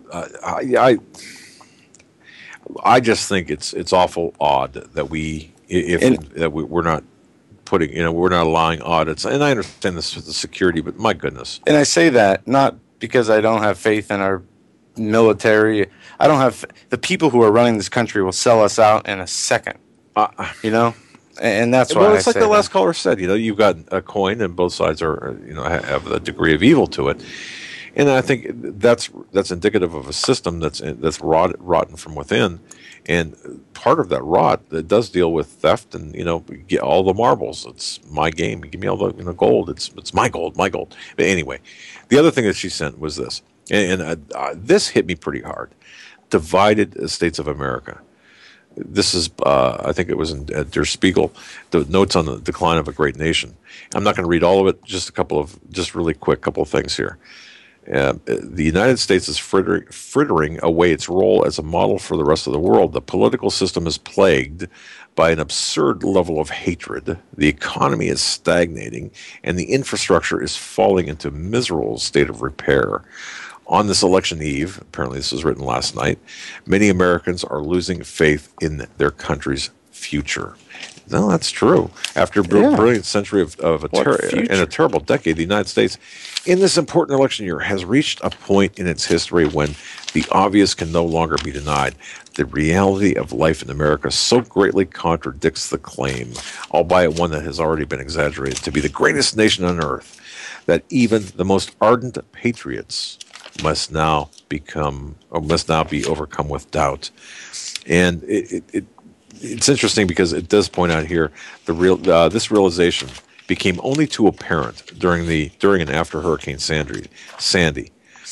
I just think it's awful odd that we're not putting, we're not allowing audits. And I understand this with the security, but my goodness. And I say that not because I don't have faith in our military. I don't have the people who are running this country will sell us out in a second. And that's why. Well, it's like the last caller said. You've got a coin, and both sides are, have a degree of evil to it. And I think that's indicative of a system that's rotten from within. And part of that rot that does deal with theft and get all the marbles. It's my game. Give me all the gold. It's my gold, my gold. But anyway, the other thing that she sent was this, and this hit me pretty hard. Divided States of America. this is, I think it was in Der Spiegel, the notes on the decline of a great nation. I'm not going to read all of it, just really quick couple of things here. The United States is frittering away its role as a model for the rest of the world. The political system is plagued by an absurd level of hatred. The economy is stagnating, and the infrastructure is falling into a miserable state of repair. On this election eve, apparently this was written last night, many Americans are losing faith in their country's future. No, that's true. After a brilliant century of a terrible decade, the United States, in this important election year, has reached a point in its history when the obvious can no longer be denied. The reality of life in America so greatly contradicts the claim, albeit one that has already been exaggerated, to be the greatest nation on earth, that even the most ardent patriots must now be overcome with doubt. And it's interesting because it does point out here this realization became only too apparent during and after Hurricane Sandy.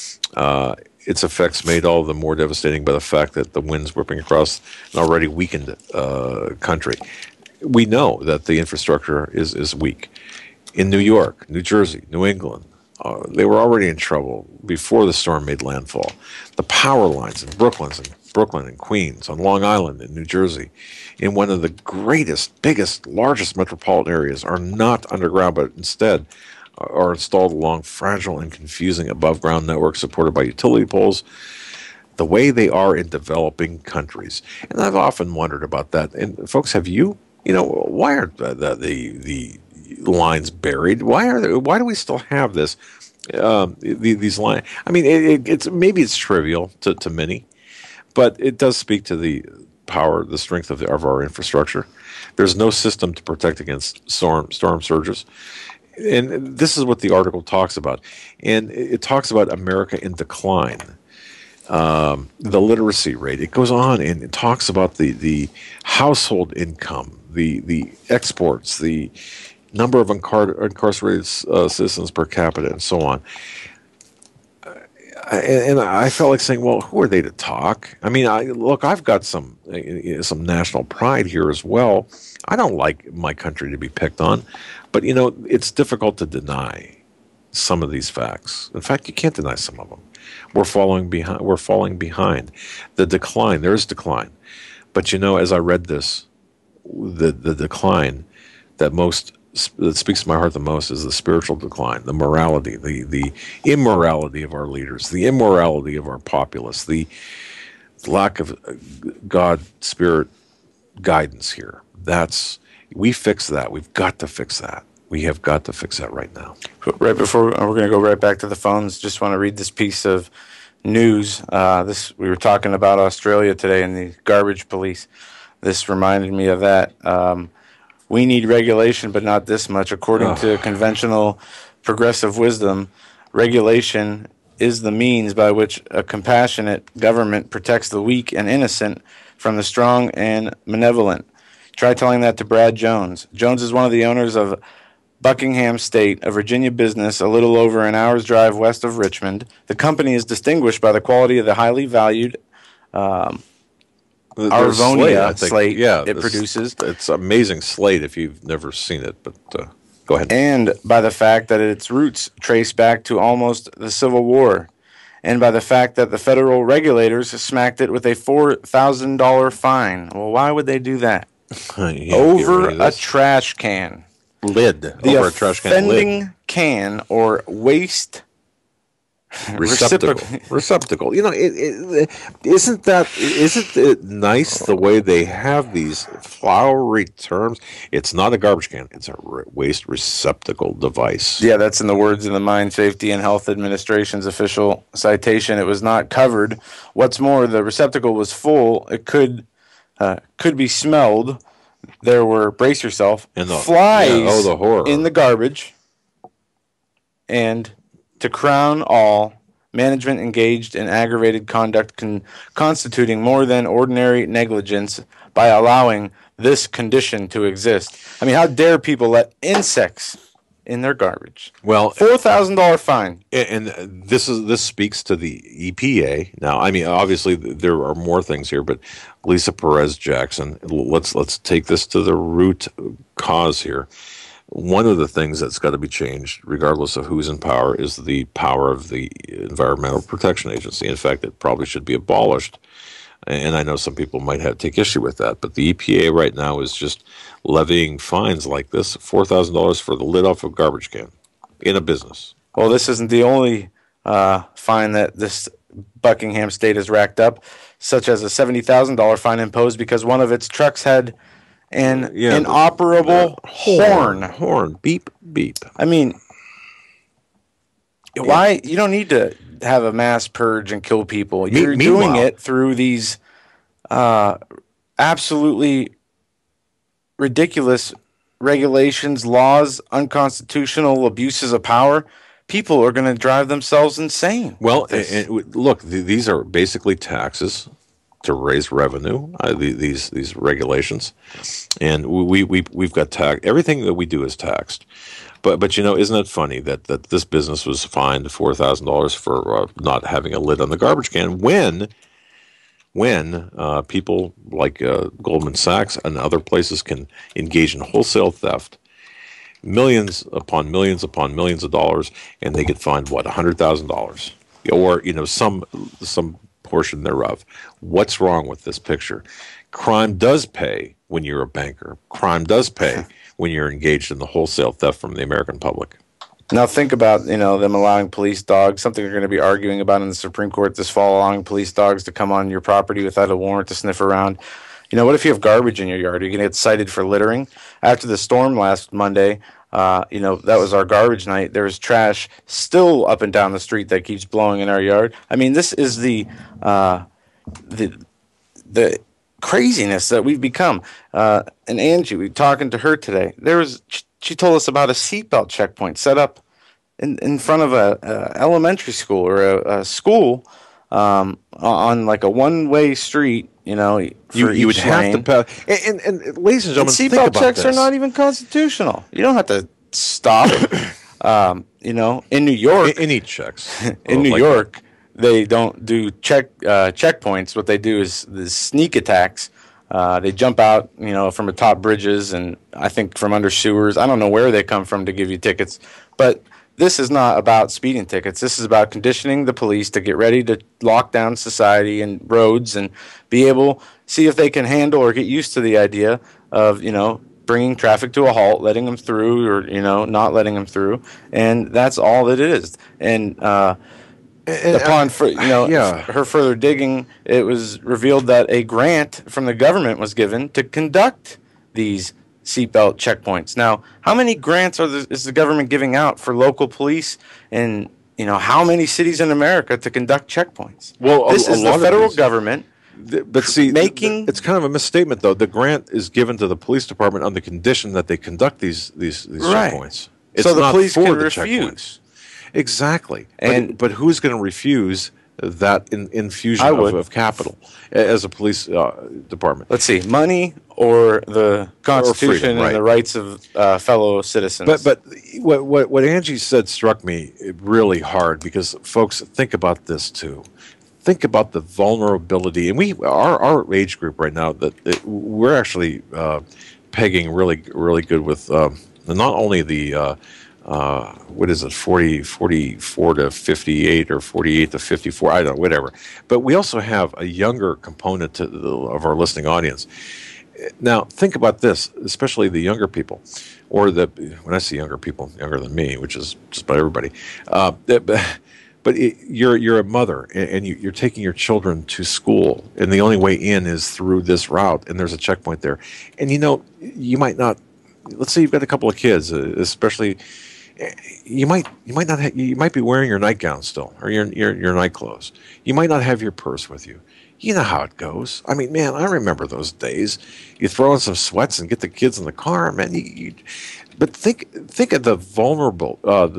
Its effects made all the more devastating by the fact that the winds whipping across an already weakened country. We know that the infrastructure is weak. In New York, New Jersey, New England, they were already in trouble before the storm made landfall. The power lines in Brooklyn and Queens, on Long Island in New Jersey, in one of the greatest, biggest, largest metropolitan areas, are not underground, but instead are installed along fragile and confusing above-ground networks supported by utility poles, the way they are in developing countries. And I've often wondered about that. And folks, have you? Why aren't the lines buried? Why do we still have this? These lines. I mean, it's trivial to many, but it does speak to the power, the strength of our infrastructure. There's no system to protect against storm surges. And this is what the article talks about. And it talks about America in decline, the literacy rate. It goes on and it talks about the household income, the exports, the number of incarcerated citizens per capita, and so on. And I felt like saying, well, who are they to talk? I mean, I've got some national pride here as well. I don't like my country to be picked on, but it's difficult to deny some of these facts. In fact, you can't deny some of them. We're falling behind. The decline, there is decline, but as I read this, the decline that speaks to my heart the most is the spiritual decline, the morality, the immorality of our leaders, the immorality of our populace, the lack of God Spirit guidance here. We fix that. We've got to fix that. We have got to fix that right now. Right before we're going to go right back to the phones, just want to read this piece of news. We were talking about Australia today and the garbage police. This reminded me of that. We need regulation, but not this much. According to conventional progressive wisdom, regulation is the means by which a compassionate government protects the weak and innocent from the strong and malevolent. Try telling that to Brad Jones. Jones is one of the owners of Buckingham State, a Virginia business a little over an hour's drive west of Richmond. The company is distinguished by the quality of the highly valued Arvonia slate it produces. It's amazing slate if you've never seen it, but go ahead. And by the fact that its roots trace back to almost the Civil War. And by the fact that the federal regulators smacked it with a $4,000 fine. Well, why would they do that? Over a trash can. Lid. Over a trash can lid. Offending can or waste receptacle. Isn't it nice the way they have these flowery terms? It's not a garbage can. It's a waste receptacle device. Yeah, that's in the words of the Mine Safety and Health Administration's official citation. It was not covered. What's more, the receptacle was full. It could be smelled. There were, brace yourself, flies in the garbage. And to crown all, management engaged in aggravated conduct constituting more than ordinary negligence by allowing this condition to exist. I mean, how dare people let insects in their garbage. Well, $4,000 fine. And this speaks to the EPA. Now, I mean, obviously there are more things here, but Lisa Perez Jackson, let's take this to the root cause here. One of the things that's got to be changed, regardless of who's in power, is the power of the Environmental Protection Agency. In fact, it probably should be abolished. And I know some people might take issue with that, but the EPA right now is just levying fines like this, $4,000 for the lid off a garbage can in a business. Well, this isn't the only fine that this Buckingham state has racked up, such as a $70,000 fine imposed because one of its trucks had an inoperable horn. Horn, beep, beep. I mean, why? You don't need to have a mass purge and kill people. You're doing it through these absolutely ridiculous regulations, laws, unconstitutional abuses of power. People are going to drive themselves insane. Well, look, these are basically taxes to raise revenue. These regulations, and we've got tax. Everything that we do is taxed. But you know, isn't it funny that this business was fined $4,000 for not having a lid on the garbage can when people like Goldman Sachs and other places can engage in wholesale theft, millions upon millions upon millions of dollars, and they get fined what, $100,000, or you know, some portion thereof. What's wrong with this picture? Crime does pay when you're a banker. Crime does pay when you're engaged in the wholesale theft from the American public. Now think about, you know, them allowing police dogs, something they're going to be arguing about in the Supreme Court this fall, allowing police dogs to come on your property without a warrant to sniff around. You know, what if you have garbage in your yard? Are you going to get cited for littering? After the storm last Monday, you know, that was our garbage night. There's trash still up and down the street that keeps blowing in our yard. I mean, this is the craziness that we've become. And Angie, we were talking to her today. She told us about a seatbelt checkpoint set up in front of a elementary school or a school on like a one-way street. You know, you would have to pass. And ladies and gentlemen, seatbelt checks are not even constitutional. You don't have to stop. You know, in New York, any checks in New York. They don't do checkpoints. What they do is the sneak attacks. They jump out, you know, from atop bridges and I think from under sewers. I don't know where they come from to give you tickets, but this is not about speeding tickets. This is about conditioning the police to get ready to lock down society and roads and be able see if they can handle or get used to the idea of, you know, bringing traffic to a halt, letting them through, or you know, not letting them through, and that's all that it is. And upon her further digging, it was revealed that a grant from the government was given to conduct these seatbelt checkpoints. Now, how many grants is the government giving out for local police, and you know, how many cities in America to conduct checkpoints? Well, this is the federal government. But see, it's kind of a misstatement, though. The grant is given to the police department on the condition that they conduct these checkpoints. It's so the not police for can the refuse. Exactly. But who's going to refuse that infusion of capital as a police department? Let's see, money or the Constitution freedom, right, and the rights of fellow citizens. But what Angie said struck me really hard, because folks, think about this too. Think about the vulnerability, and our age group right now, that we're actually pegging really good with not only the what is it, 44 to 58 or 48 to 54, I don't know, whatever. But we also have a younger component of our listening audience. Now, think about this, especially the younger people, or when I say younger people, younger than me, which is just about everybody. But you're a mother, and you're taking your children to school, and the only way in is through this route, and there's a checkpoint there. And you know, you might not. Let's say you've got a couple of kids, especially. You might be wearing your nightgown still, or your night clothes. You might not have your purse with you. You know how it goes. I mean, man, I remember those days. You throw in some sweats and get the kids in the car, man. But think of the vulnerable,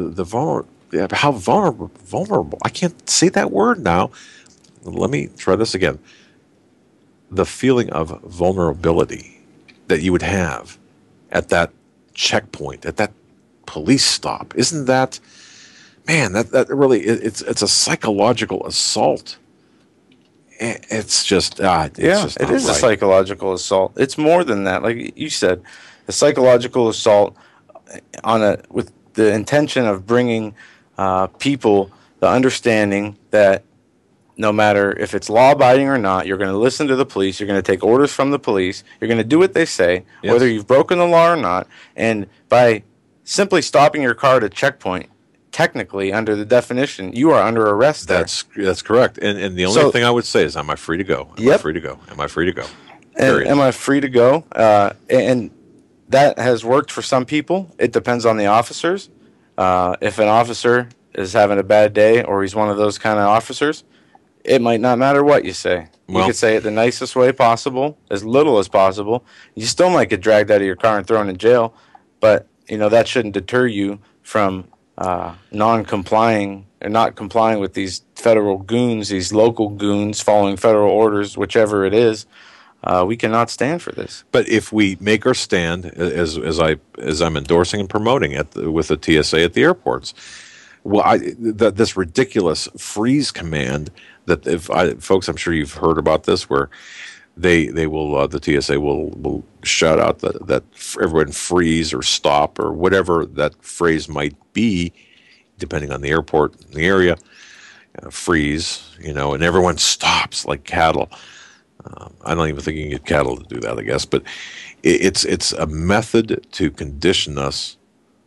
how vulnerable. I can't say that word now. Let me try this again. The feeling of vulnerability that you would have at that checkpoint, at that police stop. Isn't that, man, that really, it's a psychological assault. It's just, it is a psychological assault. It's more than that. Like you said, a psychological assault with the intention of bringing people the understanding that no matter if it's law-abiding or not, you're going to listen to the police, you're going to take orders from the police, you're going to do what they say, whether you've broken the law or not, and by simply stopping your car at a checkpoint, technically, under the definition, you are under arrest there. That's correct. And the only thing I would say is, am I free to go? Am I free to go? Am I free to go? Am I free to go? And that has worked for some people. It depends on the officers. If an officer is having a bad day or he's one of those kind of officers, it might not matter what you say. You could say it the nicest way possible, as little as possible. You still might get dragged out of your car and thrown in jail, but that shouldn't deter you from non-complying or not complying with these federal goons, these local goons following federal orders, whichever it is. We cannot stand for this. But if we make our stand, as I'm endorsing and promoting with the TSA at the airports, this ridiculous freeze command that folks, I'm sure you've heard about this, where they will the TSA will shout out that everyone freeze or stop or whatever that phrase might be, depending on the airport and the area. Freeze, and everyone stops like cattle. I don't even think you can get cattle to do that, I guess, but it's a method to condition us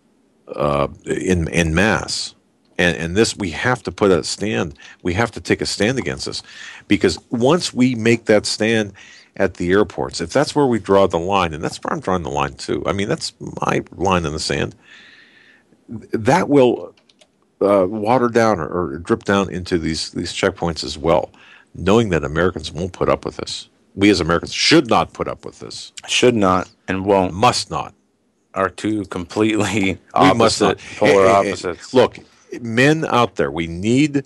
in mass. And this, we have to put a stand. We have to take a stand against this, because once we make that stand at the airports, if that's where we draw the line, and that's where I'm drawing the line too. I mean, that's my line in the sand. That will water down or drip down into these checkpoints as well, knowing that Americans won't put up with this. We as Americans should not put up with this. Should not and won't. Must not. Are two completely opposite, polar opposites. Look. Men out there, we need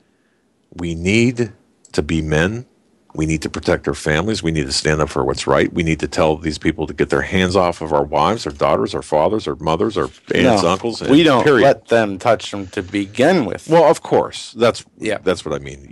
to be men. We need to protect our families. We need to stand up for what's right. We need to tell these people to get their hands off of our wives, our daughters, our fathers, our mothers, our aunts, uncles. We don't let them touch them to begin with. Well, of course, that's what I mean.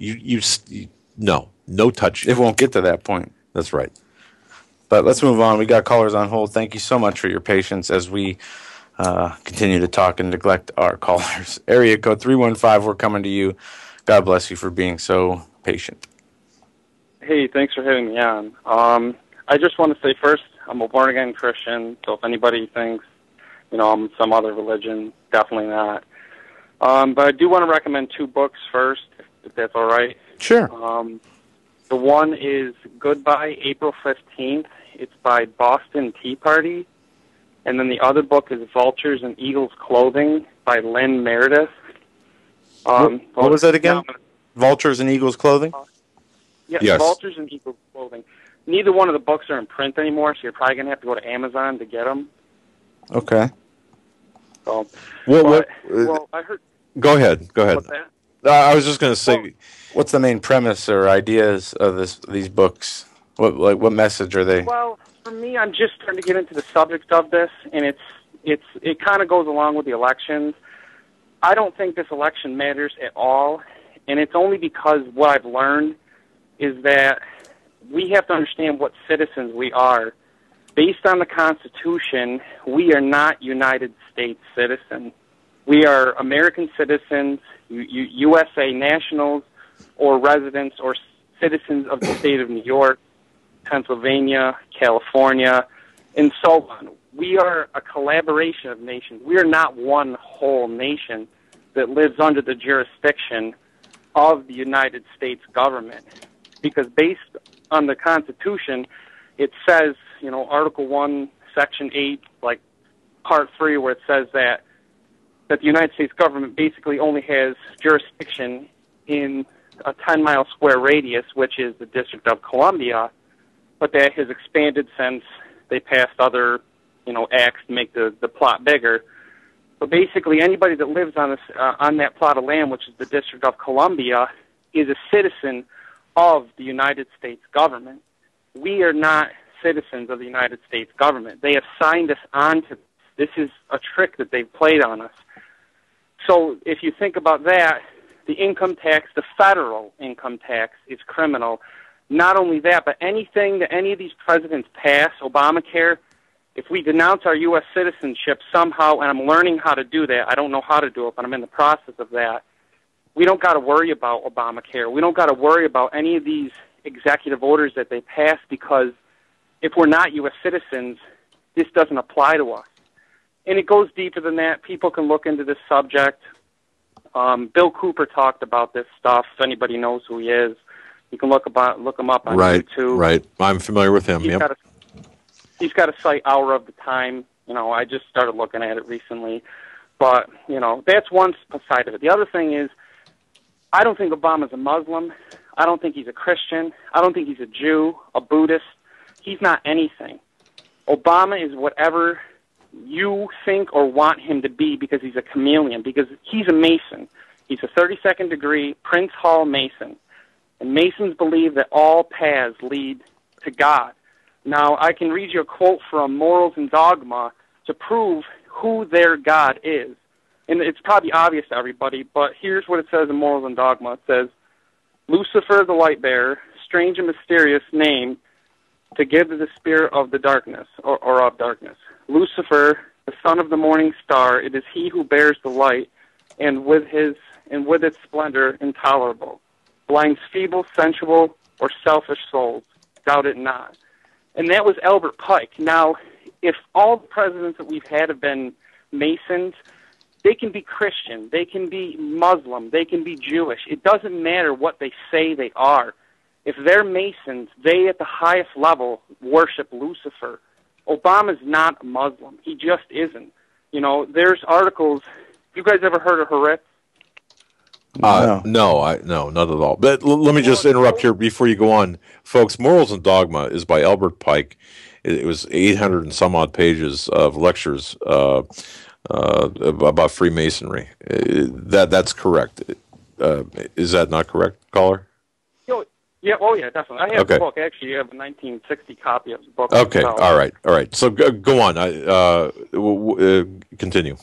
No touch. It won't get to that point. That's right. But let's move on. We got callers on hold. Thank you so much for your patience as we continue to talk and neglect our callers. Area code 315, we're coming to you. God bless you for being so patient. Hey, thanks for having me on. I just want to say first, I'm a born-again Christian, so if anybody thinks, I'm some other religion, definitely not. But I do want to recommend two books first, if that's all right. Sure. The one is Goodbye, April 15th. It's by Boston Tea Party. And then the other book is Vultures and Eagles Clothing by Lynn Meredith. What was that again? Vultures and Eagles Clothing? Yes. Vultures and Eagles Clothing. Neither one of the books are in print anymore, so you're probably going to have to go to Amazon to get them. Okay. So, I heard... Go ahead. What's that? I was just going to say, what's the main premise or ideas of these books? What message are they? Well, for me, I'm just trying to get into the subject of this, and it kind of goes along with the elections. I don't think this election matters at all, and it's only because what I've learned is that we have to understand what citizens we are. Based on the Constitution, we are not United States citizens. We are American citizens, USA nationals, or residents or citizens of the state of New York, Pennsylvania, California, and so on. We are a collaboration of nations. We are not one whole nation that lives under the jurisdiction of the United States government. Because based on the Constitution, it says, Article 1, Section 8, Part 3, where it says that the United States government basically only has jurisdiction in a 10-mile square radius, which is the District of Columbia, but that has expanded since they passed other, acts to make the plot bigger. But basically, anybody that lives on that plot of land, which is the District of Columbia, is a citizen of the United States government. We are not citizens of the United States government. They have signed us on to This is a trick that they've played on us. So if you think about that, the income tax, the federal income tax, is criminal. Not only that, but anything that any of these presidents pass, Obamacare, if we denounce our U.S. citizenship somehow, and I'm learning how to do that, I don't know how to do it, but I'm in the process of that, we don't got to worry about Obamacare. We don't got to worry about any of these executive orders that they pass, because if we're not U.S. citizens, this doesn't apply to us. And it goes deeper than that. People can look into this subject. Bill Cooper talked about this stuff. If anybody knows who he is, you can look him up on YouTube. Right. I'm familiar with him. He's got a site, Hour of the Time. I just started looking at it recently. But, that's one side of it. The other thing is, I don't think Obama's a Muslim. I don't think he's a Christian. I don't think he's a Jew, a Buddhist. He's not anything. Obama is whatever you think or want him to be, because he's a chameleon, because he's a Mason. He's a 32nd degree Prince Hall Mason. And Masons believe that all paths lead to God. Now, I can read you a quote from Morals and Dogma to prove who their God is. And it's probably obvious to everybody, but here's what it says in Morals and Dogma. It says, Lucifer the light bearer, strange and mysterious name to give to the spirit of the darkness, or of darkness. Lucifer, the son of the morning star, it is he who bears the light, and with its splendor intolerable, blinds feeble, sensual, or selfish souls. Doubt it not. And that was Albert Pike. Now, if all the presidents that we've had have been Masons, they can be Christian, they can be Muslim, they can be Jewish. It doesn't matter what they say they are. If they're Masons, they at the highest level worship Lucifer. Obama's not a Muslim. He just isn't. There's articles. You guys ever heard of Haaretz? No, not at all. But let me just interrupt here before you go on, folks. Morals and Dogma is by Albert Pike. It was 800 and some odd pages of lectures about Freemasonry. That's correct. Is that not correct, caller? Yeah, definitely. I have the book. Actually, I have a 1960 copy of the book. Okay, all right. So go on. Continue.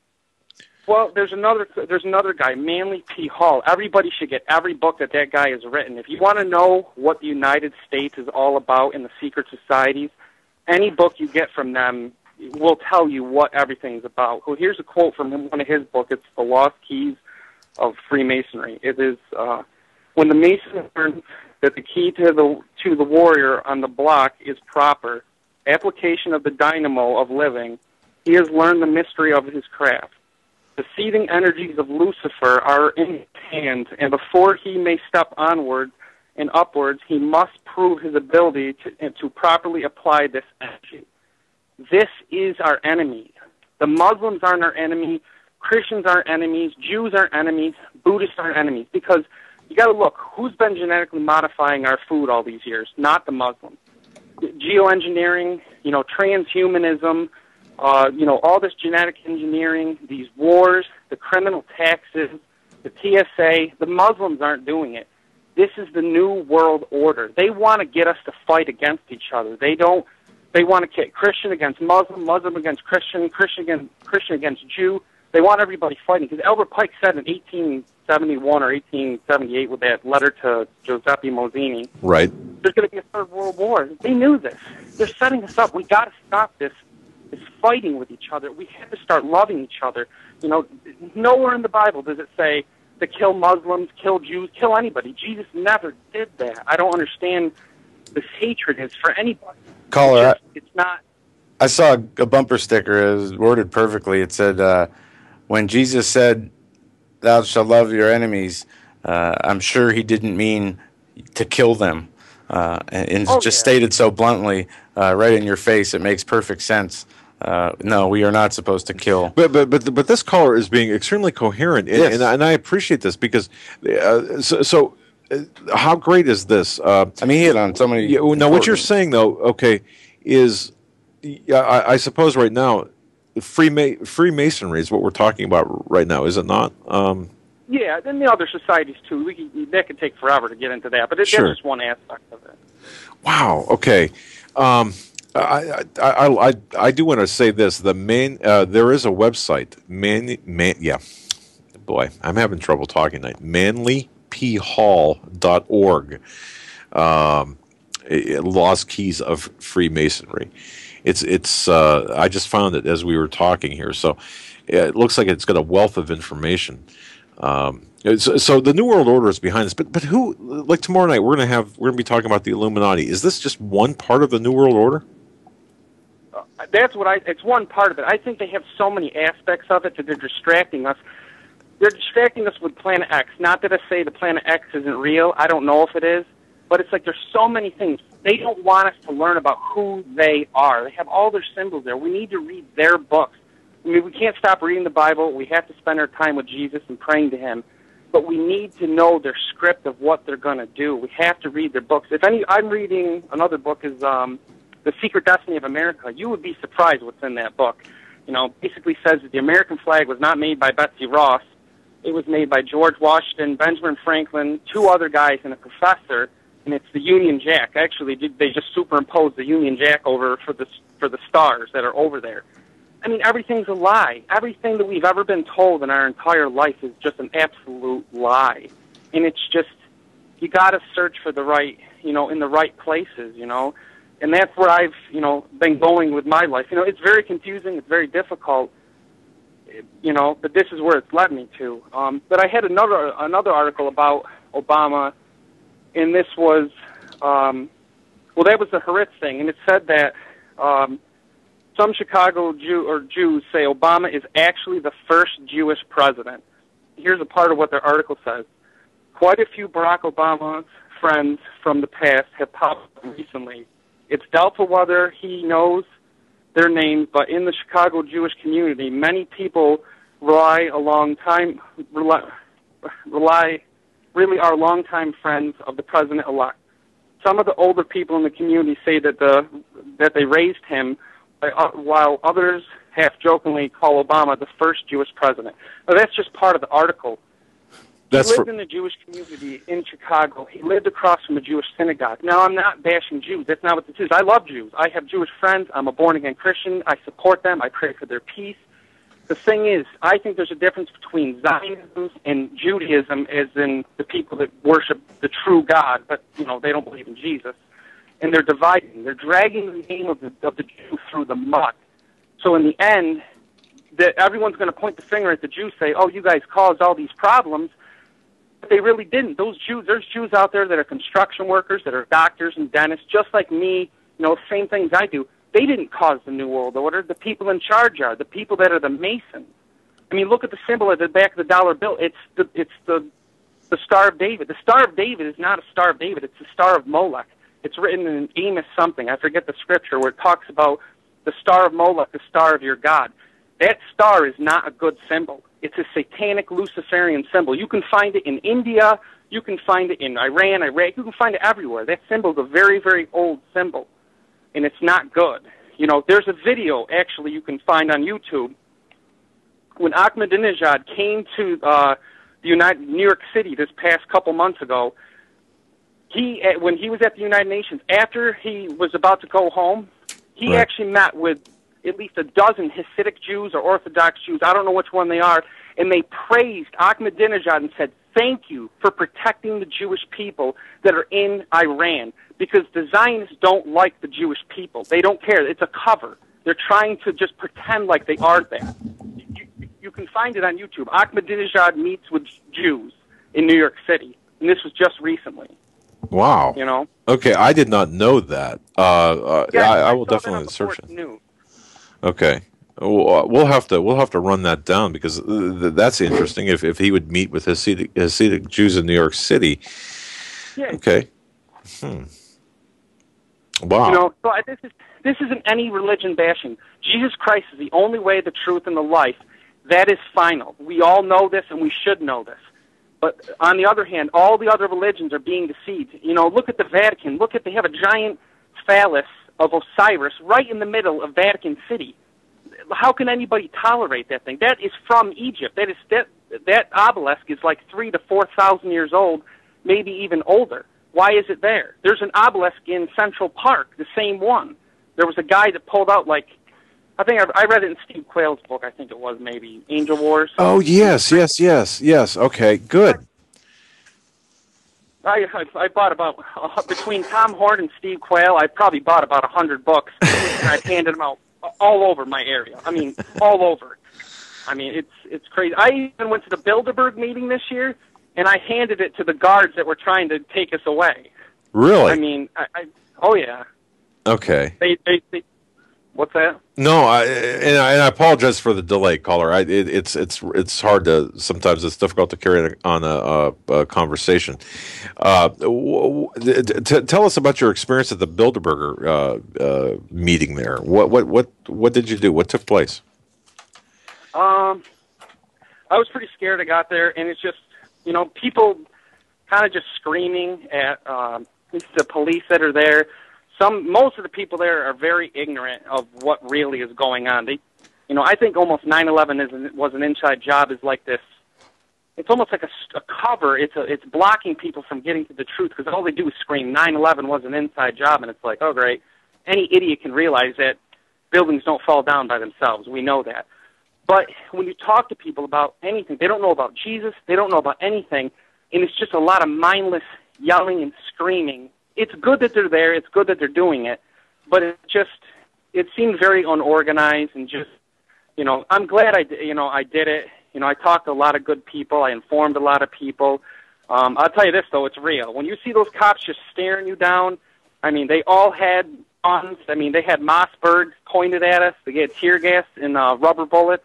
Well, there's another guy, Manly P. Hall. Everybody should get every book that guy has written. If you want to know what the United States is all about in the secret societies, any book you get from them will tell you what everything's about. Well, here's a quote from one of his books. It's The Lost Keys of Freemasonry. It is, when the Mason learns that the key to the warrior on the block is proper application of the dynamo of living, he has learned the mystery of his craft. The seething energies of Lucifer are in his hands, and before he may step onward and upwards, he must prove his ability to properly apply this energy. This is our enemy. The Muslims aren't our enemy. Christians aren't enemies. Jews aren't enemies. Buddhists aren't enemies. Because you got to look, who's been genetically modifying our food all these years? Not the Muslims. Geoengineering, transhumanism, all this genetic engineering, these wars, the criminal taxes, the TSA, the Muslims aren't doing it. This is the new world order. They want to get us to fight against each other. They want to get Christian against Muslim, Muslim against Christian, Christian against Jew. They want everybody fighting. Because Albert Pike said in 1871 or 1878 with that letter to Giuseppe Mazzini, right, there's going to be a third world war. They knew this. They're setting us up. We got to stop this fighting with each other. We have to start loving each other. Nowhere in the Bible does it say to kill Muslims, kill Jews, kill anybody. Jesus never did that. I don't understand this hatred is for anybody. Caller, it's not. I saw a bumper sticker. It was worded perfectly. It said, when Jesus said, thou shalt love your enemies, I'm sure he didn't mean to kill them. And stated so bluntly, right in your face, it makes perfect sense. No, we are not supposed to kill. But this caller is being extremely coherent, yes. and I appreciate this because how great is this? He hit on so many. Now, what you're saying though, is I suppose right now, Freemasonry is what we're talking about right now, is it not? Yeah, then the other societies too. That could take forever to get into that, but that's just one aspect of it. Wow. Okay. I do want to say this. The there is a website. Boy, I'm having trouble talking tonight. ManlyPHall.org. Lost Keys of Freemasonry. It's. I just found it as we were talking here, so it looks like it's got a wealth of information. So the New World Order is behind this, but who? Like tomorrow night, we're gonna be talking about the Illuminati. Is this just one part of the New World Order? It's one part of it. I think they have so many aspects of it that they're distracting us. They're distracting us with Planet X. Not that I say the Planet X isn't real. I don't know if it is. But it's like there's so many things. They don't want us to learn about who they are. They have all their symbols there. We need to read their books. I mean, we can't stop reading the Bible. We have to spend our time with Jesus and praying to Him. But we need to know their script of what they're going to do. We have to read their books. I'm reading another book is The Secret Destiny of America. You would be surprised what's in that book. You know, basically says that the American flag was not made by Betsy Ross. It was made by George Washington, Benjamin Franklin, two other guys, and a professor. And it's the Union Jack. Actually, they just superimposed the Union Jack over for the stars that are over there. I mean, everything's a lie. Everything that we've ever been told in our entire life is just an absolute lie. And it's just, you got to search for the right, in the right places, And that's where I've, been going with my life. It's very confusing. It's very difficult, but this is where it's led me to. But I had another article about Obama, and this was, that was the Haaretz thing, and it said that some Chicago Jews say Obama is actually the first Jewish president. Here's a part of what their article says. Quite a few Barack Obama's friends from the past have popped up recently. It's doubtful whether he knows their names, but in the Chicago Jewish community, many people really are longtime friends of the president-elect. Some of the older people in the community say that they raised him, while others half-jokingly call Obama the first Jewish president. Now, that's just part of the article. He lived in the Jewish community in Chicago. He lived across from a Jewish synagogue. Now, I'm not bashing Jews. That's not what this is. I love Jews. I have Jewish friends. I'm a born-again Christian. I support them. I pray for their peace. The thing is, I think there's a difference between Zionism and Judaism, as in the people that worship the true God, but, they don't believe in Jesus. And they're dividing. They're dragging the name of the Jew through the mud. So in the end, everyone's going to point the finger at the Jews, say, oh, you guys caused all these problems. But they really didn't. There's Jews out there that are construction workers, that are doctors and dentists, just like me, same things I do. They didn't cause the New World Order. The people in charge are, the people that are the Masons. I mean, look at the symbol at the back of the dollar bill. It's the Star of David. The Star of David is not a Star of David. It's the Star of Molech. It's written in Amos something. I forget the scripture where it talks about the Star of Molech, the star of your God. That star is not a good symbol. It's a satanic Luciferian symbol. You can find it in India. You can find it in Iran, Iraq. You can find it everywhere. That symbol is a very, very old symbol, and it's not good. There's a video, actually, you can find on YouTube. When Ahmadinejad came to New York City this past couple months ago, when he was at the United Nations, after he was about to go home, he actually met with at least a dozen Hasidic Jews or Orthodox Jews, I don't know which one they are, and they praised Ahmadinejad and said, thank you for protecting the Jewish people that are in Iran, because the Zionists don't like the Jewish people. They don't care. It's a cover. They're trying to just pretend like they are that. You can find it on YouTube. Ahmadinejad meets with Jews in New York City, and this was just recently. Wow. Okay, I did not know that. I will definitely search it. Okay, we'll have to run that down, because that's interesting. If he would meet with Hasidic Jews in New York City. Yeah. Okay. Wow. So this isn't any religion bashing. Jesus Christ is the only way, the truth, and the life. That is final. We all know this, and we should know this. But on the other hand, all the other religions are being deceived. Look at the Vatican. They have a giant phallus of Osiris right in the middle of Vatican City. How can anybody tolerate that thing? That is from Egypt. That obelisk is like 3,000 to 4,000 years old, maybe even older. Why is it there? There's an obelisk in Central Park, the same one. there was a guy that pulled out, like, I think I read it in Steve Quayle's book, I think it was maybe, Angel Wars. Oh, yes. Okay, good. I bought about, between Tom Horn and Steve Quayle, I probably bought about 100 books, and I've handed them out all over my area. I mean, all over. I mean, it's crazy. I even went to the Bilderberg meeting this year, and I handed it to the guards that were trying to take us away. Really? I mean, oh yeah. Okay. They what's that? No, and I apologize for the delay, caller. It's hard to, sometimes it's difficult to carry on a conversation. Tell us about your experience at the Bilderberger meeting there. What did you do? What took place? I was pretty scared. I got there, and it's just, people kind of just screaming at the police that are there. Most of the people there are very ignorant of what really is going on. I think almost 9/11 was an inside job. Is like this. It's almost like a cover. It's blocking people from getting to the truth, because all they do is scream 9/11 was an inside job, and it's like, oh great, any idiot can realize that buildings don't fall down by themselves. We know that. But when you talk to people about anything, they don't know about Jesus. They don't know about anything, and it's just a lot of mindless yelling and screaming. It's good that they're there. It's good that they're doing it, but it seemed very unorganized and just, I'm glad I did it. I talked to a lot of good people. I informed a lot of people. I'll tell you this, though, it's real. When you see those cops just staring you down, I mean, they all had guns. I mean, they had Mossberg pointed at us. They had tear gas and rubber bullets.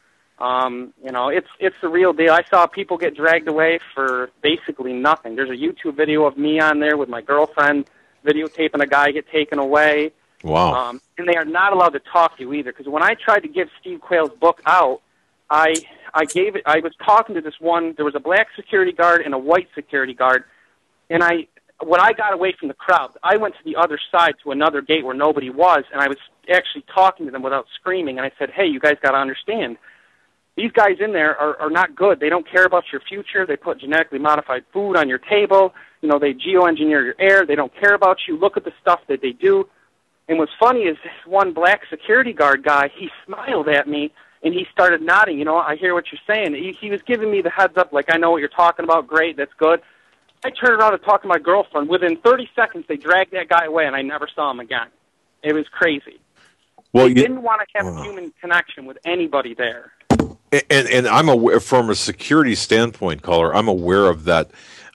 It's the real deal. I saw people get dragged away for basically nothing. There's a YouTube video of me on there with my girlfriend videotaping a guy get taken away. Wow. And they are not allowed to talk to you either, because when I tried to give Steve Quayle's book out, I was talking to this one. There was a black security guard and a white security guard, and when I got away from the crowd, I went to the other side to another gate where nobody was, and I was actually talking to them without screaming, and I said, hey, you guys got to understand, these guys in there are not good. They don't care about your future. They put genetically modified food on your table. They geoengineer your air. They don't care about you. Look at the stuff that they do. And what's funny is this one black security guard guy, he smiled at me, and he started nodding. I hear what you're saying. He was giving me the heads up, like, I know what you're talking about. Great, that's good. I turned around and talked to my girlfriend. Within 30 seconds, they dragged that guy away, and I never saw him again. It was crazy. Well, they didn't want to have a human connection with anybody there. And I'm aware, from a security standpoint, caller, I'm aware of that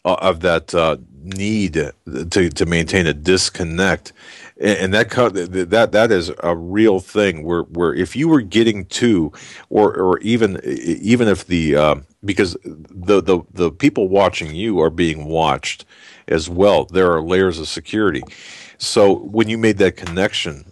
need to maintain a disconnect, and that is a real thing. Where if you were getting to, or even if because the people watching you are being watched as well, there are layers of security. So when you made that connection,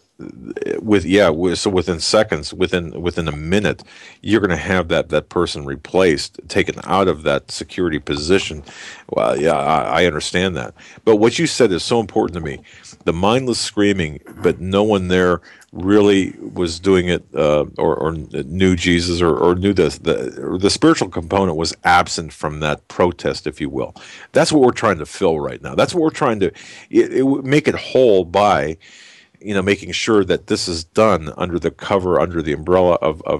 so within seconds, within a minute, you're going to have that person replaced, taken out of that security position. Well, yeah, I understand that. But what you said is so important to me. The mindless screaming, but no one there really was doing it, or knew Jesus, or knew the spiritual component was absent from that protest, if you will. That's what we're trying to fill right now. That's what we're trying to make it whole by, making sure that this is done under the cover, under the umbrella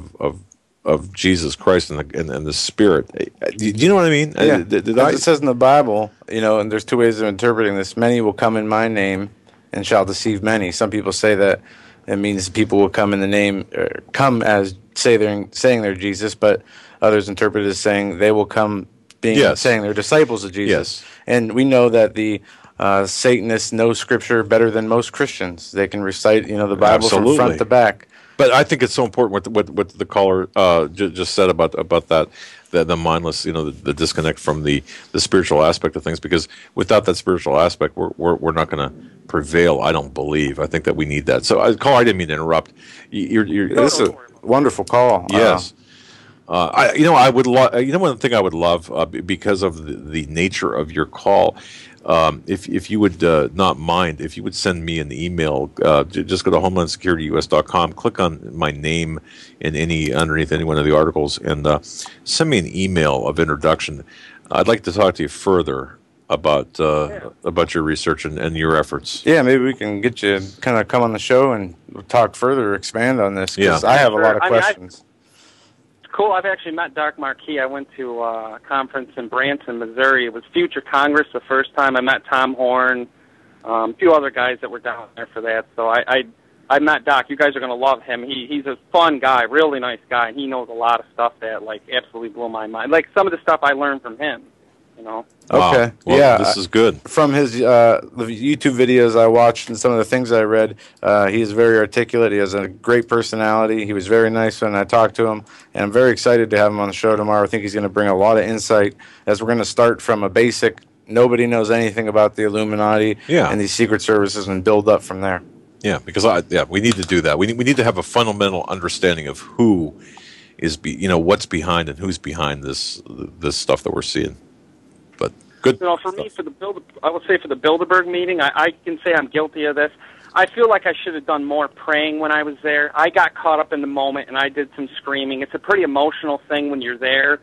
of Jesus Christ and the Spirit. Do you know what I mean? Yeah. It says in the Bible, and there's two ways of interpreting this. Many will come in my name and shall deceive many. Some people say that it means people will come in the name, come as saying they're Jesus, but others interpret it as saying they will come saying they're disciples of Jesus. Yes. And we know that the Satanists know Scripture better than most Christians. They can recite, the Bible from front to back. But I think it's so important what the caller just said about that, the mindless, the disconnect from the spiritual aspect of things. Because without that spiritual aspect, we're not going to prevail. I don't believe. I think that we need that. So, caller, I didn't mean to interrupt. This is a wonderful call. Yes. I would one thing I would love, because of the nature of your call. If you would not mind, if you would send me an email, just go to HomelandSecurityUS.com, click on my name underneath any one of the articles, and send me an email of introduction. I'd like to talk to you further about your research and your efforts. Yeah, maybe we can get you kind of come on the show and talk further, expand on this, because I have a lot of questions. It's cool. I've actually met Doc Marquis. I went to a conference in Branson, Missouri. It was Future Congress the first time. I met Tom Horn, a few other guys that were down there for that. So I met Doc. You guys are going to love him. He's a fun guy, really nice guy, and he knows a lot of stuff that, like, absolutely blew my mind. Like, some of the stuff I learned from him, you know. Okay. Well, yeah, this is good. From his the YouTube videos I watched and some of the things I read, he is very articulate. He has a great personality. He was very nice when I talked to him, and I'm very excited to have him on the show tomorrow. I think he's going to bring a lot of insight, as we're going to start from a basic, nobody knows anything about the Illuminati and these secret services, and build up from there. Yeah, because we need to do that. We need to have a fundamental understanding of who is what's behind and who's behind this stuff that we're seeing. But good. You know, for me, I would say for the Bilderberg meeting, I can say I'm guilty of this. I feel like I should have done more praying when I was there. I got caught up in the moment, and I did some screaming. It's a pretty emotional thing when you're there.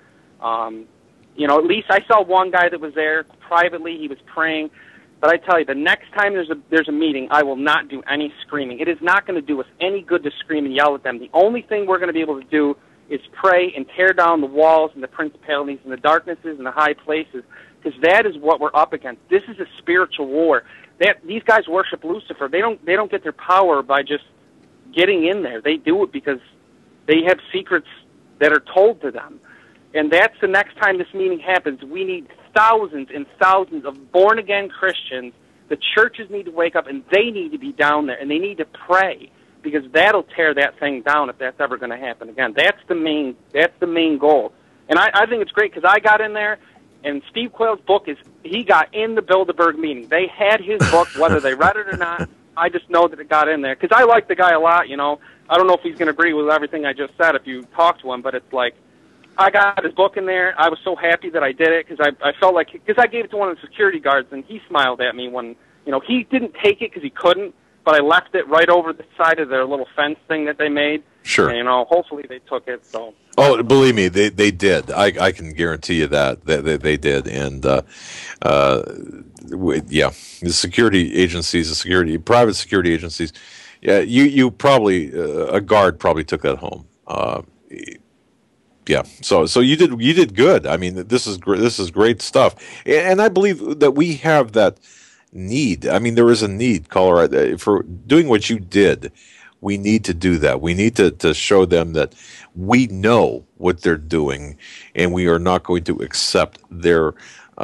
You know, at least I saw one guy that was there privately. He was praying. But I tell you, the next time there's a meeting, I will not do any screaming. It is not going to do us any good to scream and yell at them. The only thing we're going to be able to do is pray and tear down the walls and the principalities and the darknesses and the high places, because that is what we're up against. This is a spiritual war. These guys worship Lucifer. They don't get their power by just getting in there. They do it because they have secrets that are told to them. And that's the next time this meeting happens. We need thousands and thousands of born-again Christians. The churches need to wake up, and they need to be down there, and they need to pray, because that'll tear that thing down if that's ever going to happen again. That's the main goal. And I think it's great, because I got in there, and Steve Quayle's book he got in the Bilderberg meeting. They had his book, whether they read it or not. I just know that it got in there, because I like the guy a lot, you know. I don't know if he's going to agree with everything I just said if you talk to him, but it's like, I got his book in there. I was so happy that I did it, because I felt like, because I gave it to one of the security guards, and he smiled at me when, you know, he didn't take it because he couldn't, but I left it right over the side of their little fence thing that they made. Sure. And, you know, hopefully they took it. So. Oh, believe me, they did. I can guarantee you that they did. And the security agencies, private security agencies. Yeah, you probably a guard probably took that home. Yeah, so you did good. I mean, this is great stuff, and I believe that we have that need. I mean, there is a need, Colorado, for doing what you did. We need to do that. We need to show them that we know what they're doing, and we are not going to accept their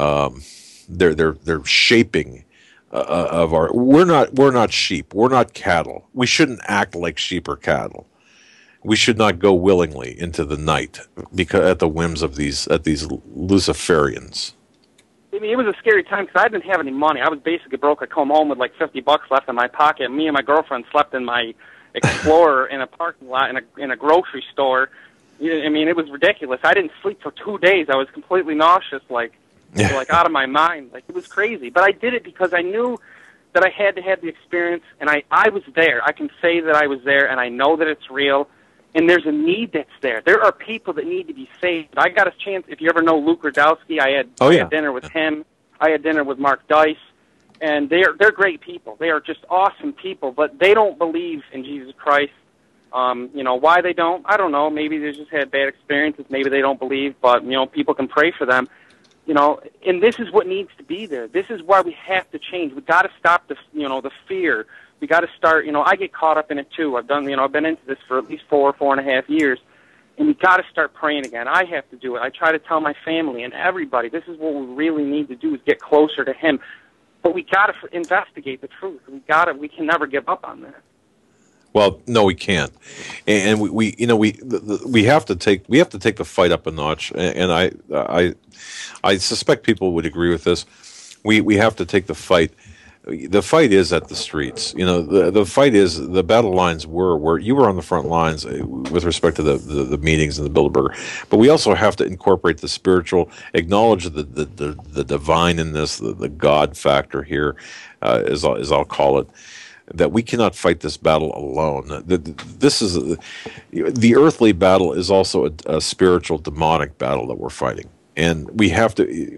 shaping of our. We're not sheep. We're not cattle. We shouldn't act like sheep or cattle. We should not go willingly into the night because at the whims of these Luciferians. I mean, it was a scary time because I didn't have any money. I was basically broke. I come home with like $50 left in my pocket. Me and my girlfriend slept in my Explorer in a parking lot in a grocery store. I mean, it was ridiculous. I didn't sleep for 2 days. I was completely nauseous, like out of my mind. Like, it was crazy. But I did it because I knew that I had to have the experience, and I was there. I can say that I was there, and I know that it's real. And there's a need that's there. There are people that need to be saved. I got a chance, if you ever know Luke Rudowski, I had dinner with him. I had dinner with Mark Dice. And they're great people. They are just awesome people, but they don't believe in Jesus Christ. You know, why they don't, I don't know. Maybe they just had bad experiences. Maybe they don't believe, but, you know, people can pray for them. You know, and this is what needs to be there. This is why we have to change. We've got to stop the fear. We got to start, you know, I get caught up in it too. I've been into this for at least 4.5 years, and we got to start praying again. I have to do it. I try to tell my family and everybody, this is what we really need to do is get closer to Him. But we got to investigate the truth. We can never give up on that. Well, no, we can't, and we have to take the fight up a notch. And I suspect people would agree with this. We have to take the fight. The fight is at the streets. You know, the fight is the battle lines were where you were on the front lines with respect to the meetings and the Bilderberg. But we also have to incorporate the spiritual, acknowledge the divine in this, the God factor here, as I'll call it. That we cannot fight this battle alone. This is the earthly battle is also a spiritual, demonic battle that we're fighting. and we have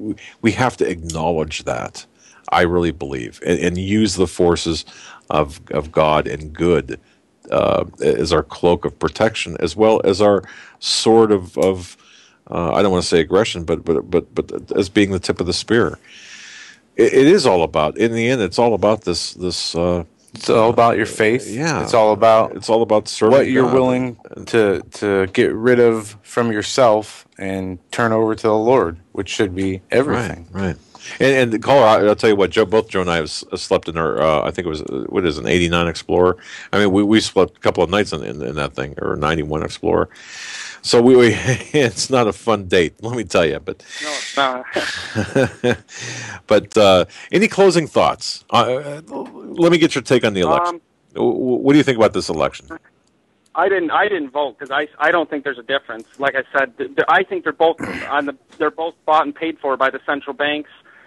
to acknowledge that. I really believe, and use the forces of God and good as our cloak of protection, as well as our sword of I don't want to say aggression, but as being the tip of the spear. It is all about, in the end, it's all about this. It's all about your faith. Yeah, it's all about serving what you're God. willing to get rid of from yourself and turn over to the Lord, which should be everything. Right. And the caller, I'll tell you what, both Joe and I have slept in our, I think it was, what is it, an 89 Explorer? I mean, we slept a couple of nights in that thing, or a 91 Explorer. So we it's not a fun date, let me tell you. But no, it's not. But any closing thoughts? Let me get your take on the election. What do you think about this election? I didn't vote because I don't think there's a difference. Like I said, I think they're both they're both bought and paid for by the central banks,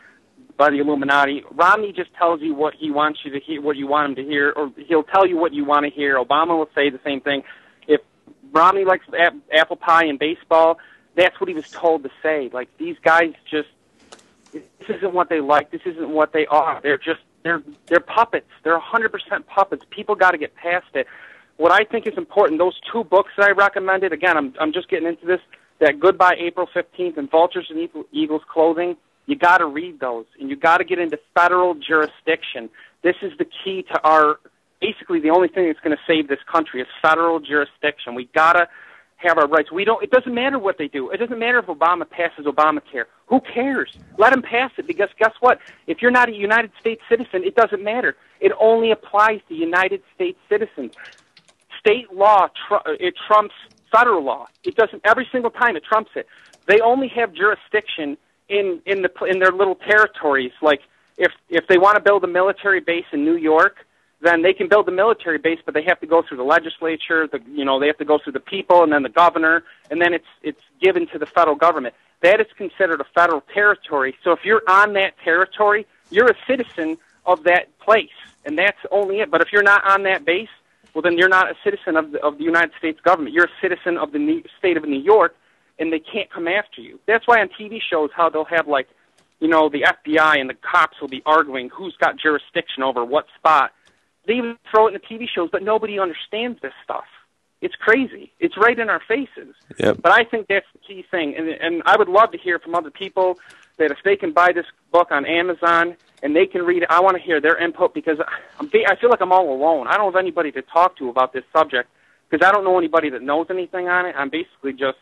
by the Illuminati. Romney just tells you what he wants you to hear, what you want him to hear, or he'll tell you what you want to hear. Obama will say the same thing. If Romney likes apple pie and baseball, that's what he was told to say. Like, these guys just, this isn't what they like. This isn't what they are. They're puppets. They're 100% puppets. People got to get past it. What I think is important, those two books that I recommended, again, I'm just getting into this, that Goodbye April 15th and Vultures in Eagles' Clothing, you got to read those, and you got to get into federal jurisdiction. This is the key to our, basically the only thing that's going to save this country is federal jurisdiction. We got to have our rights. It doesn't matter what they do. It doesn't matter if Obama passes Obamacare. Who cares? Let him pass it, because guess what? If you're not a United States citizen, it doesn't matter. It only applies to United States citizens. State law, it trumps federal law. It doesn't, every single time it trumps it. They only have jurisdiction in their little territories. Like, if they want to build a military base in New York, then they can build a military base, but they have to go through the legislature, they have to go through the people, and then the governor, and then it's given to the federal government. That is considered a federal territory. So if you're on that territory, you're a citizen of that place, and that's only it. But if you're not on that base, well, then you're not a citizen of the United States government. You're a citizen of the state of New York, and they can't come after you. That's why on TV shows how they'll have, like, the FBI and the cops will be arguing who's got jurisdiction over what spot. They even throw it in the TV shows, but nobody understands this stuff. It's crazy. It's right in our faces. Yep. But I think that's the key thing. And I would love to hear from other people that if they can buy this book on Amazon and they can read it, I want to hear their input, because I feel like I'm all alone. I don't have anybody to talk to about this subject because I don't know anybody that knows anything on it. I'm basically just,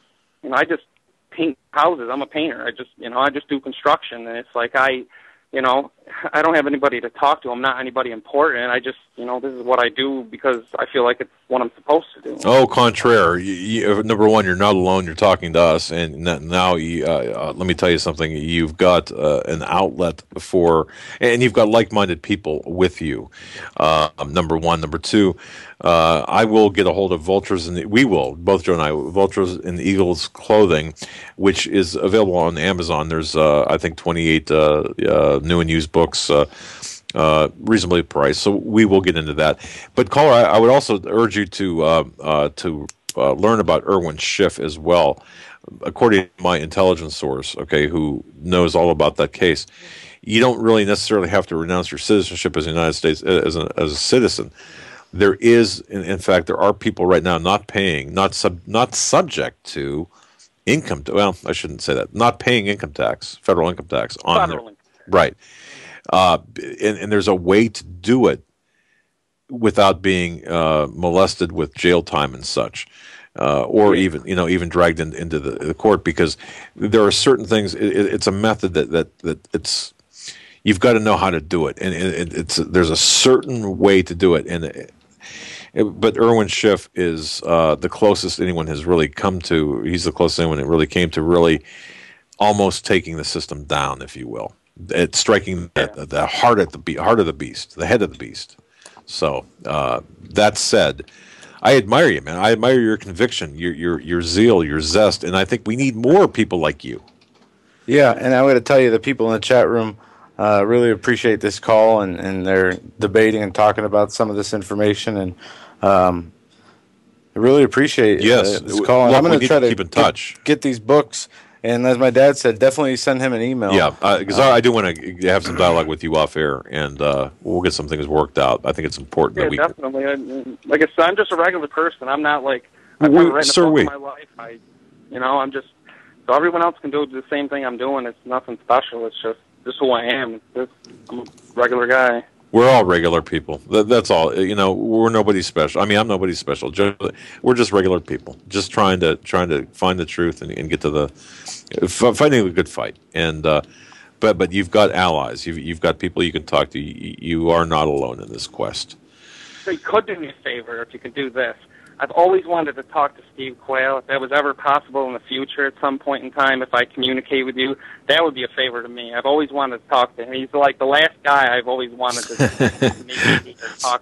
I just paint houses. I'm a painter. I just do construction, and it's like I don't have anybody to talk to. I'm not anybody important. I just, this is what I do because I feel like it's what I'm supposed to do. Oh, contraire. Number one, you're not alone. You're talking to us, and now let me tell you something. You've got an outlet for, and you've got like-minded people with you. Number one. Number two, I will get a hold of Vultures, and we will, both Joe and I, Vultures in Eagles Clothing, which is available on Amazon. There's, I think, 28 new and used books, reasonably priced. So we will get into that. But caller, I would also urge you to learn about Irwin Schiff as well. According to my intelligence source, who knows all about that case, you don't really necessarily have to renounce your citizenship as the United States as a citizen. There is, in fact, there are people right now not paying, not subject to income. Well, I shouldn't say that. Not paying income tax, federal income tax on their, right. And there's a way to do it without being molested with jail time and such, or even dragged into the court, because there are certain things. It's a method that it's. You've got to know how to do it, and there's a certain way to do it. But Irwin Schiff is the closest anyone has really come to. He's the closest anyone that really came to really almost taking the system down, if you will. It's striking the heart of the beast, the head of the beast. So that said, I admire you, man. I admire your conviction, your zeal, your zest, and I think we need more people like you. Yeah, and I'm going to tell you, the people in the chat room really appreciate this call, and they're debating and talking about some of this information, and I really appreciate this call. And I'm going to try to keep in touch, get these books And as my dad said, definitely send him an email. Yeah, because I do want to have some dialogue with you off air, and we'll get some things worked out. I think it's important that we... definitely. Like I said, I'm just a regular person. I'm not like... I've never written a book in my life. I'm just... So everyone else can do the same thing I'm doing. It's nothing special. It's just who I am. I'm a regular guy. We're all regular people. That's all. We're nobody special. I mean, I'm nobody special. We're just regular people, just trying to find the truth and get to the fighting a good fight. And but you've got allies. You've got people you can talk to. You are not alone in this quest. So you could do me a favor if you could do this. I've always wanted to talk to Steve Quayle. If that was ever possible in the future at some point in time, if I communicate with you, that would be a favor to me. I've always wanted to talk to him. He's like the last guy I've always wanted to meet or talk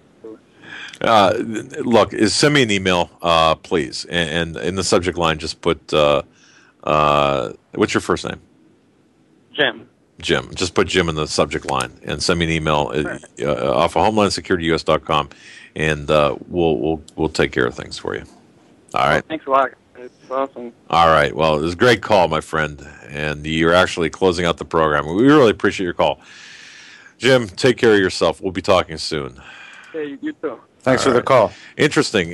to. Look, send me an email, please. And in the subject line, just put, what's your first name? Jim. Jim. Just put Jim in the subject line and send me an email off of HomelineSecurityUS.com. And we'll take care of things for you. All right. Thanks a lot. It's awesome. All right. Well, it was a great call, my friend, and you're actually closing out the program. We really appreciate your call, Jim. Take care of yourself. We'll be talking soon. Hey, you too. Thanks for the call. Interesting.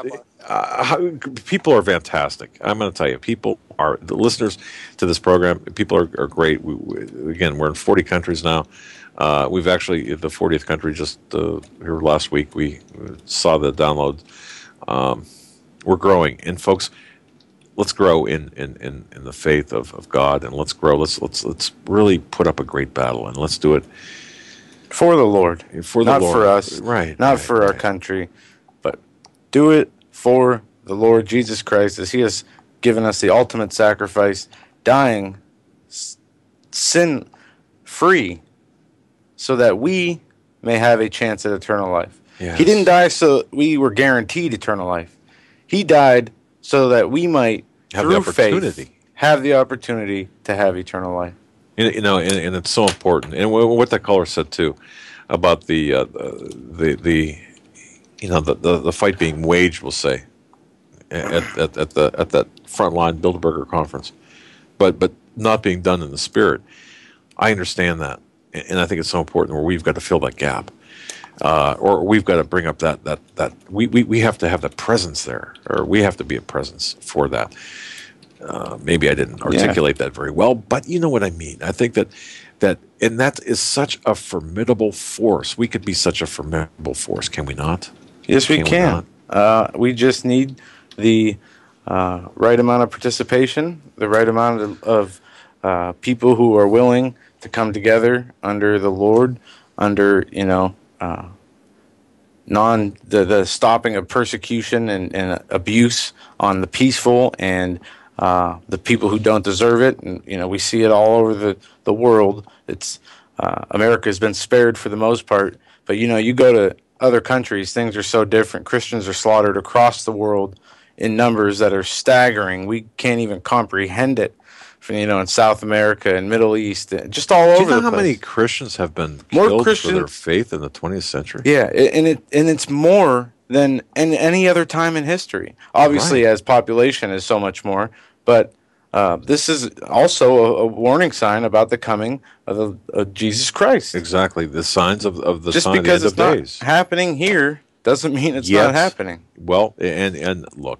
People are fantastic. I'm going to tell you, the listeners to this program. People are great. Again, we're in 40 countries now. We've actually, the 40th country, just here last week, we saw the download. We're growing. And folks, let's grow in the faith of God, and let's grow. Let's really put up a great battle, and let's do it for the Lord. Not for us. Right. Not for our country, but do it for the Lord Jesus Christ, as He has given us the ultimate sacrifice, dying sin-free, so that we may have a chance at eternal life. Yes. He didn't die so we were guaranteed eternal life. He died so that we might, have the opportunity, have the opportunity to have eternal life. And it's so important. And what that caller said too, about the fight being waged, we'll say, at that frontline Bilderberger conference, but not being done in the spirit. I understand that. And I think it's so important where we've got to fill that gap, or we've got to bring up that we have to have the presence there, or we have to be a presence for that. Maybe I didn't articulate that very well, but you know what I mean. I think that is such a formidable force. We could be such a formidable force, can we not? Yes, we can. We just need the right amount of participation, the right amount of people who are willing to come together under the Lord, under the stopping of persecution and abuse on the peaceful and the people who don't deserve it. And we see it all over the world. It's America has been spared for the most part, but you go to other countries, things are so different. Christians are slaughtered across the world in numbers that are staggering. We can't even comprehend it. In South America and Middle East, just all over the place. Do you know how many Christians have been killed for their faith in the 20th century? Yeah, and it's more than in any other time in history. Obviously, as population is so much more, but this is also a warning sign about the coming of Jesus Christ. Exactly, the signs of the just sign because of the end of it's not happening here doesn't mean it's not happening. Well, and look,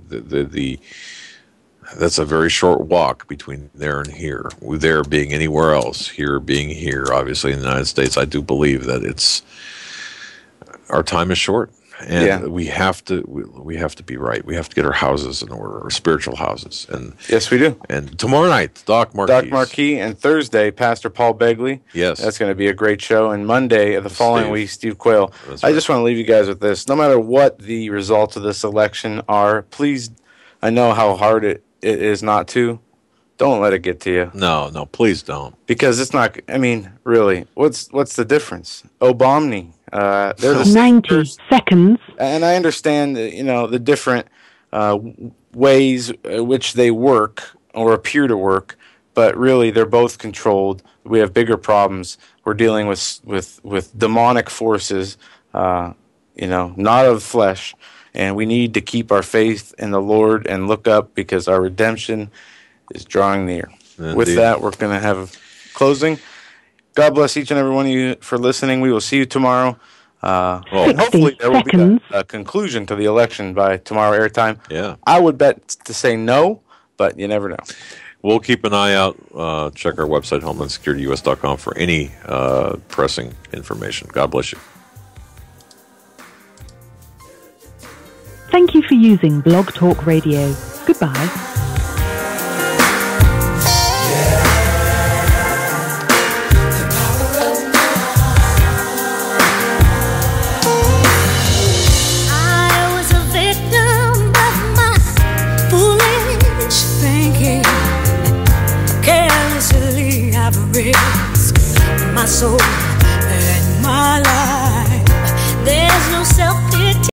that's a very short walk between there and here. There being anywhere else, here being here. Obviously, in the United States, I do believe that our time is short, and we have to be right. We have to get our houses in order, our spiritual houses. And yes, we do. And tomorrow night, Doc Marquis, and Thursday, Pastor Paul Begley. Yes, that's going to be a great show. And Monday, the following week, Steve Quayle. I just want to leave you guys with this: no matter what the results of this election are, please, I know how hard it is not to. Don't let it get to you. No, please don't. Because it's not. I mean, really, what's the difference? Obomni. They're the 90 seconds. And I understand, the different ways which they work or appear to work, but really they're both controlled. We have bigger problems. We're dealing with demonic forces, not of flesh. And we need to keep our faith in the Lord and look up, because our redemption is drawing near. Indeed. With that, we're going to have closing. God bless each and every one of you for listening. We will see you tomorrow. And hopefully there will be a conclusion to the election by tomorrow airtime. Yeah. I would bet to say no, but you never know. We'll keep an eye out. Check our website, HomelandSecurityUS.com, for any pressing information. God bless you. Thank you for using Blog Talk Radio. Goodbye. My soul and my life. There's no self